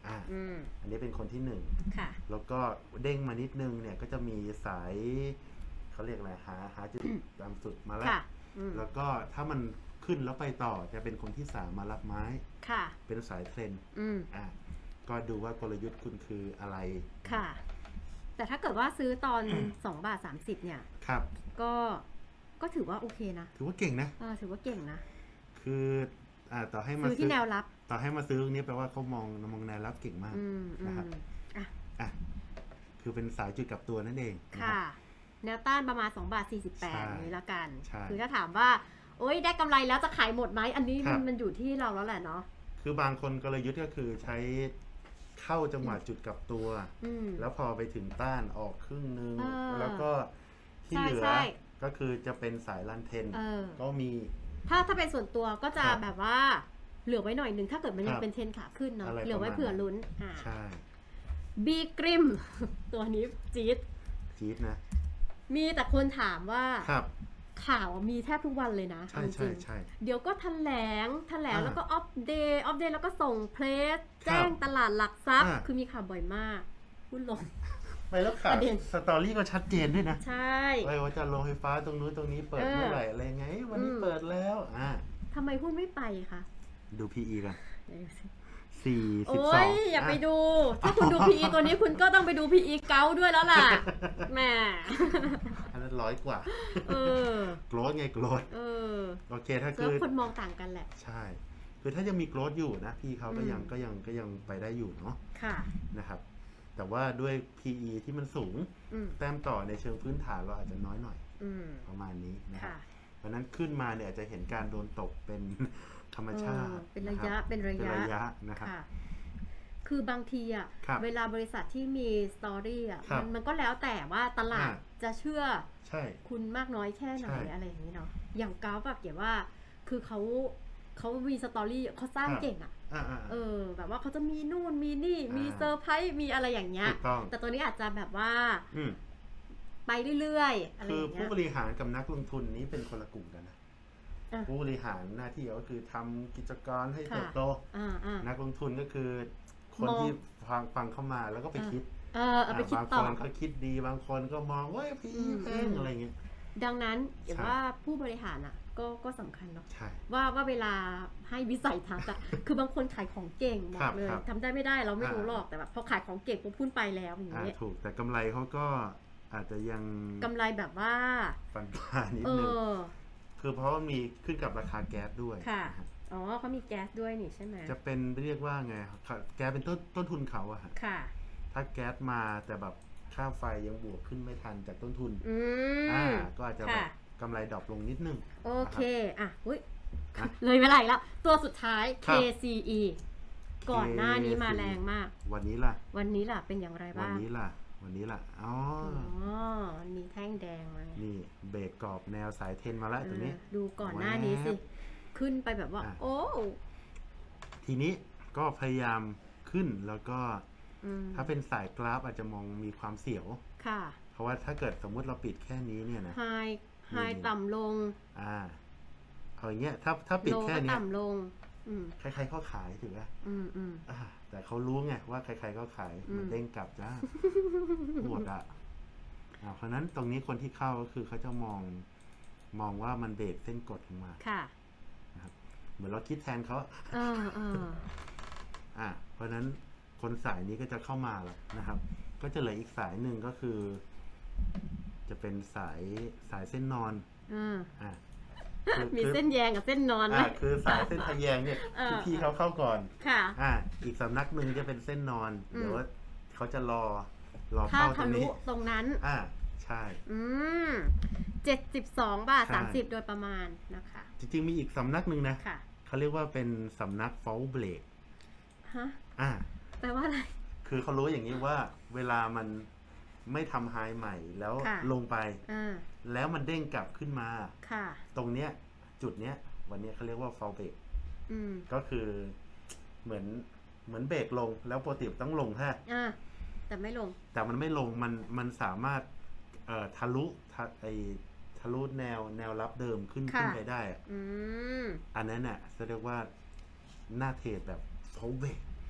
[SPEAKER 2] อ่า
[SPEAKER 1] อืม
[SPEAKER 2] อันนี้เป็นคนที่หนึ่ง
[SPEAKER 1] ค่ะ
[SPEAKER 2] แล้วก็เด้งมานิดนึงเนี่ยก็จะมีสายเขาเรียกอะไรหาหาจุดตามสุดมาแล้ว
[SPEAKER 1] ค่ะอืม
[SPEAKER 2] แล้วก็ถ้ามันขึ้นแล้วไปต่อจะเป็นคนที่สามมารับไม้
[SPEAKER 1] ค่ะ
[SPEAKER 2] เป็นสายเทรนด์
[SPEAKER 1] อืม
[SPEAKER 2] อ่ะก็ดูว่ากลยุทธ์คุณคืออะไร
[SPEAKER 1] ค่ะ แต่ถ้าเกิดว่าซื้อตอน สองบาทสามสิบเนี่ย
[SPEAKER 2] ครับ
[SPEAKER 1] ก็ก็ถือว่าโอเคนะ
[SPEAKER 2] ถือว่าเก่งนะ
[SPEAKER 1] เออถือว่าเก่งนะ
[SPEAKER 2] คืออ่าต่อให้มา
[SPEAKER 1] ซื้อที่แนวรับ
[SPEAKER 2] ต่อให้มาซื้อตรงนี้แปลว่าเขามองมองแนวรับเก่งมาก
[SPEAKER 1] อืมอื
[SPEAKER 2] นะครับ
[SPEAKER 1] มอ่ะ
[SPEAKER 2] อ่ะคือเป็นสายจุดกลับตัวนั่นเองนะ
[SPEAKER 1] ค่ะ
[SPEAKER 2] รับ
[SPEAKER 1] แนวต้านประมาณสองบาทสี่สิบแปด
[SPEAKER 2] ใช่
[SPEAKER 1] นี้ละกัน
[SPEAKER 2] ใช่
[SPEAKER 1] คือถ้าถามว่า โอ๊ยได้กำไรแล้วจะขายหมดไหม อันนี้
[SPEAKER 2] ครั
[SPEAKER 1] มัน
[SPEAKER 2] บ
[SPEAKER 1] มันอยู่ที่เราแล้วแหละเนาะ
[SPEAKER 2] คือบางคนกลยุทธ์ก็คือใช้เข้าจังหวะจุดกลับตัว
[SPEAKER 1] อืม
[SPEAKER 2] แล้วพอไปถึงต้านออกครึ่งนึง
[SPEAKER 1] เออ
[SPEAKER 2] แล้วก็ที่
[SPEAKER 1] ใช่
[SPEAKER 2] เหลือ
[SPEAKER 1] ใช่
[SPEAKER 2] ก็คือจะเป็นสายลันเทน
[SPEAKER 1] เออ
[SPEAKER 2] ก็มี
[SPEAKER 1] ถ้าถ้าเป็นส่วนตัวก็จะ
[SPEAKER 2] ครับ
[SPEAKER 1] แบบว่าเหลือไว้หน่อยหนึ่งถ้าเกิดมันยั
[SPEAKER 2] ค
[SPEAKER 1] ง
[SPEAKER 2] รับ
[SPEAKER 1] เป็นเทรนขาขึ้นเนาะ
[SPEAKER 2] อะไร
[SPEAKER 1] เหลือไว้
[SPEAKER 2] ประมาณ
[SPEAKER 1] เผื่อลุ้นอ่า
[SPEAKER 2] ใช่
[SPEAKER 1] บีกริม ตัวนี้จี๊ด
[SPEAKER 2] จี๊ดนะ
[SPEAKER 1] มีแต่คนถามว่า
[SPEAKER 2] ครับ
[SPEAKER 1] ข่าวมีแทบทุกวันเลยนะ
[SPEAKER 2] ใช่
[SPEAKER 1] เอาจ
[SPEAKER 2] ใช่
[SPEAKER 1] ริง
[SPEAKER 2] ใช่
[SPEAKER 1] เดี๋ยวก็แถลงแถลง
[SPEAKER 2] อ่า
[SPEAKER 1] แล้วก็อัปเดตอัปเดตแล้วก็ส่งเพลส
[SPEAKER 2] ครับ
[SPEAKER 1] แจ้งตลาดหลักทรัพย์
[SPEAKER 2] อ่า
[SPEAKER 1] คือมีข่าวบ่อยมากหุ้นลง
[SPEAKER 2] ไปแล้วข่าว
[SPEAKER 1] ประเด็น
[SPEAKER 2] สตอรี่ก็ชัดเจนด้วยนะ
[SPEAKER 1] ใช่
[SPEAKER 2] ว่าจะลงไฟฟ้าตรงนู้นตรงนี้เปิด
[SPEAKER 1] เออ
[SPEAKER 2] เมื่อไหร่อะไรไง วันนี้
[SPEAKER 1] อืม
[SPEAKER 2] เปิดแล้ว อ่า
[SPEAKER 1] ทำไมหุ้นไม่ไปคะ
[SPEAKER 2] ดู พี อี กัน
[SPEAKER 1] เดี๋ยวดูสิ
[SPEAKER 2] สี่สิบ
[SPEAKER 1] โอ้
[SPEAKER 2] สอง
[SPEAKER 1] ยอย่าไปดู ถ้าคุณดู พี อี ตัวนี้คุณก็ต้องไปดู พี อี เก้าด้วยแล้วล่ะแหม
[SPEAKER 2] อันนั้นร้อยกว่า
[SPEAKER 1] เออ
[SPEAKER 2] โกรธไงโกรธ
[SPEAKER 1] เออ
[SPEAKER 2] โอเคถ้า
[SPEAKER 1] ก็
[SPEAKER 2] คือ
[SPEAKER 1] คนมองต่างกันแหละ
[SPEAKER 2] ใช่ คือถ้ายังมีโกรธอยู่นะ พี่เขาก็
[SPEAKER 1] อืม
[SPEAKER 2] ยังก็ยังก็ยังไปได้อยู่เนาะ
[SPEAKER 1] ค่ะ
[SPEAKER 2] นะครับ แต่ว่าด้วย พี อี ที่มันสูง
[SPEAKER 1] อืม
[SPEAKER 2] แต้มต่อในเชิงพื้นฐานเราอาจจะน้อยหน่อย
[SPEAKER 1] อืม
[SPEAKER 2] ประมาณนี้นะครับ
[SPEAKER 1] ค่ะ
[SPEAKER 2] เพราะฉะนั้นขึ้นมาเนี่ยอาจจะเห็นการโดนตกเป็น ธรรมชาติ
[SPEAKER 1] เออเป็นระยะ
[SPEAKER 2] คบ
[SPEAKER 1] เป็นระยะ
[SPEAKER 2] เป็นระยะนะครับ
[SPEAKER 1] ค่ะ คือบางทีอ่ะ
[SPEAKER 2] ครับ
[SPEAKER 1] เวลาบริษัทที่มีสตอรี่อ่ะ
[SPEAKER 2] ครับ
[SPEAKER 1] มันมันก็แล้วแต่ว่าตลาด
[SPEAKER 2] อ่า
[SPEAKER 1] จะเชื่อ
[SPEAKER 2] ใช่
[SPEAKER 1] คุณมากน้อยแค่ไหน
[SPEAKER 2] ใช่
[SPEAKER 1] อะไรอย่างนี้เนาะ อย่างกราฟแบบเกี่ยวว่า คือเขาเขามีสตอรี่เขาสร้าง
[SPEAKER 2] ครับ
[SPEAKER 1] เก่งอ่ะ
[SPEAKER 2] อ่าอ่า
[SPEAKER 1] เออ แบบว่าเขาจะมีนู่นมีนี่ มี
[SPEAKER 2] อ่า
[SPEAKER 1] เซอร์ไพรส์มีอะไรอย่างเงี้ย
[SPEAKER 2] ถูกต้อง
[SPEAKER 1] แต่ตัวนี้อาจจะแบบว่า
[SPEAKER 2] อืม
[SPEAKER 1] ไปเรื่อยๆ อะไร
[SPEAKER 2] คือ
[SPEAKER 1] อย่างเงี้
[SPEAKER 2] ผู้
[SPEAKER 1] ย
[SPEAKER 2] บริหารกับนักลงทุนนี้เป็นคนละกลุ่มกันนะ
[SPEAKER 1] อ่ะ
[SPEAKER 2] ผู้บริหารหน้าที่ก็คือทำกิจการให้
[SPEAKER 1] ค่ะ
[SPEAKER 2] เติบโต
[SPEAKER 1] อ่าอ่า
[SPEAKER 2] นักลงทุนก็คือ คน
[SPEAKER 1] มอง
[SPEAKER 2] ที่ฟังฟังเข้ามาแล้วก็ไป
[SPEAKER 1] อ่า
[SPEAKER 2] คิด
[SPEAKER 1] เออเอาไปคิด
[SPEAKER 2] บาง
[SPEAKER 1] ต่
[SPEAKER 2] ค
[SPEAKER 1] อ
[SPEAKER 2] นก็คิดดีบางคนก็มองว่าพี
[SPEAKER 1] อืม
[SPEAKER 2] แพงอะไรเงี้ย
[SPEAKER 1] ดังนั้นเดี๋ยว
[SPEAKER 2] ใช่
[SPEAKER 1] ว่าผู้บริหารอ่ะ ก็ก็สำคัญเนาะ
[SPEAKER 2] ใช่
[SPEAKER 1] ว่าว่าเวลาให้วิสัยทัศน์อะ คือบางคนขายของเก่งบอ
[SPEAKER 2] ครั
[SPEAKER 1] ก
[SPEAKER 2] บ
[SPEAKER 1] เลย
[SPEAKER 2] ครับ
[SPEAKER 1] ทำได้ไม่ได้เราไม่รู้
[SPEAKER 2] อ่า
[SPEAKER 1] หรอกแต่แบบพอขายของเก่งปุ๊บพุ่นไปแล้วอย่าง
[SPEAKER 2] อ่า
[SPEAKER 1] เงี้ย
[SPEAKER 2] ถูกแต่กำไรเขาก็อาจจะยัง
[SPEAKER 1] กำไรแบบว่า
[SPEAKER 2] ฟันปลานิด
[SPEAKER 1] เอ
[SPEAKER 2] นึง
[SPEAKER 1] อ
[SPEAKER 2] คือเพราะว่ามีขึ้นกับราคาแก๊สด้วย
[SPEAKER 1] ค่ะ
[SPEAKER 2] นะฮะ
[SPEAKER 1] อ๋อเขามีแก๊สด้วยนี่ใช่ไหม
[SPEAKER 2] จะเป็นเรียกว่าไงแก๊สเป็นต้นต้นทุนเขาอะฮะ
[SPEAKER 1] ค่ะ
[SPEAKER 2] ถ้าแก๊สมาแต่แบบค่าไฟยังบวกขึ้นไม่ทันจากต้นทุน
[SPEAKER 1] อื
[SPEAKER 2] อ่าม ก็อาจจะแบบ
[SPEAKER 1] ค่ะ
[SPEAKER 2] กำไรดรอปลงนิดนึง
[SPEAKER 1] โอเค อ่ะอุ้ย
[SPEAKER 2] นะ
[SPEAKER 1] เลยเวลาอีกแล้ว ตัวสุดท้าย
[SPEAKER 2] ครับ
[SPEAKER 1] เค ซี อี ก่อนหน้านี้มาแรงมาก
[SPEAKER 2] วันนี้ล่ะ
[SPEAKER 1] วันนี้ล่ะเป็นอย่างไร
[SPEAKER 2] วัน
[SPEAKER 1] บ้าง
[SPEAKER 2] นี้ล่ะ วันนี้ล่ะ อ๋อ
[SPEAKER 1] อ๋อ
[SPEAKER 2] อ
[SPEAKER 1] มันมีแท่งแดงมา
[SPEAKER 2] นี่เบรกกรอบแนวสายเทรนมาแล้วตรงนี้
[SPEAKER 1] เออดูก่อนหน้านี้สิ
[SPEAKER 2] แว๊บ
[SPEAKER 1] ขึ้นไปแบบว่า
[SPEAKER 2] อ่ะ
[SPEAKER 1] โอ้
[SPEAKER 2] ทีนี้ก็พยายามขึ้นแล้วก็
[SPEAKER 1] อืม
[SPEAKER 2] ถ้าเป็นสายกราฟอาจจะมองมีความเสียว
[SPEAKER 1] ค่ะ
[SPEAKER 2] เพราะว่าถ้าเกิดสมมุติเราปิดแค่นี้เนี่ยนะ
[SPEAKER 1] ไฮ ไฮ
[SPEAKER 2] นี่
[SPEAKER 1] ต่ำลง
[SPEAKER 2] อ่าเอาอย่างเงี้ยถ้าถ้าปิด
[SPEAKER 1] โล
[SPEAKER 2] แค่
[SPEAKER 1] ก็
[SPEAKER 2] เนี้ย
[SPEAKER 1] ต่ำลง อืม
[SPEAKER 2] ใครๆก็ขายถือว่า
[SPEAKER 1] อืมอืม
[SPEAKER 2] อ่าแต่เขารู้ไงว่าใครๆก็ขาย
[SPEAKER 1] อืม
[SPEAKER 2] มันเด้งกลับจ้า หมดอ่ะอ่าเพราะฉะนั้นตรงนี้คนที่เข้าก็คือเขาจะมองมองว่ามันเบรกเส้นกดลงมา
[SPEAKER 1] ค่ะ
[SPEAKER 2] นะครับเหมือนเราคิดแทนเขา
[SPEAKER 1] เออเออ
[SPEAKER 2] อ่าเพราะฉะนั้นคนสายนี้ก็จะเข้ามาแล้วนะครับ ก็จะเหลืออีกสายหนึ่งก็คือ จะเป็นสายสายเส้นนอน
[SPEAKER 1] อืม
[SPEAKER 2] อ่าคือ
[SPEAKER 1] มี
[SPEAKER 2] คือ
[SPEAKER 1] เส้นแยงกับเส้นนอนไหม
[SPEAKER 2] อ่าคือสายเส้นทะแยงเนี่ย
[SPEAKER 1] เออ
[SPEAKER 2] ที่พี่เขาเข้าก่อน
[SPEAKER 1] ค่ะ
[SPEAKER 2] อ่า อีกสำนักหนึ่งจะเป็นเส้นนอน
[SPEAKER 1] อืม
[SPEAKER 2] เดี๋ยวว่าเขาจะรอรอ
[SPEAKER 1] ถ้า
[SPEAKER 2] เข้าตร
[SPEAKER 1] ทะ
[SPEAKER 2] ง
[SPEAKER 1] ลุ
[SPEAKER 2] นี้
[SPEAKER 1] ตรงนั้น
[SPEAKER 2] อ่า ใช่
[SPEAKER 1] อืมเจ็ดสิบสองบาท
[SPEAKER 2] ใช่
[SPEAKER 1] สามสิบโดยประมาณนะคะ
[SPEAKER 2] จริงๆมีอีกสำนักหนึ่งนะ
[SPEAKER 1] ค่ะ
[SPEAKER 2] เขาเรียกว่าเป็นสำนัก fall break
[SPEAKER 1] ฮะ
[SPEAKER 2] อ่า
[SPEAKER 1] แปลว่าอะไร
[SPEAKER 2] คือเขารู้อย่างนี้ว่าเวลามันไม่ทำไฮใหม่แล้ว
[SPEAKER 1] ค่ะ
[SPEAKER 2] ลงไป
[SPEAKER 1] อ่า
[SPEAKER 2] แล้วมันเด้งกลับขึ้นมา
[SPEAKER 1] ค่ะ
[SPEAKER 2] ตรงเนี้ย จุดเนี้ย วันเนี้ยเขาเรียกว่า fall break
[SPEAKER 1] อืม
[SPEAKER 2] ก็คือเหมือนเหมือนเบรกลงแล้วปกติต้องลงฮะ
[SPEAKER 1] อ่า แต่ไม่ลง
[SPEAKER 2] แต่มันไม่ลงมันมันสามารถเอ่อทะลุทะไอทะลุแนวแนวรับเดิมขึ้น
[SPEAKER 1] ค่ะ
[SPEAKER 2] ขึ้นไปได้อะ
[SPEAKER 1] อืม
[SPEAKER 2] อันนั้นน่ะจะเรียกว่าหน้าเทรดแบบ fall break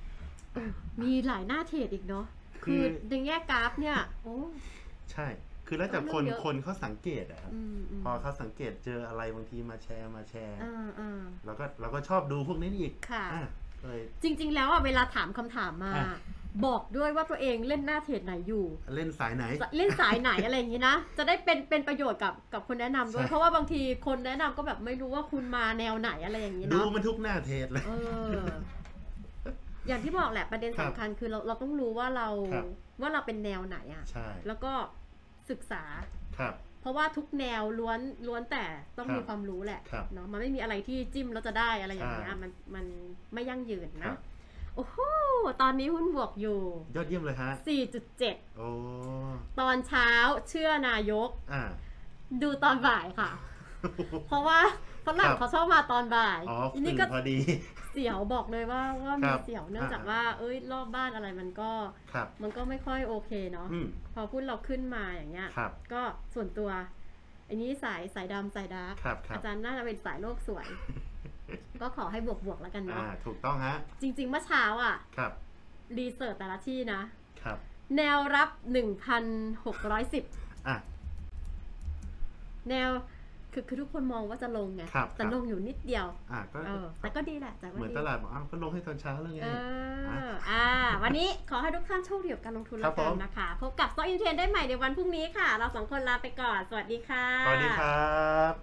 [SPEAKER 1] มีหลายหน้าเทรดอีกเนาะ
[SPEAKER 2] คื
[SPEAKER 1] คือ อในแง่กราฟเนี่ยโอ้
[SPEAKER 2] ใช่ คือแล้วแต่คน
[SPEAKER 1] เรื่องเยอะ
[SPEAKER 2] คนเขาสังเกตอะครับ
[SPEAKER 1] อืมอืม
[SPEAKER 2] พอเขาสังเกตเจออะไรบางทีมาแชร์มาแชร์
[SPEAKER 1] อ่าอ่า
[SPEAKER 2] แล้วก็เราก็ชอบดูพวกนี้อีก
[SPEAKER 1] ค่ะ
[SPEAKER 2] อ่ะเลย
[SPEAKER 1] จริง ๆ แล้วอ่ะเวลาถามคำถามมา
[SPEAKER 2] อ่ะ
[SPEAKER 1] บอกด้วยว่าตัวเองเล่นหน้าเทรดไหนอยู่
[SPEAKER 2] เล่นสายไหน
[SPEAKER 1] เล่นสายไหนอะไรอย่างนี้นะ จะได้เป็นเป็นประโยชน์กับกับคนแนะนำด้วย
[SPEAKER 2] ใช่
[SPEAKER 1] เพราะว่าบางทีคนแนะนำก็แบบไม่รู้ว่าคุณมาแนวไหนอะไรอย่างนี้
[SPEAKER 2] ดู
[SPEAKER 1] เนาะ
[SPEAKER 2] มันทุกหน้าเทศเลย
[SPEAKER 1] เออ อย่างที่บอกแหละประเด็น
[SPEAKER 2] ครับ
[SPEAKER 1] สำคัญคือเราเราต้องรู้ว่าเรา
[SPEAKER 2] ครับ
[SPEAKER 1] ว่าเราเป็นแนวไหนอ่ะ
[SPEAKER 2] ใช่
[SPEAKER 1] แล้วก็ศึกษา
[SPEAKER 2] ครับ
[SPEAKER 1] เพราะว่าทุกแนวล้วนล้วนแต่ต้อง
[SPEAKER 2] ครับ
[SPEAKER 1] มีความรู้แหละ
[SPEAKER 2] ครับ
[SPEAKER 1] เนาะมันไม่มีอะไรที่จิ้มแล้วจะได้อะไรอย่างเงี้ย
[SPEAKER 2] ใช่
[SPEAKER 1] มันมันไม่ยั่งยืน
[SPEAKER 2] ครั
[SPEAKER 1] นะ
[SPEAKER 2] บ
[SPEAKER 1] โอ้โหตอนนี้หุ้นบวกอยู่
[SPEAKER 2] ยอดเยี่ยมเลยฮะ
[SPEAKER 1] สี่จุดเจ็ด
[SPEAKER 2] โอ้
[SPEAKER 1] ตอนเช้าเชื่อนายก
[SPEAKER 2] อ่า
[SPEAKER 1] ดูตอนบ่ายค่ะ เพราะว่าฝรั่ง
[SPEAKER 2] ครับ
[SPEAKER 1] เขาชอบมาตอนบ่าย
[SPEAKER 2] อ๋อ
[SPEAKER 1] ที
[SPEAKER 2] ตื่
[SPEAKER 1] นี้
[SPEAKER 2] น
[SPEAKER 1] ก็
[SPEAKER 2] พอดี
[SPEAKER 1] เสียวบอกเลยว่าว่า
[SPEAKER 2] ค
[SPEAKER 1] มี
[SPEAKER 2] รับ
[SPEAKER 1] เสียวเนื่องจาก
[SPEAKER 2] อ่า
[SPEAKER 1] ว่า เอ้ยรอบบ้านอะไรมันก็
[SPEAKER 2] ครับ
[SPEAKER 1] มันก็ไม่ค่อยโอเคเนาะ
[SPEAKER 2] อืม
[SPEAKER 1] พอหุ้นเราขึ้นมาอย่างเงี้ย
[SPEAKER 2] ครับ
[SPEAKER 1] ก็ส่วนตัว อันนี้สายสายดำสายดาร์ก
[SPEAKER 2] ครับครับ
[SPEAKER 1] อาจารย์น่าจะเป็นสายโลกสวย ก็ขอให้บวกบวกๆแล้วกัน
[SPEAKER 2] อ่า
[SPEAKER 1] เนาะ
[SPEAKER 2] ถูกต้องฮะ
[SPEAKER 1] จริง ๆ เมื่อเช้าอ่ะ
[SPEAKER 2] ครับ
[SPEAKER 1] รีเสิร์ชแต่ละที่นะ
[SPEAKER 2] ครับ
[SPEAKER 1] แนวรับหนึ่งพันหกร้อยสิบ
[SPEAKER 2] อ่ะ
[SPEAKER 1] แนวคือคือทุกคนมองว่าจะลงไง
[SPEAKER 2] ครับ
[SPEAKER 1] แต่
[SPEAKER 2] ครับ
[SPEAKER 1] ลงอยู่นิดเดียว
[SPEAKER 2] อ่ะก็
[SPEAKER 1] เออแต่ก็ดีแหละแต่ว่า
[SPEAKER 2] เหมือน
[SPEAKER 1] ดี
[SPEAKER 2] ตลาดบอกอ้าวก็ลงให้ตอนเช้าแล้วไง
[SPEAKER 1] เอ
[SPEAKER 2] อ่ะ
[SPEAKER 1] ออ่า วันนี้ขอให้ทุกท่านโชคดีกับการลงทุน
[SPEAKER 2] ครั
[SPEAKER 1] แล้
[SPEAKER 2] บ
[SPEAKER 1] วกัน
[SPEAKER 2] ผม
[SPEAKER 1] นะคะ พบกับ Stock in Trend ได้ใหม่ในวันพรุ่งนี้ค่ะ เราสองคนลาไปก่อน สวัสดีค่ะ
[SPEAKER 2] สวัสดีครับ